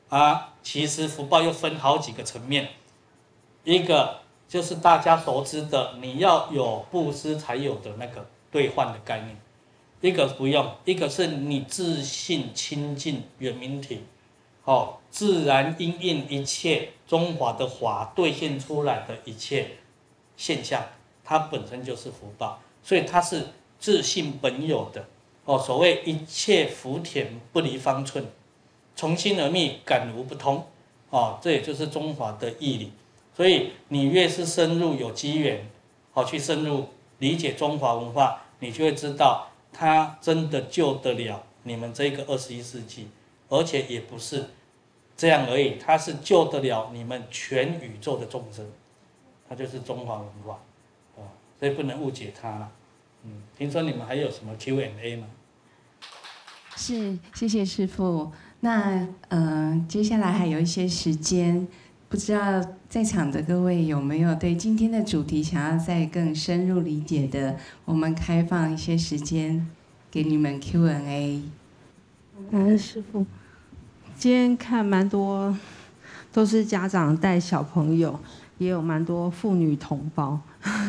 啊，其实福报又分好几个层面，一个就是大家熟知的，你要有布施才有的那个兑换的概念，一个不用，一个是你自信清净圆明体，哦，自然因应一切中华的法兑现出来的一切现象，它本身就是福报，所以它是自信本有的。哦，所谓一切福田不离方寸，从心而觅，感无不通。哦，这也就是中华的义理。所以你越是深入有机缘，好去深入理解中华文化，你就会知道它真的救得了你们这个二十一世纪，而且也不是这样而已，它是救得了你们全宇宙的众生，它就是中华文化。哦，所以不能误解它了。嗯，听说你们还有什么 Q and A 吗？ 是，谢谢师父。那呃，接下来还有一些时间，不知道在场的各位有没有对今天的主题想要再更深入理解的？我们开放一些时间给你们 Q and A。 感恩师父，今天看蛮多都是家长带小朋友，也有蛮多妇女同胞。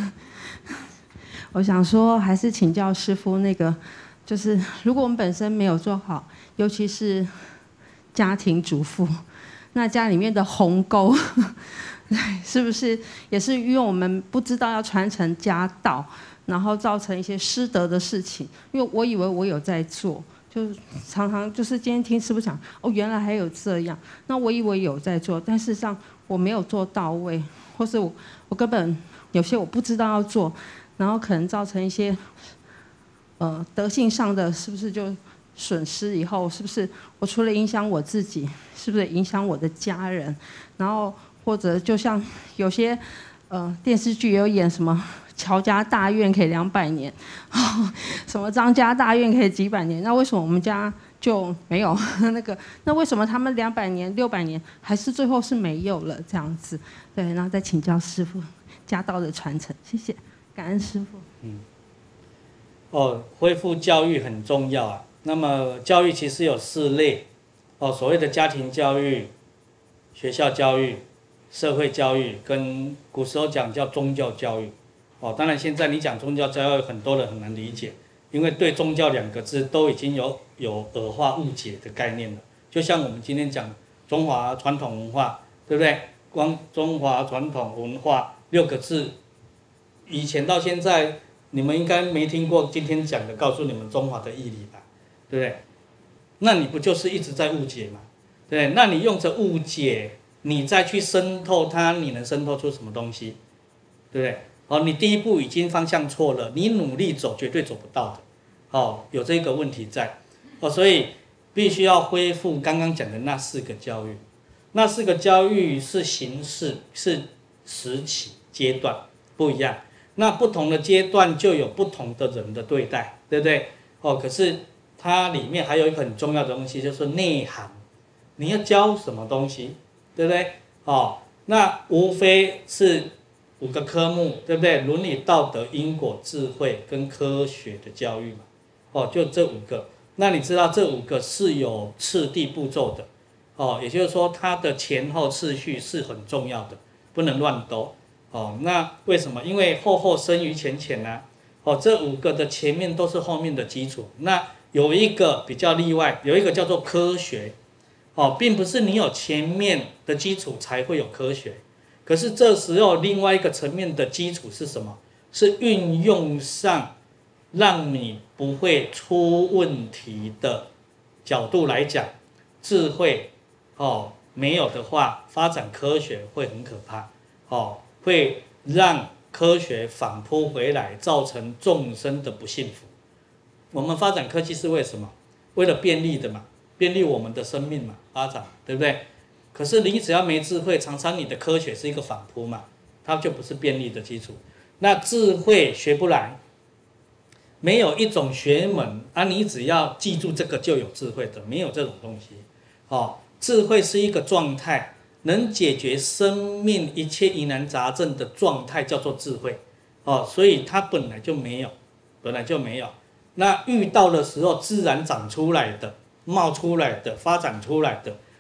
我想说，还是请教师父，那个就是如果我们本身没有做好，尤其是家庭主妇，那家里面的鸿沟，是不是也是因为我们不知道要传承家道，然后造成一些失德的事情？因为我以为我有在做，就常常就是今天听师父讲，哦，原来还有这样，那我以为有在做，但事实上我没有做到位，或是我我根本有些我不知道要做。然后可能造成一些，呃，德性上的是不是就损失？以后是不是我除了影响我自己，是不是影响我的家人？然后或者就像有些呃电视剧有演什么乔家大院可以两百年，什么张家大院可以几百年，那为什么我们家就没有那个？那为什么他们两百年、六百年还是最后是没有了这样子？对，然后再请教师父家道的传承，谢谢。感恩师父。 嗯，哦，恢复教育很重要啊。那么教育其实有四类，哦，所谓的家庭教育、学校教育、社会教育，跟古时候讲叫宗教教育。哦，当然现在你讲宗教教育，很多人很难理解，因为对宗教两个字都已经有有耳化误解的概念了。就像我们今天讲中华传统文化，对不对？光中华传统文化六个字。以前到现在，你们应该没听过今天讲的，告诉你们中华的义理吧，对不对？那你不就是一直在误解吗？对不对？那你用着误解，你再去渗透它，你能渗透出什么东西？对不对？哦，你第一步已经方向错了，你努力走绝对走不到的。哦，有这个问题在。哦，所以必须要恢复刚刚讲的那四个教育。那四个教育是形式，是时期阶段不一样。那不同的阶段就有不同的人的对待，对不对？哦，可是它里面还有一个很重要的东西，就是内涵。你要教什么东西，对不对？哦，那无非是五个科目，对不对？伦理、道德、因果、智慧跟科学的教育嘛。哦，就这五个。那你知道这五个是有次第步骤的，哦，也就是说它的前后次序是很重要的，不能乱兜。哦，那为什么？因为后后生于前前啊。哦，这五个的前面都是后面的基础。那有一个比较例外，有一个叫做科学。哦，并不是你有前面的基础才会有科学。可是这时候另外一个层面的基础是什么？是运用上让你不会出问题的角度来讲，智慧哦没有的话，发展科学会很可怕。哦。会让科学反扑回来，造成众生的不幸福。我们发展科技是为什么？为了便利的嘛，便利我们的生命嘛，发展，对不对？可是你只要没智慧，常常你的科学是一个反扑嘛，它就不是便利的基础。那智慧学不来，没有一种学门啊，你只要记住这个就有智慧的，没有这种东西。哦，智慧是一个状态。能解决生命一切疑难杂症的状态叫做智慧，哦，所以它本来就没有，本来就没有。那遇到的时候自然长出来的、冒出来的、发展出来的，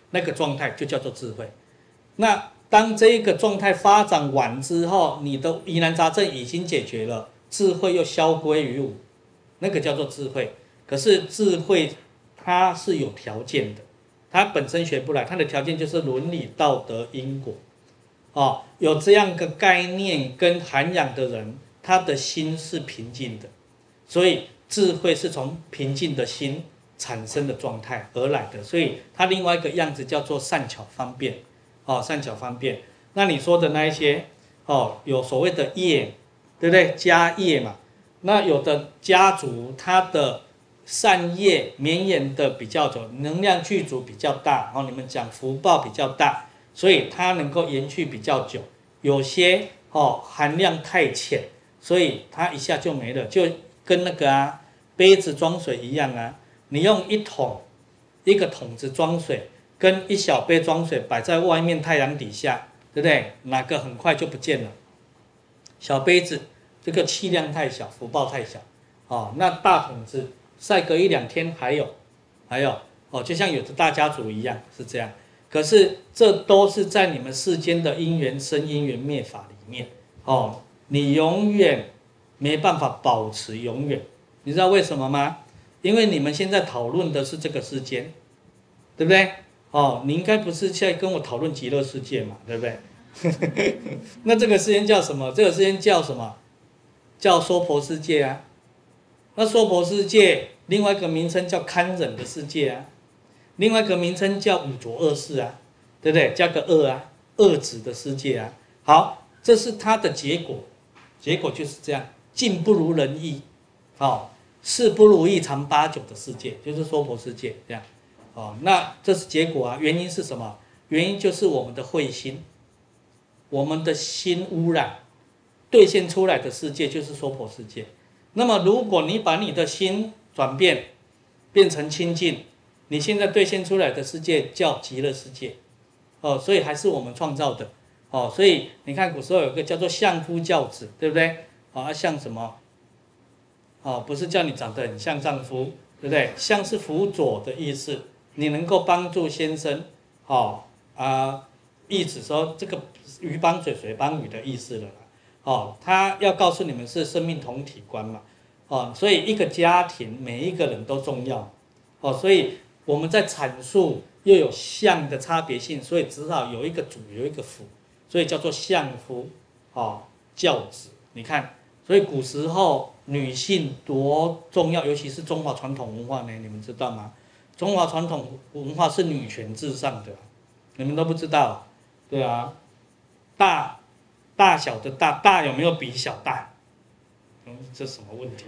那个状态就叫做智慧。那当这一个状态发展完之后，你的疑难杂症已经解决了，智慧又消归于无，那个叫做智慧。可是智慧它是有条件的，它本身学不来，它的条件就是伦理道德因果。哦，有这样个概念跟涵养的人，他的心是平静的，所以智慧是从平静的心产生的状态而来的，所以它另外一个样子叫做善巧方便。哦，善巧方便。那你说的那一些，哦，有所谓的业，对不对？家业嘛。那有的家族它的善业绵延的比较久，能量具足比较大，哦，你们讲福报比较大，所以它能够延续比较久。有些哦含量太浅，所以它一下就没了，就跟那个啊杯子装水一样啊，你用一桶一个桶子装水。跟一小杯装水摆在外面太阳底下，对不对？哪个很快就不见了？小杯子这个气量太小，福报太小，哦，那大桶子晒个一两天还有，还有哦，就像有的大家族一样是这样。可是这都是在你们世间的因缘生因缘灭法里面，哦，你永远没办法保持永远，你知道为什么吗？因为你们现在讨论的是这个世间，对不对？哦，你应该不是现在跟我讨论极乐世界嘛，对不对？那这个世间叫什么？这个世间叫什么？叫娑婆世界啊。那娑婆世界另外一个名称叫堪忍的世界啊，另外一个名称叫五浊恶世啊，对不对？加个恶啊，恶质的世界啊。好，这是它的结果，结果就是这样，境不如人意，哦，事不如意常八九的世界，就是娑婆世界这样。哦，那这是结果啊，原因是什么？原因就是我们的慧心，我们的心污染，兑现出来的世界就是娑婆世界。那么如果你把你的心转变，变成清净，你现在兑现出来的世界叫极乐世界。哦，所以还是我们创造的。哦，所以你看古时候有个叫做相夫教子，对不对？啊，像什么？哦，不是叫你长得很像丈夫，对不对？相是辅佐的意思。你能够帮助先生，哦啊，意思说这个鱼帮水，水帮鱼的意思了啦，哦，他要告诉你们是生命同体观嘛，哦，所以一个家庭每一个人都重要，哦，所以我们在阐述又有相的差别性，所以只好有一个主有一个辅，所以叫做相夫，哦，教子。你看，所以古时候女性多重要，尤其是中华传统文化呢，你们知道吗？中华传统文化是女权至上的，你们都不知道，对啊，大大小的大大有没有比小大？嗯，这什么问题？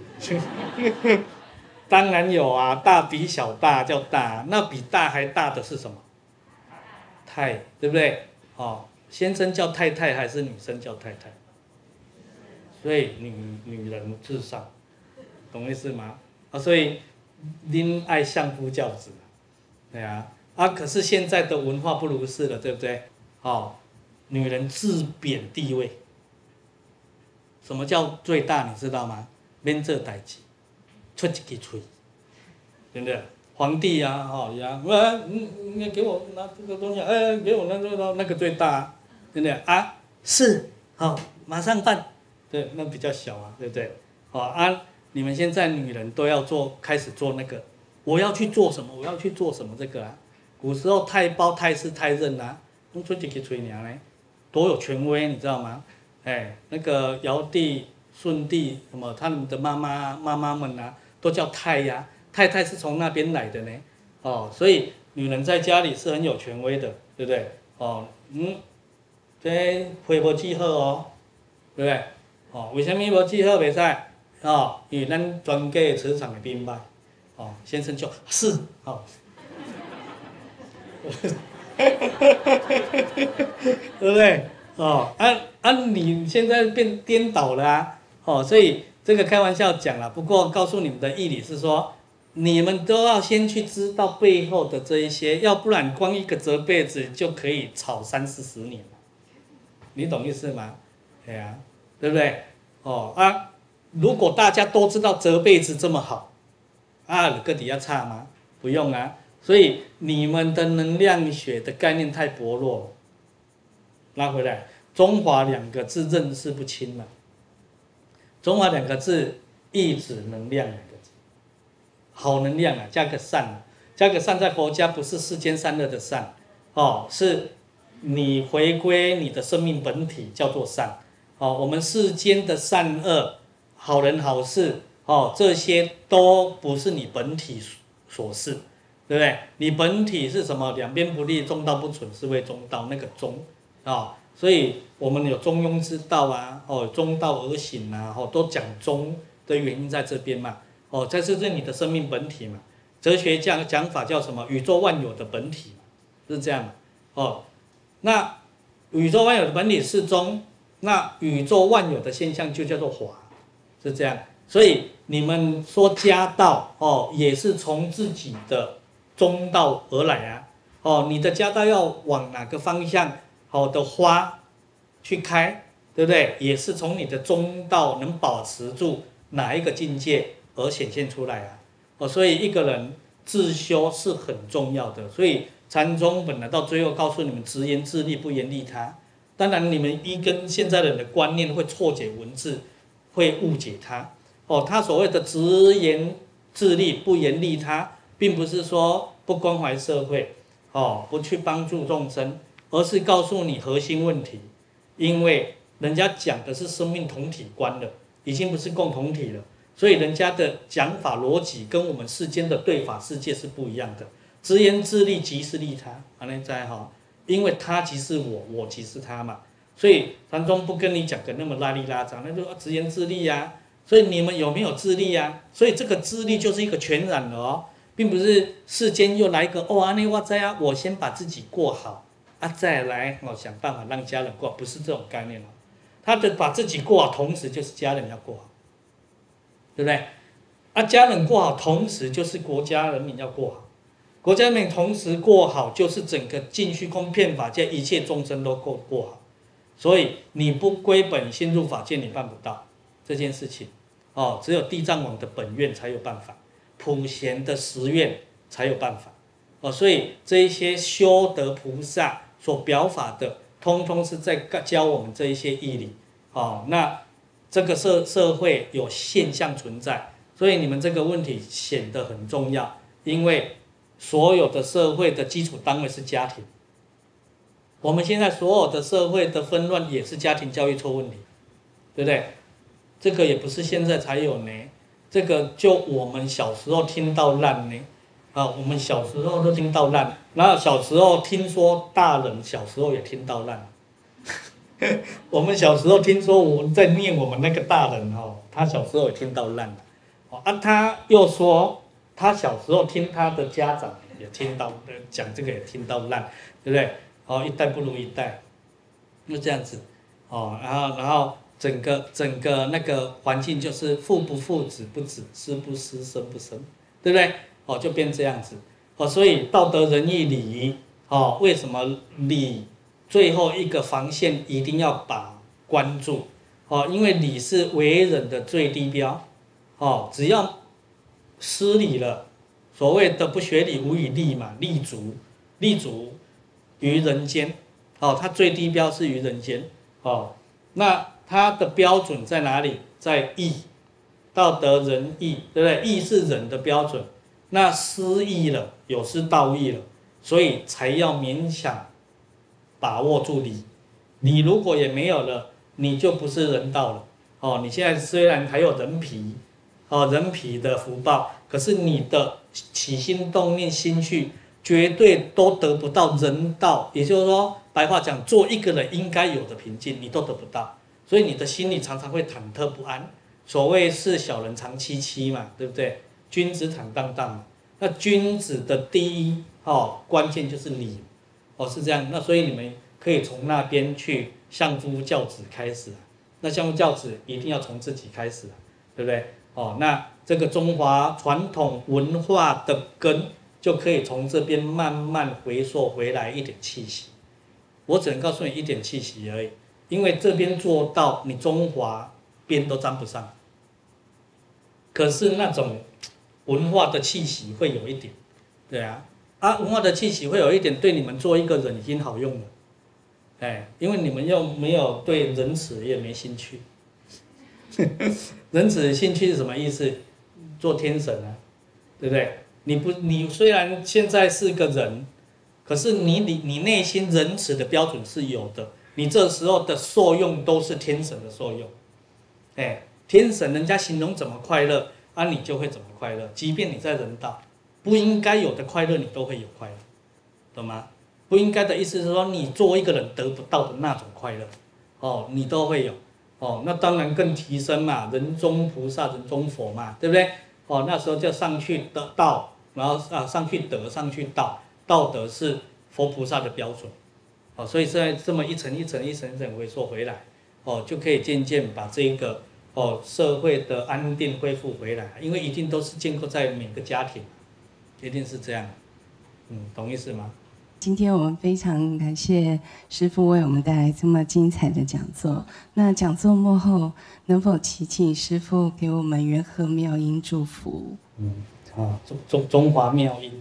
当然有啊，大比小大叫大，那比大还大的是什么？太，对不对？哦，先生叫太太还是女生叫太太？所以女女人至上，懂意思吗？啊，所以。您爱相夫教子，对啊，啊，可是现在的文化不如是了，对不对？哦，女人自贬地位。什么叫最大？你知道吗？免做代志，出一支嘴，对不对？皇帝啊，哦呀，呃，你给我拿这个东西，哎，给我拿这个那个最大，对不对？啊，是，好，马上办，对，那比较小啊，对不对？好啊。你们现在女人都要做，开始做那个，我要去做什么？我要去做什么？这个啊，古时候太包、太师、太任啊，用出去给吹娘嘞，多有权威，你知道吗？哎，那个尧帝、舜帝什么，他们的妈妈、妈妈们啊，都叫太呀、啊，太太是从那边来的呢。哦，所以女人在家里是很有权威的，对不对？哦，嗯，这回无记号哦，对不对？哦，为什么无记号袂使？哦，因为咱专家磁场会明白，哦，先生就是哦，对不对？哦，啊啊，你现在变颠倒了啊，哦，所以这个开玩笑讲了，不过告诉你们的义理是说，你们都要先去知道背后的这一些，要不然光一个折被子就可以吵三四十年了，你懂意思吗？对啊，对不对？哦啊。如果大家都知道折被子这么好，啊，个底下差吗？不用啊， 所以你们的能量学的概念太薄弱了。拉回来，中华两个字认识不清了。中华两个字意指能量两个字，好能量啊，加个善啊，加个善在佛家不是世间善恶的善，哦，是你回归你的生命本体叫做善。哦，我们世间的善恶、好人好事，哦，这些都不是你本体所示，对不对？你本体是什么？两边不利，中道不存，是谓中道，那个中啊、哦。所以我们有中庸之道啊，哦，中道而行啊，哦，都讲中的原因在这边嘛，哦，这是你的生命本体嘛。哲学讲讲法叫什么？宇宙万有的本体嘛，是这样嘛，哦，那宇宙万有的本体是中。那宇宙万有的现象就叫做华，是这样。所以你们说家道哦，也是从自己的中道而来啊。哦，你的家道要往哪个方向好的花去开，对不对？也是从你的中道能保持住哪一个境界而显现出来啊。哦，所以一个人自修是很重要的。所以禅宗本来到最后告诉你们，直言自利，不言利他。当然，你们一跟现在人的观念会错解文字，会误解它。哦，他所谓的直言自利、不言利他，并不是说不关怀社会，哦，不去帮助众生，而是告诉你核心问题。因为人家讲的是生命同体观了，已经不是共同体了，所以人家的讲法逻辑跟我们世间的对法世界是不一样的。直言自利即是利他，安内在哈。因为他即是我，我即是他嘛，所以禅宗不跟你讲的那么拉里拉杂，那就直言自利呀。所以你们有没有自利呀？所以这个自利就是一个全然的哦，并不是世间又来一个哦，安内哇在啊，我先把自己过好啊，再来哦想办法让家人过好，不是这种概念哦。他的把自己过好，同时就是家人要过好，对不对？啊，家人过好，同时就是国家人民要过好。国家人民同时过好，就是整个尽虚空遍法界一切众生都过过好，所以你不归本心入法界，你办不到这件事情。哦，只有地藏王的本愿才有办法，普贤的十愿才有办法。哦，所以这一些修德菩萨所表法的，通通是在教我们这一些义理。哦，那这个社社会有现象存在，所以你们这个问题显得很重要，因为所有的社会的基础单位是家庭，我们现在所有的社会的纷乱也是家庭教育出问题，对不对？这个也不是现在才有呢，这个就我们小时候听到烂呢，啊，我们小时候都听到烂，然后小时候听说大人小时候也听到烂，我们小时候听说我们在念我们那个大人哦，他小时候也听到烂，哦啊，他又说。他小时候听他的家长也听到讲这个也听到烂，对不对？哦，一代不如一代，就这样子，哦，然后然后整个整个那个环境就是父不父子不子，师不师生不生，对不对？哦，就变这样子，哦，所以道德仁义礼仪，哦，为什么礼最后一个防线一定要把关注？哦，因为礼是为人的最低标，哦，只要失礼了，所谓的不学礼无以立嘛，立足，立足于人间，哦，它最低标是于人间，哦，那它的标准在哪里？在义，道德仁义，对不对？义是人的标准，那失义了，有失道义了，所以才要勉强把握住礼，礼如果也没有了，你就不是人道了，哦，你现在虽然还有人皮。哦，人皮的福报，可是你的起心动念心绪，绝对都得不到人道，也就是说，白话讲，做一个人应该有的平静，你都得不到，所以你的心里常常会忐忑不安。所谓是小人长戚戚嘛，对不对？君子坦荡荡嘛。那君子的第一哦关键就是礼，哦是这样。那所以你们可以从那边去相夫教子开始，那相夫教子一定要从自己开始，对不对？哦，那这个中华传统文化的根就可以从这边慢慢回溯回来一点气息。我只能告诉你一点气息而已，因为这边做到你中华边都沾不上，可是那种文化的气息会有一点，对啊， 啊，文化的气息会有一点对你们做一个人已经好用了，哎，因为你们又没有对仁慈也没兴趣。仁慈的兴趣是什么意思？做天神啊，对不对？你不，你虽然现在是个人，可是你你你内心仁慈的标准是有的，你这时候的受用都是天神的受用，哎，天神人家形容怎么快乐啊，你就会怎么快乐，即便你在人道。不应该有的快乐，你都会有快乐，懂吗？不应该的意思是说，你作为一个人得不到的那种快乐，哦，你都会有，哦，那当然更提升嘛，人中菩萨，人中佛嘛，对不对？哦，那时候就上去得道，然后啊上去得，上去道，道德是佛菩萨的标准，哦，所以现在这么一层一层一层一层回溯回来，哦，就可以渐渐把这个哦社会的安定恢复回来，因为一定都是建构在每个家庭。一定是这样，嗯，懂意思吗？ 今天我们非常感谢师父为我们带来这么精彩的讲座。那讲座幕后，能否祈请师父给我们元和妙音祝福？ 嗯，啊，中中中华妙音。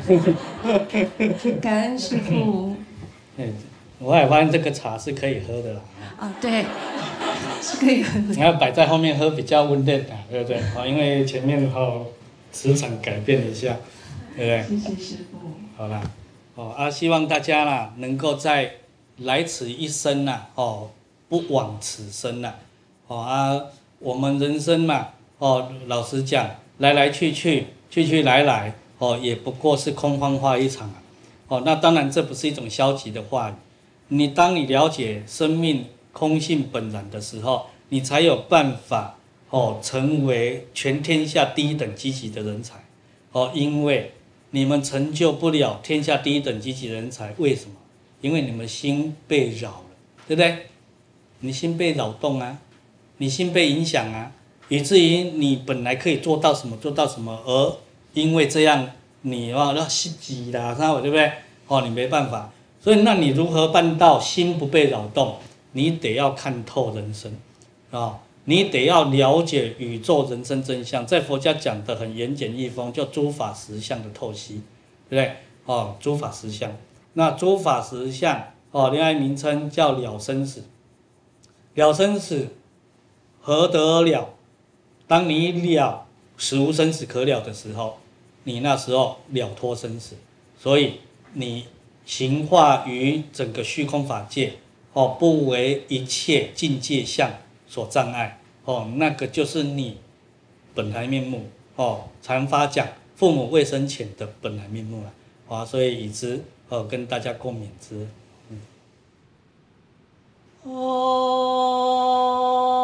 感恩师父。 嗯，我还发现这个茶是可以喝的啦。 啊，对，是可以喝的。 你要摆在后面喝比较温润的，对不对？啊，因为前面哦磁场改变一下。对不对？ 谢谢师父。 好啦，哦啊，希望大家啦，能够在来此一生呐，哦，不枉此生呐，哦啊，我们人生嘛，哦，老实讲，来来去去，去去来来，哦，也不过是空幻化一场啊，哦，那当然这不是一种消极的话语，你当你了解生命空性本然的时候，你才有办法哦，成为全天下第一等积极的人才，哦，因为。你们成就不了天下第一等积极人才，为什么？因为你们心被扰了，对不对？你心被扰动啊，你心被影响啊，以至于你本来可以做到什么做到什么，而因为这样你要要心急啦，对不对？哦，你没办法，所以那你如何办到心不被扰动？你得要看透人生啊。哦，你得要了解宇宙人生真相，在佛家讲的很言简意丰，叫诸法实相的透析，对不对？哦，诸法实相，那诸法实相哦，另外名称叫了生死。了生死，何得了？当你了死无生死可了的时候，你那时候了脱生死，所以你行化于整个虚空法界，哦，不为一切境界相所障碍。哦，那个就是你本来面目哦。禅法讲父母未生前的本来面目了，啊，所以以之哦跟大家共勉之。嗯。哦。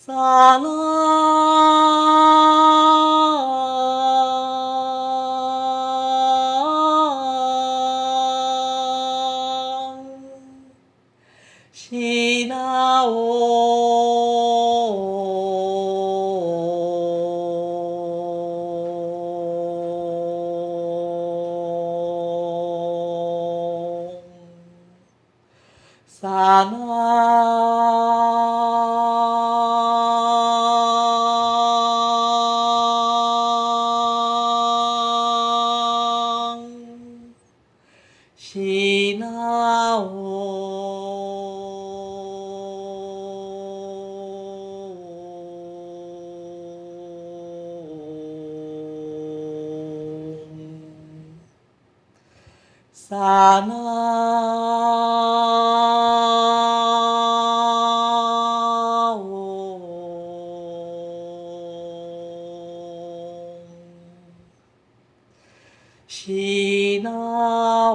萨那西那哦，萨那西那萨那西那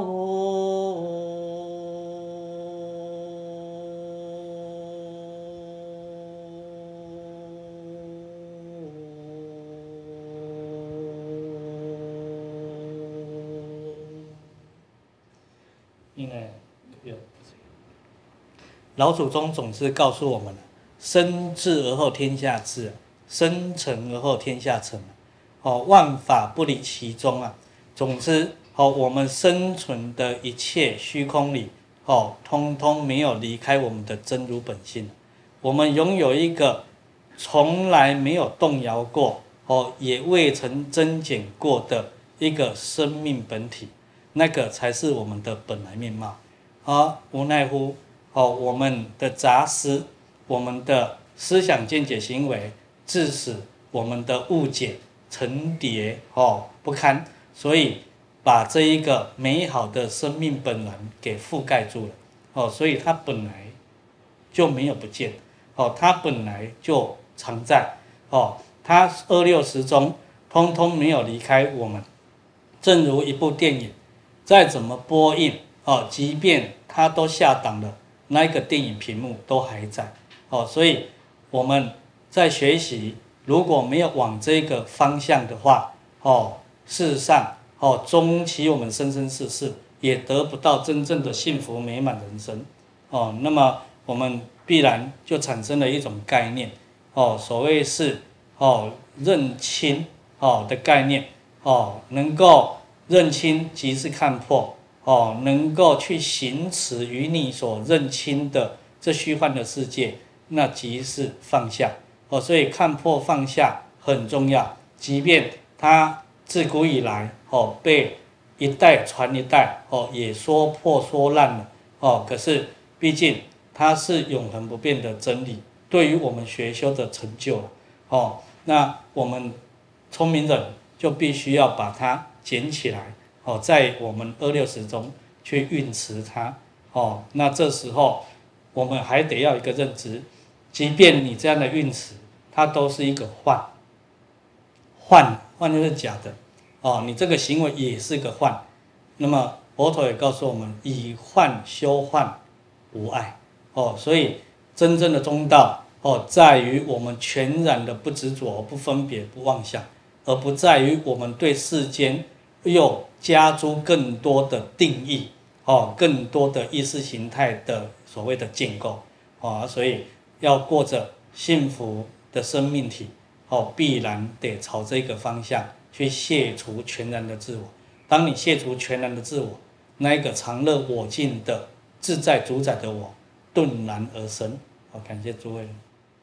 因为有老祖宗总是告诉我们：生治而后天下治，生成而后天下成。哦，万法不离其中啊。总之，哦，我们生存的一切虚空里，哦，通通没有离开我们的真如本性。我们拥有一个从来没有动摇过，哦，也未曾增减过的一个生命本体。那个才是我们的本来面貌，而无奈乎哦，我们的杂思，我们的思想见解行为，致使我们的误解层叠哦不堪，所以把这一个美好的生命本然给覆盖住了哦，所以它本来就没有不见哦，它本来就常在哦，它二六时中通通没有离开我们，正如一部电影。再怎么播映哦，即便它都下档了，那个电影屏幕都还在哦。所以我们在学习，如果没有往这个方向的话哦，事实上哦，终其我们生生世世也得不到真正的幸福美满人生哦。那么我们必然就产生了一种概念哦，所谓是哦认清哦的概念哦，能够。认清即是看破哦，能够去行持于你所认清的这虚幻的世界，那即是放下哦。所以看破放下很重要，即便它自古以来哦被一代传一代哦，也说破说烂了哦，可是毕竟它是永恒不变的真理，对于我们学修的成就了哦，那我们聪明人就必须要把它。捡起来哦，在我们二六时中去运持它哦，那这时候我们还得要一个认知，即便你这样的运持，它都是一个幻，幻幻就是假的哦，你这个行为也是个幻。那么佛陀也告诉我们，以幻修幻，无碍哦，所以真正的中道哦，在于我们全然的不执着、不分别、不妄想，而不在于我们对世间。又加诸更多的定义，哦，更多的意识形态的所谓的建构，哦，所以要过着幸福的生命体，哦，必然得朝这个方向去卸除全然的自我。当你卸除全然的自我，那一个常乐我净的自在主宰的我，顿然而生。好，感谢诸位。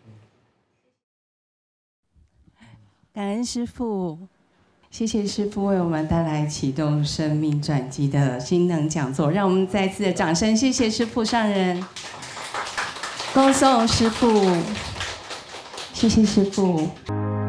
感恩师父。谢谢师父为我们带来启动生命转机的心能讲座，让我们再次的掌声，谢谢师父上人，恭送师父，谢谢师父。